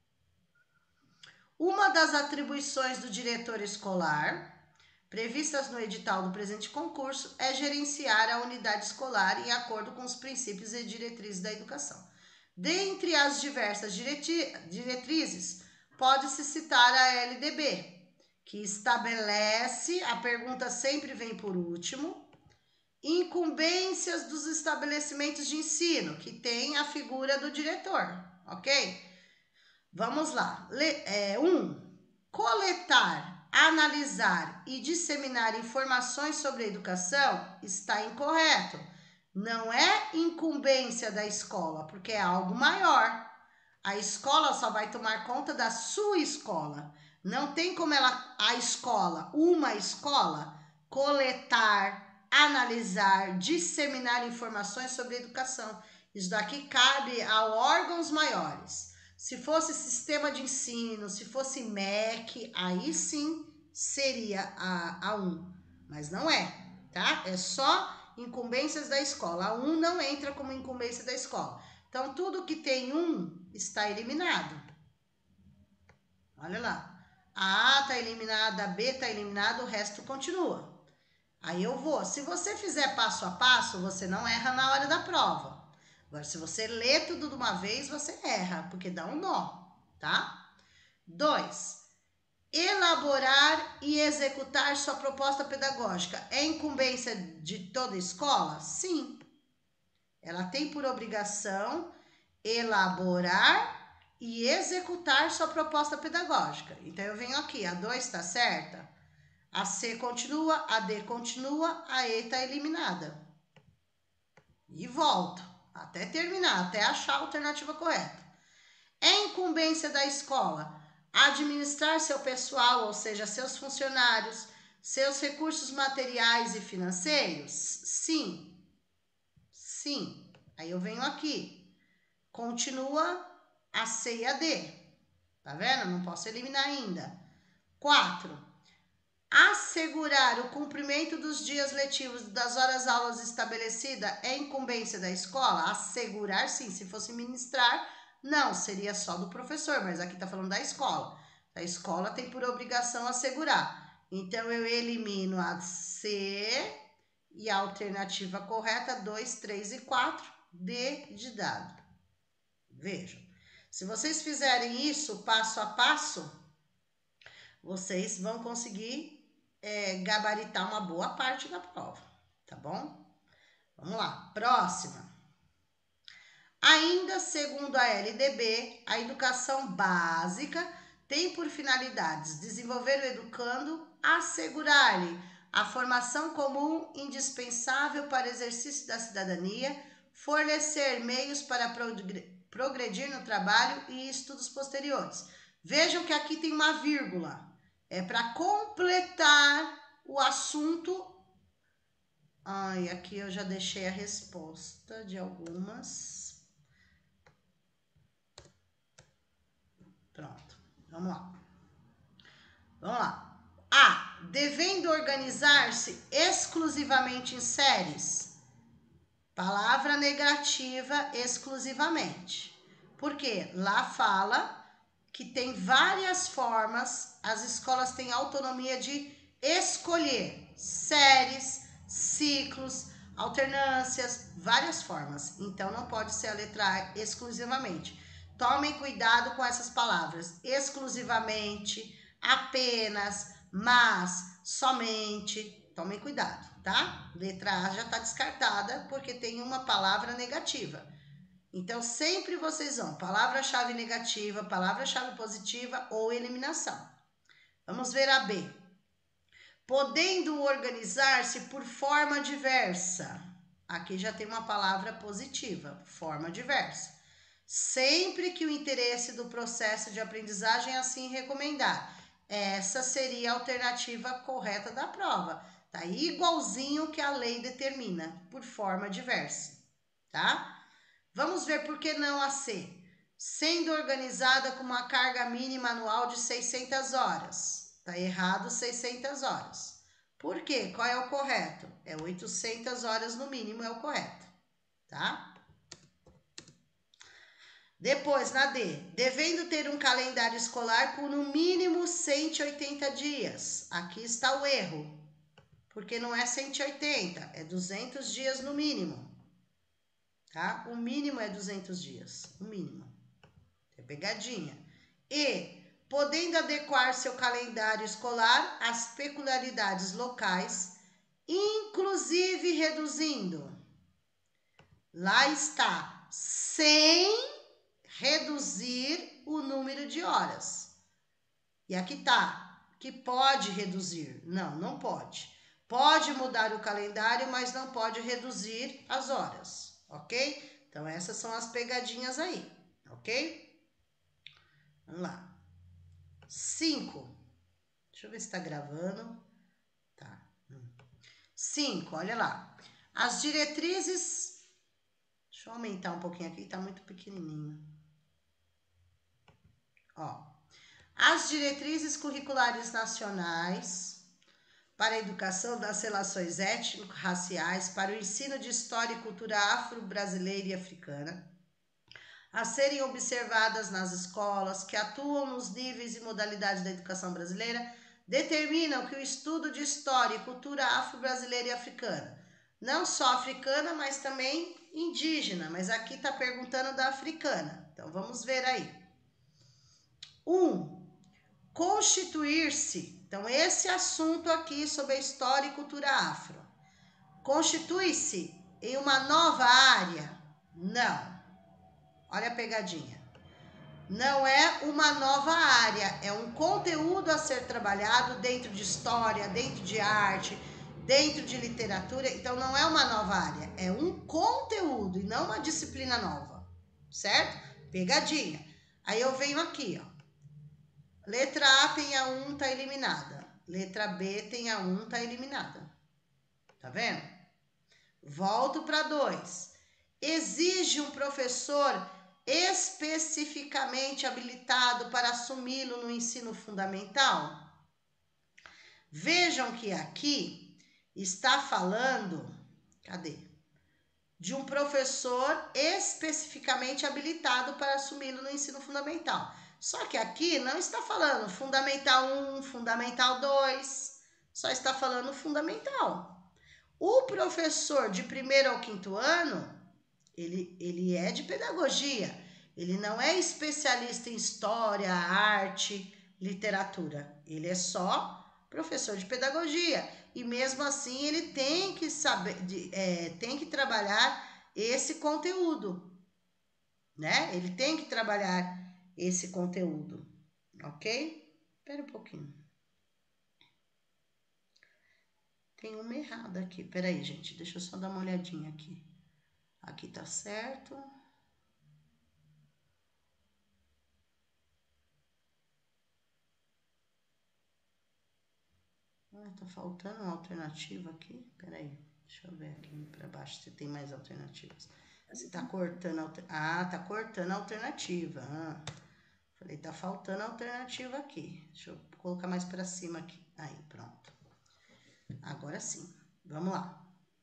Uma das atribuições do diretor escolar, previstas no edital do presente concurso, é gerenciar a unidade escolar em acordo com os princípios e diretrizes da educação. Dentre as diversas diretrizes, pode-se citar a L D B, que estabelece, a pergunta sempre vem por último, incumbências dos estabelecimentos de ensino, que tem a figura do diretor, ok? Vamos lá. É, um, coletar, analisar e disseminar informações sobre a educação está incorreto. Não é incumbência da escola, porque é algo maior. A escola só vai tomar conta da sua escola. Não tem como ela, a escola, uma escola, coletar, analisar, disseminar informações sobre a educação. Isso daqui cabe a órgãos maiores. Se fosse sistema de ensino, se fosse M E C, aí sim seria a, a um. Mas não é, tá? É só incumbências da escola. A um não entra como incumbência da escola. Então, tudo que tem um está eliminado. Olha lá. A A está eliminada, a B está eliminada, o resto continua. Aí eu vou. Se você fizer passo a passo, você não erra na hora da prova. Agora, se você lê tudo de uma vez, você erra, porque dá um nó, tá? dois. Elaborar e executar sua proposta pedagógica. É incumbência de toda escola? Sim. Ela tem por obrigação elaborar e executar sua proposta pedagógica. Então, eu venho aqui, a dois está certa, a C continua, a D continua, a E está eliminada. E volto, até terminar, até achar a alternativa correta. É incumbência da escola administrar seu pessoal, ou seja, seus funcionários, seus recursos materiais e financeiros? Sim. Sim. Aí eu venho aqui. Continua a C e a D. Tá vendo? Não posso eliminar ainda. quatro. Assegurar o cumprimento dos dias letivos das horas aulas estabelecidas é incumbência da escola? Assegurar, sim. Se fosse ministrar, não. Seria só do professor, mas aqui está falando da escola. A escola tem por obrigação assegurar. Então, eu elimino a C e a alternativa correta, dois, três e quatro, D de dado. Vejam. Se vocês fizerem isso passo a passo, vocês vão conseguir é, gabaritar uma boa parte da prova, tá bom? Vamos lá, próxima. Ainda segundo a L D B, a educação básica tem por finalidades desenvolver o educando, assegurar-lhe a formação comum indispensável para o exercício da cidadania, fornecer meios para progredir no trabalho e estudos posteriores. Vejam que aqui tem uma vírgula. É para completar o assunto. Ai, aqui eu já deixei a resposta de algumas. Pronto, vamos lá. Vamos lá. A. Devendo organizar-se exclusivamente em séries. Palavra negativa, exclusivamente. Porque lá fala que tem várias formas, as escolas têm autonomia de escolher séries, ciclos, alternâncias, várias formas. Então, não pode ser a letra A exclusivamente. Tomem cuidado com essas palavras. Exclusivamente, apenas, mas, somente. Tomem cuidado, tá? Letra A já está descartada porque tem uma palavra negativa. Então, sempre vocês vão palavra-chave negativa, palavra-chave positiva ou eliminação. Vamos ver a B. Podendo organizar-se por forma diversa. Aqui já tem uma palavra positiva, forma diversa. Sempre que o interesse do processo de aprendizagem assim recomendar. Essa seria a alternativa correta da prova. Tá igualzinho que a lei determina, por forma diversa, tá? Vamos ver por que não a C. Sendo organizada com uma carga mínima anual de seiscentas horas. Está errado seiscentas horas. Por quê? Qual é o correto? É oitocentas horas no mínimo é o correto. Tá? Depois, na D. Devendo ter um calendário escolar por no mínimo cento e oitenta dias. Aqui está o erro. Porque não é cento e oitenta, é duzentos dias no mínimo. Tá? O mínimo é duzentos dias, o mínimo. É pegadinha. E, podendo adequar seu calendário escolar às peculiaridades locais, inclusive reduzindo. Lá está, sem reduzir o número de horas. E aqui tá, que pode reduzir. Não, não pode. Pode mudar o calendário, mas não pode reduzir as horas. Ok? Então, essas são as pegadinhas aí, ok? Vamos lá. Cinco. Deixa eu ver se tá gravando. Tá. Cinco, olha lá. As diretrizes... Deixa eu aumentar um pouquinho aqui, tá muito pequenininho. Ó. As diretrizes curriculares nacionais para a educação das relações étnico-raciais, para o ensino de história e cultura afro-brasileira e africana, a serem observadas nas escolas que atuam nos níveis e modalidades da educação brasileira, determinam que o estudo de história e cultura afro-brasileira e africana, não só africana, mas também indígena, mas aqui está perguntando da africana. Então, vamos ver aí. Um, constituir-se. Então, esse assunto aqui sobre a história e cultura afro. Constitui-se em uma nova área? Não. Olha a pegadinha. Não é uma nova área, é um conteúdo a ser trabalhado dentro de história, dentro de arte, dentro de literatura. Então, não é uma nova área, é um conteúdo e não uma disciplina nova, certo? Pegadinha. Aí eu venho aqui, ó. Letra A tem a um, tá eliminada. Letra B tem a um, tá eliminada. Tá vendo? Volto para dois. Exige um professor especificamente habilitado para assumi-lo no ensino fundamental? Vejam que aqui está falando, cadê? De um professor especificamente habilitado para assumi-lo no ensino fundamental. Só que aqui não está falando fundamental um, fundamental dois, só está falando fundamental. O professor de primeiro ao quinto ano, ele, ele é de pedagogia, ele não é especialista em história, arte, literatura, ele é só professor de pedagogia. E mesmo assim ele tem que saber, é, tem que trabalhar esse conteúdo, né? Ele tem que trabalhar esse conteúdo, ok? Espera um pouquinho. Tem uma errada aqui. Pera aí, gente. Deixa eu só dar uma olhadinha aqui. Aqui tá certo. Ah, tá faltando uma alternativa aqui. Pera aí. Deixa eu ver aqui pra baixo se tem mais alternativas. Se tá cortando... Alter... Ah, tá cortando a alternativa. Ah. Falei, tá faltando alternativa aqui. Deixa eu colocar mais pra cima aqui. Aí, pronto. Agora sim. Vamos lá.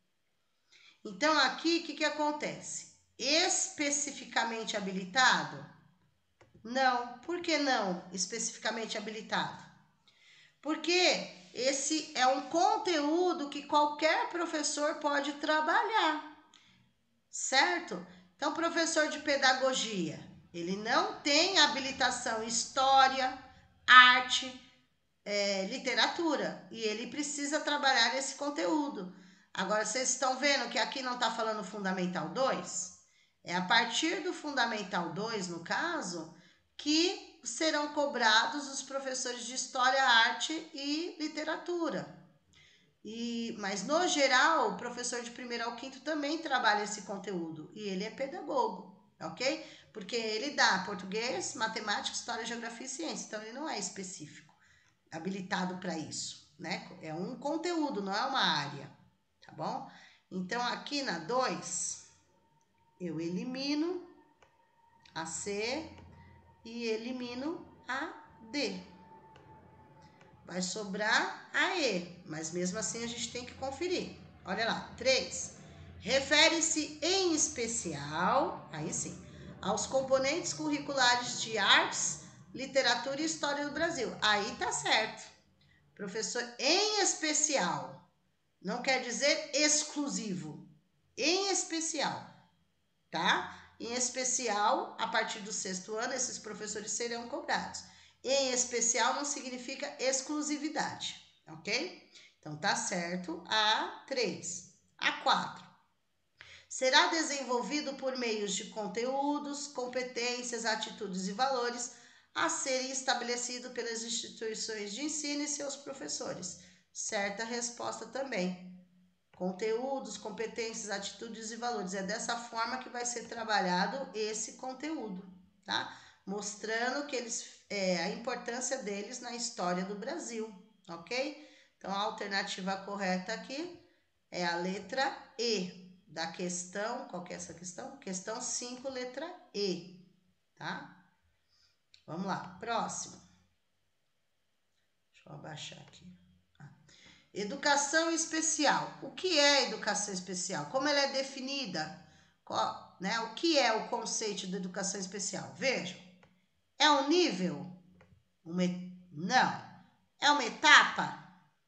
Então, aqui, o que que acontece? Especificamente habilitado? Não. Por que não especificamente habilitado? Porque esse é um conteúdo que qualquer professor pode trabalhar, certo? Então, professor de pedagogia, ele não tem habilitação em história, arte, é, literatura, e ele precisa trabalhar esse conteúdo. Agora, vocês estão vendo que aqui não está falando Fundamental dois? É a partir do Fundamental dois, no caso, que serão cobrados os professores de História, Arte e Literatura. E, mas, no geral, o professor de primeiro ao quinto também trabalha esse conteúdo. E ele é pedagogo, ok? Porque ele dá português, matemática, história, geografia e ciência. Então, ele não é específico, habilitado para isso, né? É um conteúdo, não é uma área, tá bom? Então, aqui na dois, eu elimino a C e elimino a D. Vai sobrar a E, mas mesmo assim a gente tem que conferir. Olha lá, três. Refere-se em especial, aí sim, aos componentes curriculares de artes, literatura e história do Brasil. Aí tá certo. Professor em especial, não quer dizer exclusivo, em especial, tá? Em especial, a partir do sexto ano, esses professores serão cobrados. Em especial não significa exclusividade, ok? Então, tá certo a três. A quatro. Será desenvolvido por meios de conteúdos, competências, atitudes e valores a serem estabelecidos pelas instituições de ensino e seus professores. Certa resposta também. Conteúdos, competências, atitudes e valores. É dessa forma que vai ser trabalhado esse conteúdo, tá? Mostrando que eles, é, a importância deles na história do Brasil, ok? Então, a alternativa correta aqui é a letra E da questão, qual que é essa questão? Questão cinco, letra E, tá? Vamos lá, próximo. Deixa eu abaixar aqui. Educação especial. O que é educação especial? Como ela é definida? Qual, né? O que é o conceito de educação especial? Vejam. É um nível? Uma, não. É uma etapa?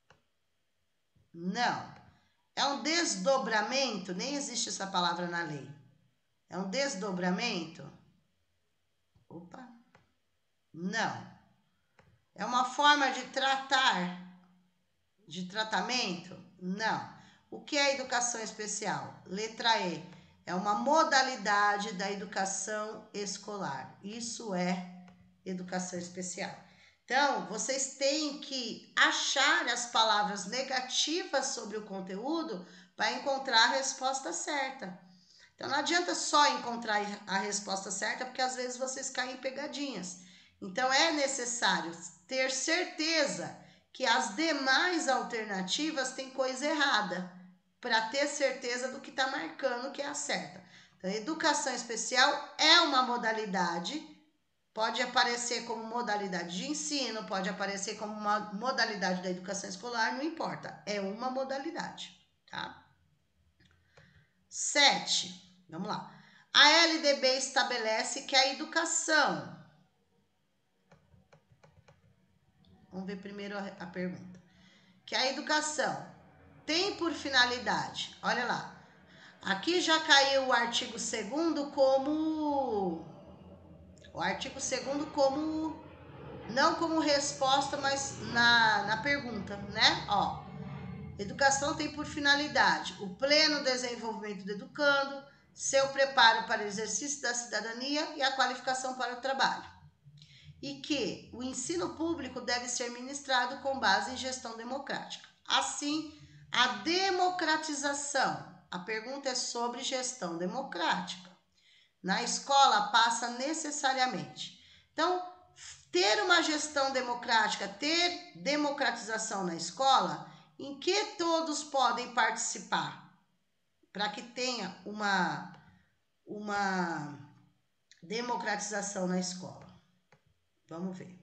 Não. É um desdobramento? Nem existe essa palavra na lei. É um desdobramento? Opa. Não. É uma forma de tratar? De tratamento? Não. O que é educação especial? Letra E. É uma modalidade da educação escolar. Isso é educação especial. Então, vocês têm que achar as palavras negativas sobre o conteúdo para encontrar a resposta certa. Então, não adianta só encontrar a resposta certa, porque às vezes vocês caem em pegadinhas. Então, é necessário ter certeza que as demais alternativas têm coisa errada, para ter certeza do que está marcando que é a certa. Então, educação especial é uma modalidade, pode aparecer como modalidade de ensino, pode aparecer como uma modalidade da educação escolar, não importa, é uma modalidade, tá? sete. Vamos lá. A L D B estabelece que a educação... Vamos ver primeiro a, a pergunta. Que a educação tem por finalidade... Olha lá. Aqui já caiu o artigo segundo como... O artigo segundo como... Não como resposta, mas na, na pergunta, né? Ó. Educação tem por finalidade o pleno desenvolvimento do educando, seu preparo para o exercício da cidadania e a qualificação para o trabalho. e que o ensino público deve ser ministrado com base em gestão democrática. Assim, a democratização, a pergunta é sobre gestão democrática. Na escola passa necessariamente. Então, ter uma gestão democrática, ter democratização na escola, em que todos podem participar, para que tenha uma, uma democratização na escola. Vamos ver.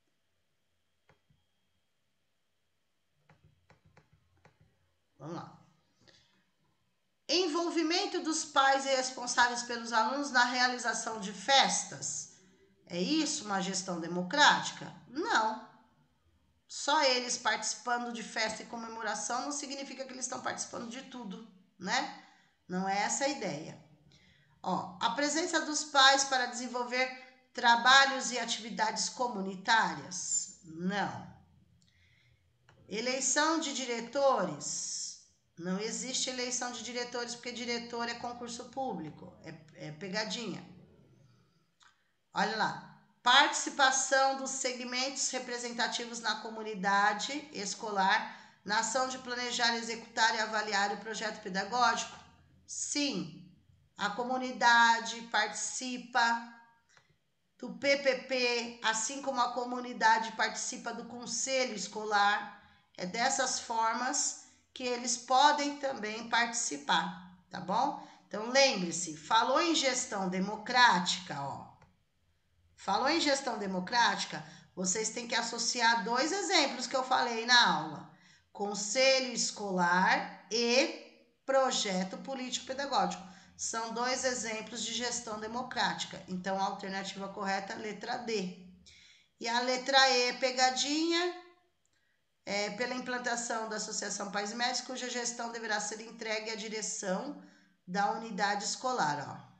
Vamos lá. Envolvimento dos pais e responsáveis pelos alunos na realização de festas. É isso uma gestão democrática? Não. Só eles participando de festa e comemoração não significa que eles estão participando de tudo, né? Não é essa a ideia. Ó, a presença dos pais para desenvolver trabalhos e atividades comunitárias? Não. Eleição de diretores? Não existe eleição de diretores, porque diretor é concurso público, é, é pegadinha. Olha lá. Participação dos segmentos representativos na comunidade escolar na ação de planejar, executar e avaliar o projeto pedagógico? Sim. A comunidade participa do P P P, assim como a comunidade participa do conselho escolar. É dessas formas que eles podem também participar, tá bom? Então, lembre-se, falou em gestão democrática, ó. Falou em gestão democrática, vocês têm que associar dois exemplos que eu falei na aula. Conselho escolar e projeto político-pedagógico. São dois exemplos de gestão democrática. Então, a alternativa correta é a letra D. E a letra E, pegadinha, é pela implantação da Associação Pais e Mestres, cuja gestão deverá ser entregue à direção da unidade escolar, ó.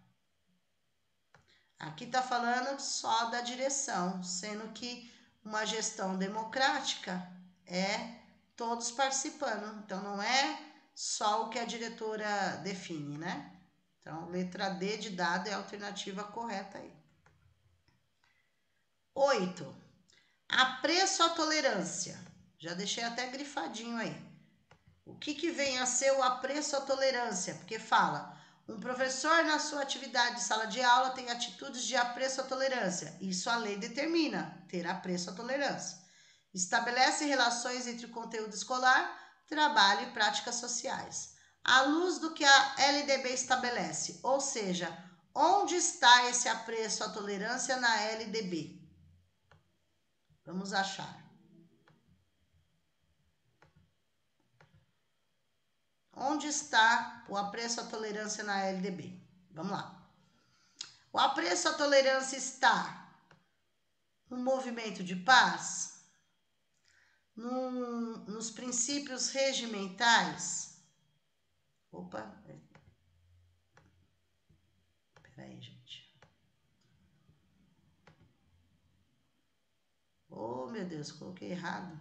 Aqui está falando só da direção, sendo que uma gestão democrática é todos participando. Então, não é só o que a diretora define, né? Então, letra D de dado é a alternativa correta aí. Oito. Apreço à tolerância. Já deixei até grifadinho aí. O que, que vem a ser o apreço à tolerância? Porque fala... Um professor, na sua atividade de sala de aula, tem atitudes de apreço à tolerância. Isso a lei determina, ter apreço à tolerância. Estabelece relações entre o conteúdo escolar, trabalho e práticas sociais. À luz do que a L D B estabelece, ou seja, onde está esse apreço à tolerância na L D B? Vamos achar. Onde está o apreço à tolerância na L D B? Vamos lá. O apreço à tolerância está no movimento de paz, no, nos princípios regimentais. Opa, peraí, gente. Oh, meu Deus, coloquei errado.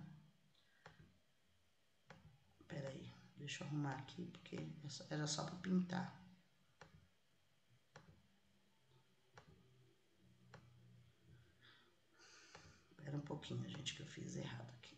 Peraí, deixa eu arrumar aqui, porque era só para pintar. Espera um pouquinho, gente, que eu fiz errado aqui.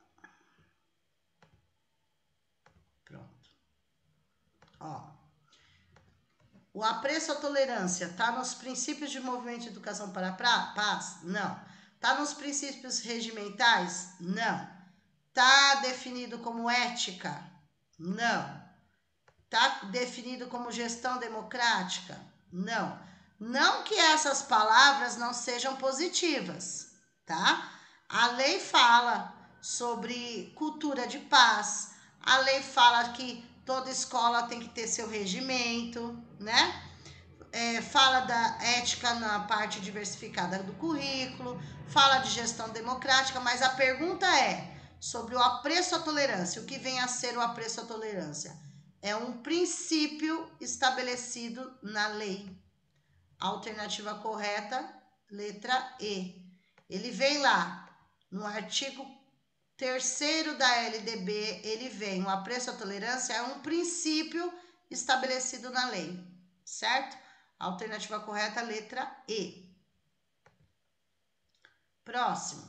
Pronto. Ó. O apreço à tolerância tá nos princípios de movimento de educação para a paz? Não. Tá nos princípios regimentais? Não. Tá definido como ética? Não. Tá definido como gestão democrática? Não. Não que essas palavras não sejam positivas, tá? A lei fala sobre cultura de paz, a lei fala que toda escola tem que ter seu regimento, né? É, fala da ética na parte diversificada do currículo, fala de gestão democrática, mas a pergunta é sobre o apreço à tolerância. O que vem a ser o apreço à tolerância? É um princípio estabelecido na lei. Alternativa correta, letra E. Ele vem lá, no artigo terceiro da L D B, ele vem, o apreço à tolerância é um princípio estabelecido na lei, certo? Alternativa correta, letra E. Próximo.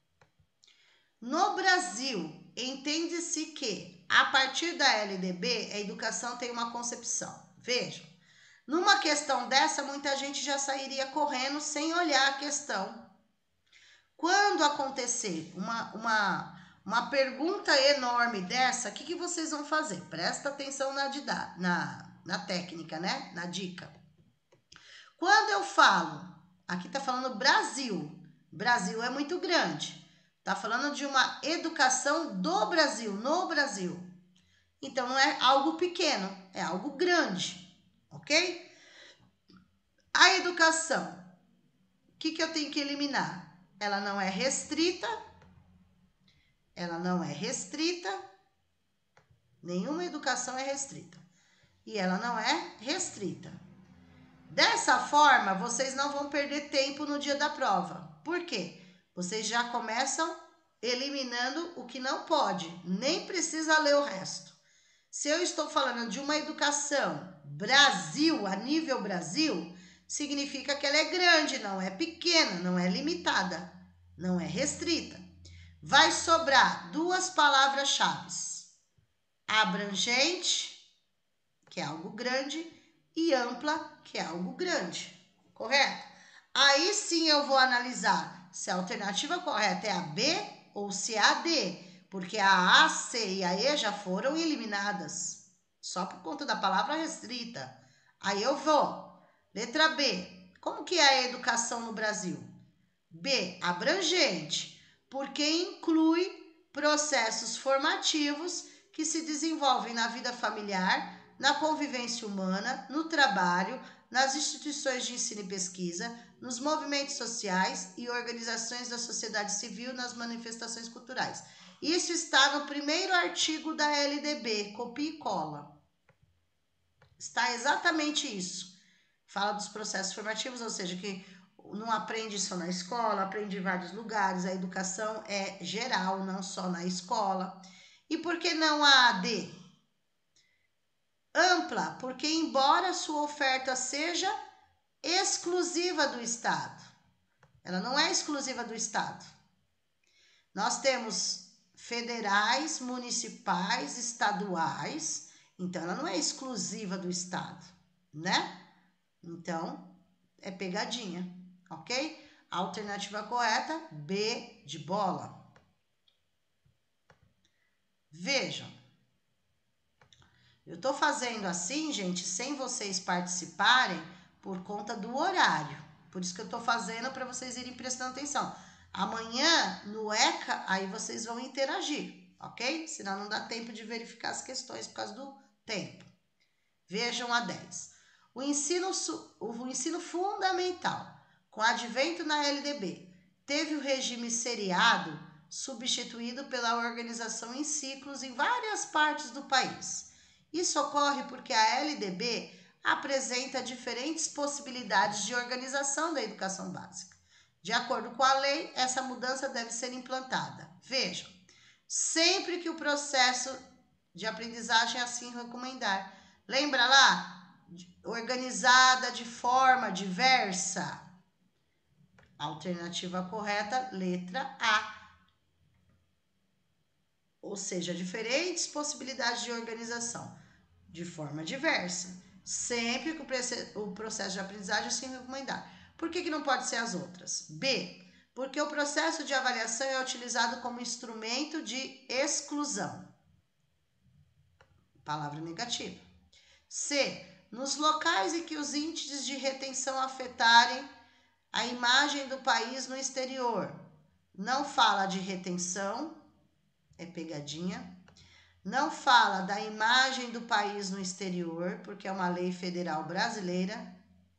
No Brasil, entende-se que, a partir da L D B, a educação tem uma concepção. Vejam, numa questão dessa, muita gente já sairia correndo sem olhar a questão. Quando acontecer uma, uma, uma pergunta enorme dessa, o que, que vocês vão fazer? Presta atenção na, na, na técnica, né? Na dica. Quando eu falo, aqui está falando Brasil, Brasil é muito grande. Está falando de uma educação do Brasil, no Brasil. Então, não é algo pequeno, é algo grande, ok? A educação, o que, que eu tenho que eliminar? Ela não é restrita, ela não é restrita, nenhuma educação é restrita. E ela não é restrita. Dessa forma, vocês não vão perder tempo no dia da prova. Por quê? Vocês já começam eliminando o que não pode, nem precisa ler o resto. Se eu estou falando de uma educação Brasil, a nível Brasil, significa que ela é grande, não é pequena, não é limitada, não é restrita. Vai sobrar duas palavras-chave: abrangente, que é algo grande, e ampla, que é algo grande, correto? Aí sim eu vou analisar se a alternativa correta é a B ou se é a D, porque a A, C e a E já foram eliminadas, só por conta da palavra restrita. Aí eu vou, letra B, como que é a educação no Brasil? B, abrangente, porque inclui processos formativos que se desenvolvem na vida familiar, na convivência humana, no trabalho, nas instituições de ensino e pesquisa, nos movimentos sociais e organizações da sociedade civil, nas manifestações culturais. Isso está no primeiro artigo da L D B, copia e cola. Está exatamente isso. Fala dos processos formativos, ou seja, que não aprende só na escola, aprende em vários lugares, a educação é geral, não só na escola. E por que não a A D? Ampla, porque embora sua oferta seja exclusiva do Estado, ela não é exclusiva do Estado. Nós temos federais, municipais, estaduais, então ela não é exclusiva do Estado, né? Então, é pegadinha, ok? A alternativa correta, B de bola. Vejam, eu tô fazendo assim, gente, sem vocês participarem por conta do horário. Por isso que eu tô fazendo para vocês irem prestando atenção. Amanhã, no ECA, aí vocês vão interagir, ok? Senão não dá tempo de verificar as questões por causa do tempo. Vejam a dez. O ensino, o ensino fundamental, com advento na L D B, teve o regime seriado substituído pela organização em ciclos em várias partes do país. Isso ocorre porque a L D B apresenta diferentes possibilidades de organização da educação básica. De acordo com a lei, essa mudança deve ser implantada. Vejam, sempre que o processo de aprendizagem assim recomendar. Lembra lá? Organizada de forma diversa. Alternativa correta, letra A. Ou seja, diferentes possibilidades de organização de forma diversa. Sempre que o processo de aprendizagem assim recomendar. Por que que não pode ser as outras? B. Porque o processo de avaliação é utilizado como instrumento de exclusão. Palavra negativa. C. Nos locais em que os índices de retenção afetarem a imagem do país no exterior. Não fala de retenção, é pegadinha. Não fala da imagem do país no exterior, porque é uma lei federal brasileira.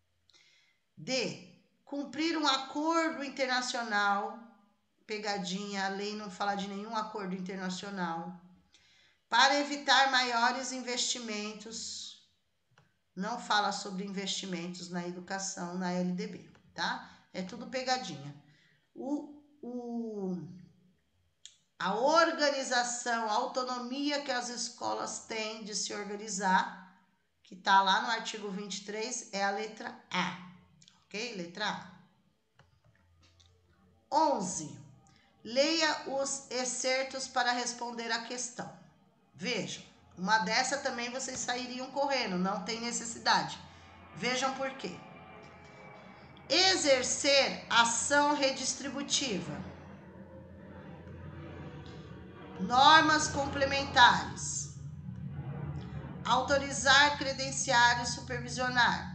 D. Cumprir um acordo internacional, pegadinha, a lei não fala de nenhum acordo internacional. Para evitar maiores investimentos, não fala sobre investimentos na educação, na L D B, tá? É tudo pegadinha. O, o, a organização, a autonomia que as escolas têm de se organizar, que tá lá no artigo vinte e três, é a letra A, ok? Letra A. onze. Leia os excertos para responder a questão. Vejam, uma dessa também vocês sairiam correndo, não tem necessidade. Vejam por quê. Exercer ação redistributiva. Normas complementares. Autorizar, credenciar e supervisionar.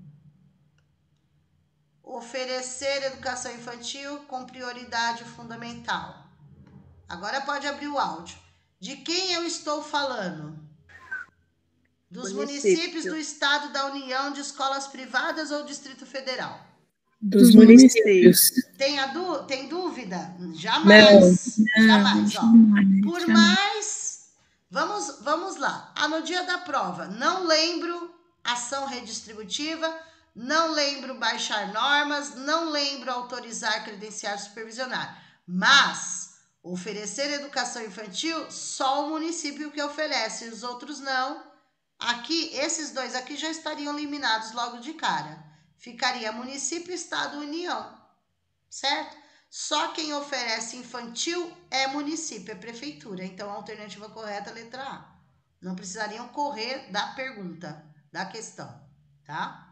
Oferecer educação infantil com prioridade fundamental. Agora pode abrir o áudio. De quem eu estou falando? Dos Município. municípios do Estado da União, de escolas privadas ou Distrito Federal? Dos municípios. Tem, a du tem dúvida? Jamais. Não, jamais. Ó. Por mais... Vamos, vamos lá. Ah, no dia da prova, não lembro ação redistributiva, não lembro baixar normas, não lembro autorizar, credenciar, supervisionar. Mas oferecer educação infantil, só o município que oferece, os outros não. Aqui, esses dois aqui já estariam eliminados logo de cara. Ficaria município, estado, união, certo? Só quem oferece infantil é município, é prefeitura. Então, a alternativa correta é a letra A. Não precisariam correr da pergunta, da questão, tá?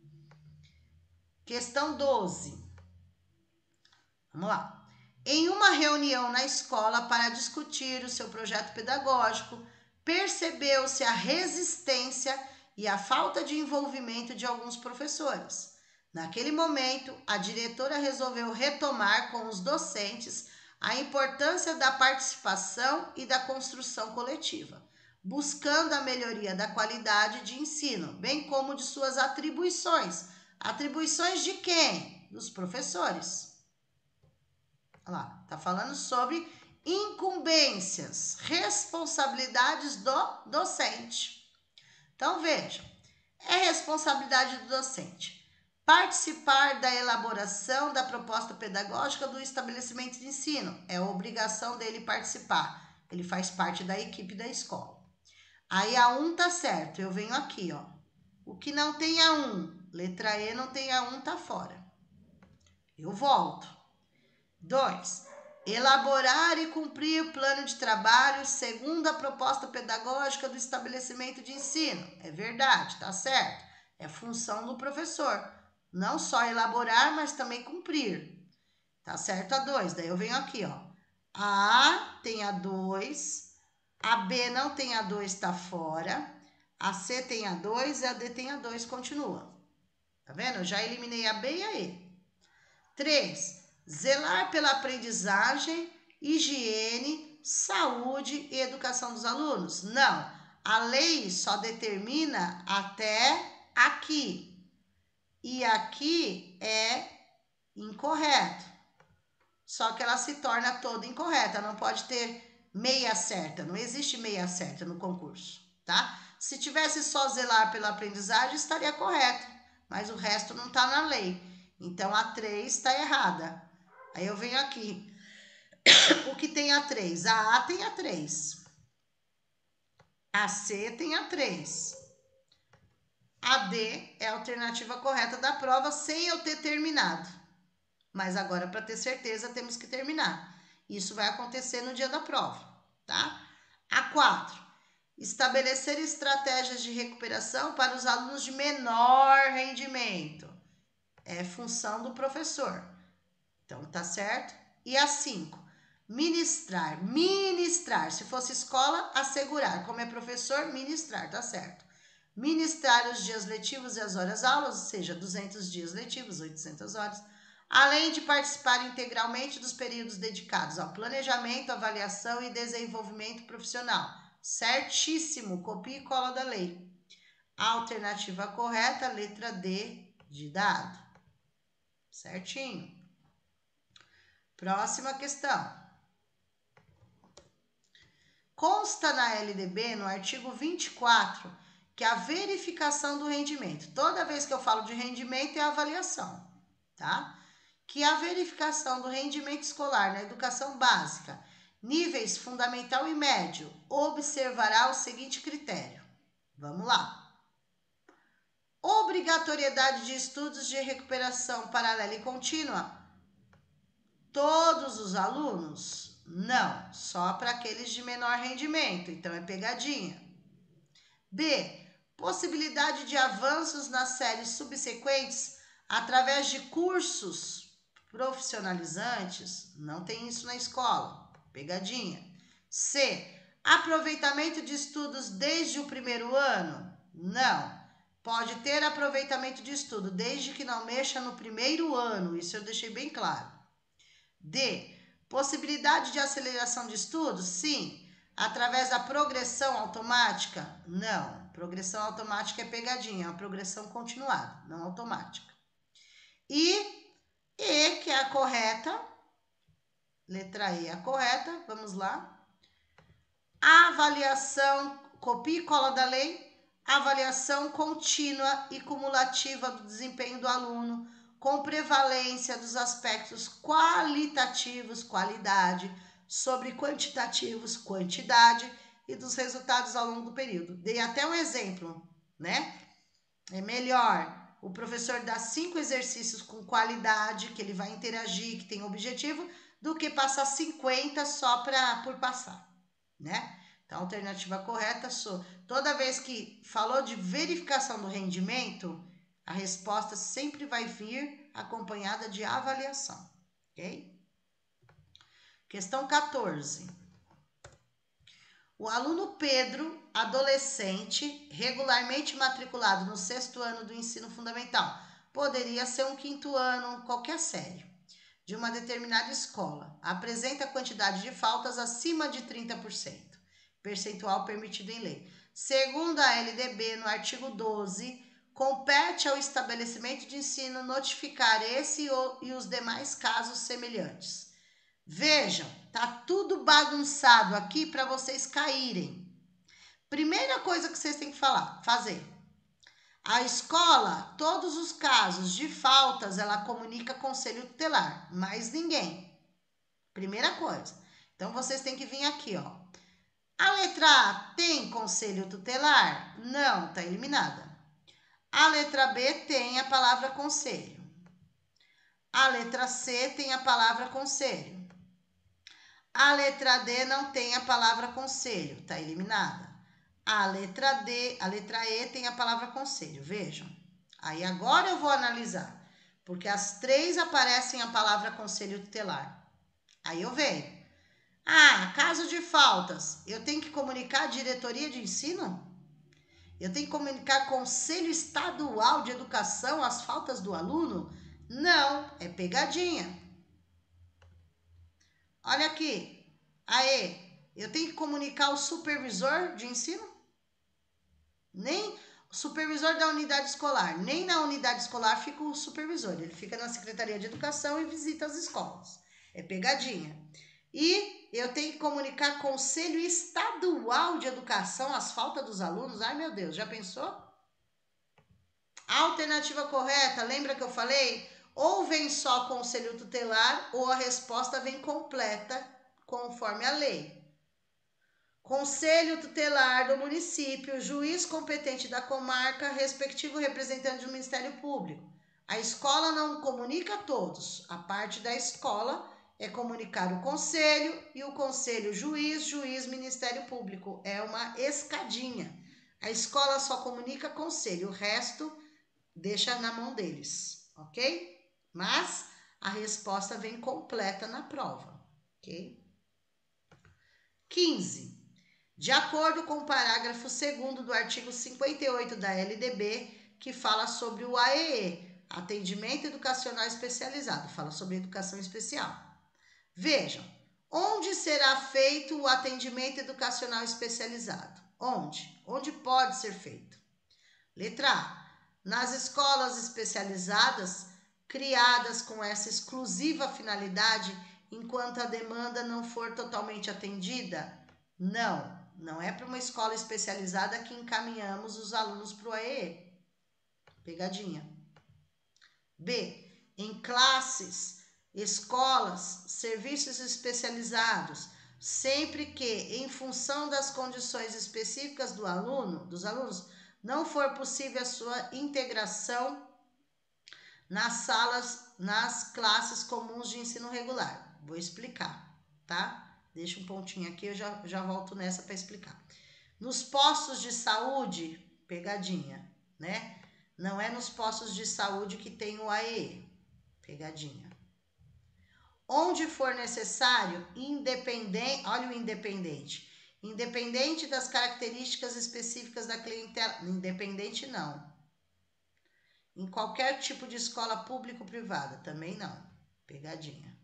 Questão doze. Vamos lá. Em uma reunião na escola para discutir o seu projeto pedagógico, percebeu-se a resistência e a falta de envolvimento de alguns professores. Naquele momento, a diretora resolveu retomar com os docentes a importância da participação e da construção coletiva, buscando a melhoria da qualidade de ensino, bem como de suas atribuições. Atribuições de quem? Dos professores. Olha lá, tá falando sobre incumbências, responsabilidades do docente. Então, vejam, é responsabilidade do docente participar da elaboração da proposta pedagógica do estabelecimento de ensino. É obrigação dele participar. Ele faz parte da equipe da escola. Aí a um tá certo, eu venho aqui, ó. O que não tem a um, letra E não tem a um, tá fora. Eu volto. dois. Elaborar e cumprir o plano de trabalho segundo a proposta pedagógica do estabelecimento de ensino. É verdade, tá certo. É função do professor. Não só elaborar, mas também cumprir. Tá certo a dois. Daí eu venho aqui, ó. A A tem a dois, a B não tem a dois, tá fora. A C tem a dois e a D tem a dois, continua. Tá vendo? Eu já eliminei a B e a E. três. Zelar pela aprendizagem, higiene, saúde e educação dos alunos? Não. A lei só determina até aqui. E aqui é incorreto. Só que ela se torna toda incorreta. Não pode ter meia certa. Não existe meia certa no concurso, tá? Se tivesse só zelar pela aprendizagem, estaria correto. Mas o resto não está na lei. Então, a três está errada. Aí eu venho aqui. O que tem a três? A A tem a três. A C tem a três. A D é a alternativa correta da prova sem eu ter terminado. Mas agora, para ter certeza, temos que terminar. Isso vai acontecer no dia da prova, tá? A quatro. Estabelecer estratégias de recuperação para os alunos de menor rendimento. É função do professor. Então, tá certo? E a cinco. Ministrar. Ministrar. Se fosse escola, assegurar. Como é professor, ministrar. Tá certo. Ministrar os dias letivos e as horas-aulas, ou seja, duzentos dias letivos, oitocentas horas, além de participar integralmente dos períodos dedicados ao planejamento, avaliação e desenvolvimento profissional. Certíssimo, copia e cola da lei. A alternativa correta, letra D de dado. Certinho. Próxima questão. Consta na L D B, no artigo vinte e quatro, que a verificação do rendimento, toda vez que eu falo de rendimento é avaliação, tá? Que a verificação do rendimento escolar na educação básica, níveis fundamental e médio, observará o seguinte critério. Vamos lá. Obrigatoriedade de estudos de recuperação paralela e contínua. todos os alunos? Não, só para aqueles de menor rendimento, então é pegadinha. B. Possibilidade de avanços nas séries subsequentes através de cursos profissionalizantes? Não tem isso na escola, pegadinha. C. Aproveitamento de estudos desde o primeiro ano? Não. Pode ter aproveitamento de estudo, desde que não mexa no primeiro ano. Isso eu deixei bem claro. D. Possibilidade de aceleração de estudos? Sim. Através da progressão automática? Não. Progressão automática é pegadinha, é uma progressão continuada, não automática. E E, que é a correta, letra E é a correta, vamos lá. Avaliação, copia e cola da lei, avaliação contínua e cumulativa do desempenho do aluno, com prevalência dos aspectos qualitativos, qualidade, sobre quantitativos, quantidade, e dos resultados ao longo do período. Dei até um exemplo, né? É melhor o professor dar cinco exercícios com qualidade, que ele vai interagir, que tem objetivo, do que passar cinquenta só pra, por passar, né? Então, a alternativa correta, sou, toda vez que falou de verificação do rendimento, a resposta sempre vai vir acompanhada de avaliação, ok? Questão quatorze. O aluno Pedro, adolescente, regularmente matriculado no sexto ano do ensino fundamental, poderia ser um quinto ano, qualquer série, de uma determinada escola, apresenta quantidade de faltas acima de trinta por cento, percentual permitido em lei. Segundo a L D B, no artigo doze, compete ao estabelecimento de ensino notificar esse e os demais casos semelhantes. Vejam, tá tudo bagunçado aqui para vocês caírem. Primeira coisa que vocês têm que falar, fazer. A escola, todos os casos de faltas, ela comunica conselho tutelar, mais ninguém. Primeira coisa. Então, vocês têm que vir aqui, ó. A letra A tem conselho tutelar? Não, tá eliminada. A letra B tem a palavra conselho. A letra C tem a palavra conselho. A letra D não tem a palavra conselho, está eliminada. A letra D, a letra E tem a palavra conselho, vejam. Aí agora eu vou analisar, porque as três aparecem a palavra conselho tutelar. Aí eu venho. Ah, caso de faltas, eu tenho que comunicar a diretoria de ensino? Eu tenho que comunicar conselho estadual de educação as faltas do aluno? Não, é pegadinha. Olha aqui. Aê, eu tenho que comunicar o supervisor de ensino? Nem o supervisor da unidade escolar, nem na unidade escolar fica o supervisor. Ele fica na Secretaria de Educação e visita as escolas. É pegadinha. E eu tenho que comunicar Conselho Estadual de Educação as faltas dos alunos? Ai, meu Deus, já pensou? A alternativa correta, lembra que eu falei? Ou vem só conselho tutelar ou a resposta vem completa conforme a lei. Conselho tutelar do município, juiz competente da comarca, respectivo representante do Ministério Público. A escola não comunica a todos. A parte da escola é comunicar o conselho e o conselho juiz, juiz, Ministério Público. É uma escadinha. A escola só comunica conselho, o resto deixa na mão deles, ok? Mas a resposta vem completa na prova, ok? quinze. De acordo com o parágrafo segundo do artigo cinquenta e oito da L D B, que fala sobre o A E E, Atendimento Educacional Especializado, fala sobre educação especial. Vejam, onde será feito o atendimento educacional especializado? Onde? Onde pode ser feito? Letra A. Nas escolas especializadas, criadas com essa exclusiva finalidade, enquanto a demanda não for totalmente atendida? Não, não é para uma escola especializada que encaminhamos os alunos para o A E E. Pegadinha. B. Em classes, escolas, serviços especializados, sempre que, em função das condições específicas do aluno, dos alunos, não for possível a sua integração nas salas nas classes comuns de ensino regular. Vou explicar, tá? Deixa um pontinho aqui, eu já, já volto nessa para explicar. Nos postos de saúde, pegadinha, né? Não é nos postos de saúde que tem o A E E, pegadinha. Onde for necessário, independente, olha o independente, independente das características específicas da clientela, independente não. Em qualquer tipo de escola pública ou privada, também não, pegadinha.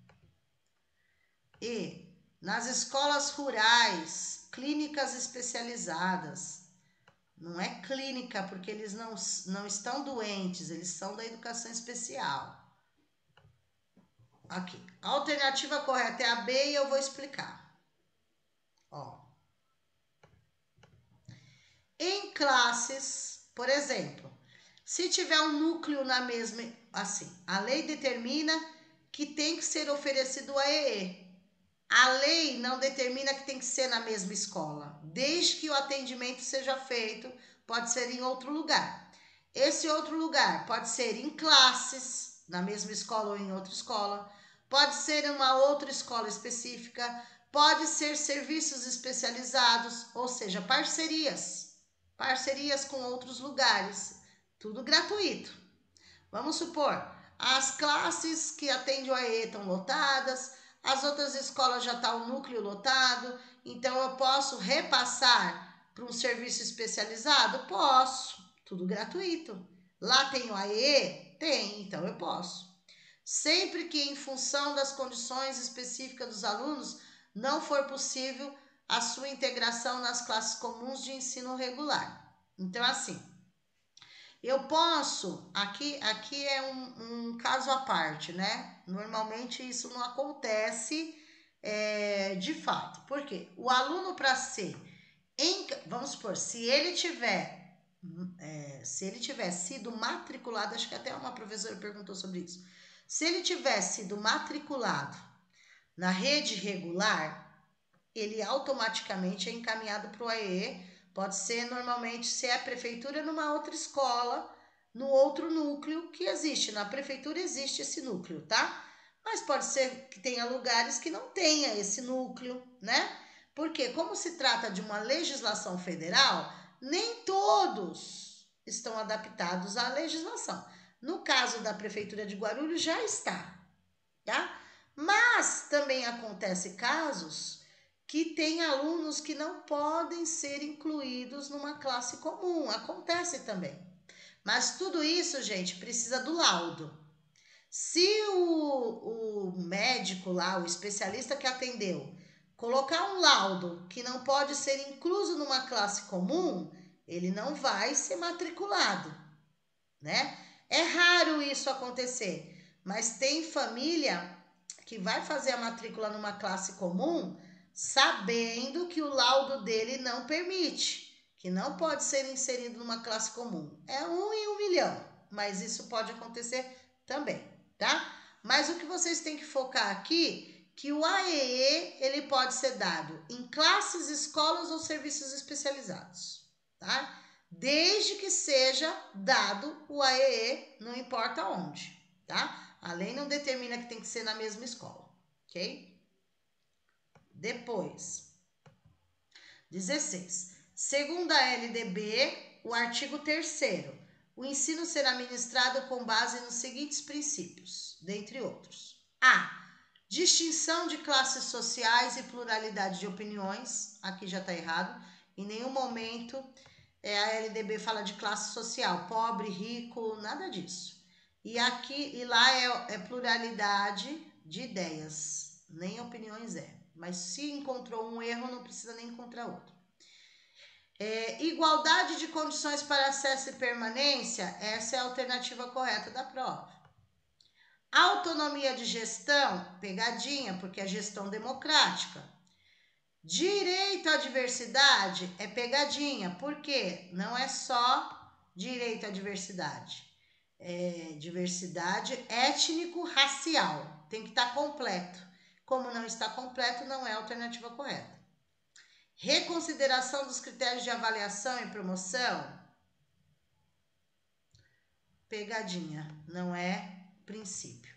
E nas escolas rurais, clínicas especializadas, não é clínica porque eles não, não estão doentes, eles são da educação especial. Aqui, a alternativa correta é a B e eu vou explicar. Ó. Em classes, por exemplo, se tiver um núcleo na mesma, assim, a lei determina que tem que ser oferecido o A E E. A lei não determina que tem que ser na mesma escola, desde que o atendimento seja feito, pode ser em outro lugar. Esse outro lugar pode ser em classes, na mesma escola ou em outra escola, pode ser em uma outra escola específica, pode ser serviços especializados, ou seja, parcerias, parcerias com outros lugares, tudo gratuito. Vamos supor, as classes que atendem o A E E estão lotadas, as outras escolas já estão tá o núcleo lotado, então eu posso repassar para um serviço especializado? Posso, tudo gratuito. Lá tem o A E E? Tem, então eu posso. Sempre que em função das condições específicas dos alunos não for possível a sua integração nas classes comuns de ensino regular. Então, assim, eu posso, aqui, aqui é um, um caso à parte, né? Normalmente isso não acontece é, de fato. Por quê? O aluno para ser, em, vamos supor, se ele tiver, é, se ele tiver sido matriculado, acho que até uma professora perguntou sobre isso. Se ele tiver sido matriculado na rede regular, ele automaticamente é encaminhado para o A E E. Pode ser normalmente, se é a prefeitura, numa outra escola, no outro núcleo que existe. Na prefeitura existe esse núcleo, tá? Mas pode ser que tenha lugares que não tenha esse núcleo, né? Porque como se trata de uma legislação federal, nem todos estão adaptados à legislação. No caso da prefeitura de Guarulhos já está, tá? Mas também acontece casos que tem alunos que não podem ser incluídos numa classe comum. Acontece também. Mas tudo isso, gente, precisa do laudo. Se o, o médico lá, o especialista que atendeu, colocar um laudo que não pode ser incluso numa classe comum, ele não vai ser matriculado, né? É raro isso acontecer, mas tem família que vai fazer a matrícula numa classe comum sabendo que o laudo dele não permite, que não pode ser inserido numa classe comum. É um em um milhão, mas isso pode acontecer também, tá? Mas o que vocês têm que focar aqui, que o A E E, ele pode ser dado em classes, escolas ou serviços especializados, tá? Desde que seja dado o A E E, não importa onde, tá? A lei não determina que tem que ser na mesma escola, ok? Depois, dezesseis. Segundo a L D B, o artigo terceiro, o ensino será ministrado com base nos seguintes princípios, dentre outros. A. Distinção de classes sociais e pluralidade de opiniões. Aqui já está errado. Em nenhum momento é, a L D B fala de classe social, pobre, rico, nada disso. E aqui e lá é, é pluralidade de ideias, nem opiniões é. Mas se encontrou um erro, não precisa nem encontrar outro. É, igualdade de condições para acesso e permanência, essa é a alternativa correta da prova. Autonomia de gestão, pegadinha, porque é gestão democrática. Direito à diversidade é pegadinha, porque não é só direito à diversidade. É diversidade étnico-racial, tem que estar completo. Como não está completo, não é a alternativa correta. Reconsideração dos critérios de avaliação e promoção, pegadinha, não é princípio.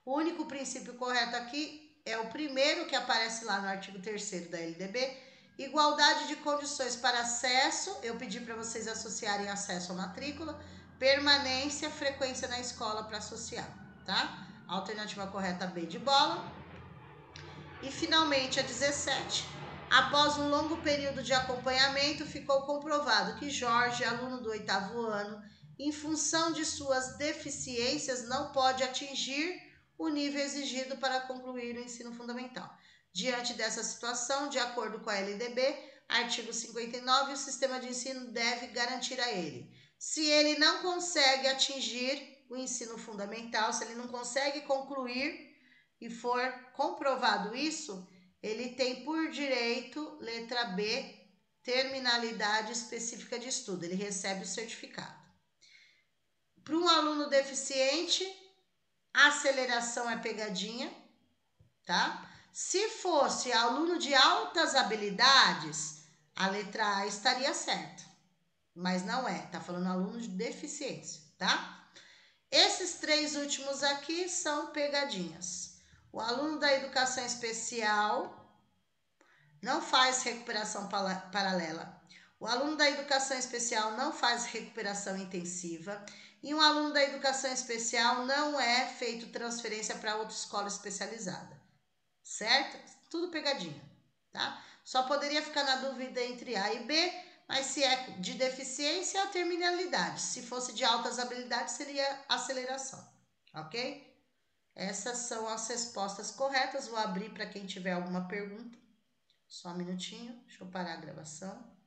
O único princípio correto aqui é o primeiro que aparece lá no artigo terceiro da L D B. Igualdade de condições para acesso, eu pedi para vocês associarem acesso à matrícula, permanência, frequência na escola para associar, tá? Alternativa correta B de bola. E finalmente a dezessete. Após um longo período de acompanhamento, ficou comprovado que Jorge, aluno do oitavo ano, em função de suas deficiências, não pode atingir o nível exigido para concluir o ensino fundamental. Diante dessa situação, de acordo com a L D B, artigo cinquenta e nove, o sistema de ensino deve garantir a ele. Se ele não consegue atingir o ensino fundamental, se ele não consegue concluir e for comprovado isso, ele tem por direito, letra B, terminalidade específica de estudo, ele recebe o certificado. Para um aluno deficiente, a aceleração é pegadinha, tá? Se fosse aluno de altas habilidades, a letra A estaria certa, mas não é, tá falando aluno de deficiência, tá? Esses três últimos aqui são pegadinhas. O aluno da educação especial não faz recuperação paralela. O aluno da educação especial não faz recuperação intensiva. E um aluno da educação especial não é feito transferência para outra escola especializada. Certo? Tudo pegadinha, tá? Só poderia ficar na dúvida entre A e B, mas se é de deficiência, é a terminalidade. Se fosse de altas habilidades, seria aceleração, ok? Essas são as respostas corretas. Vou abrir para quem tiver alguma pergunta. Só um minutinho, deixa eu parar a gravação.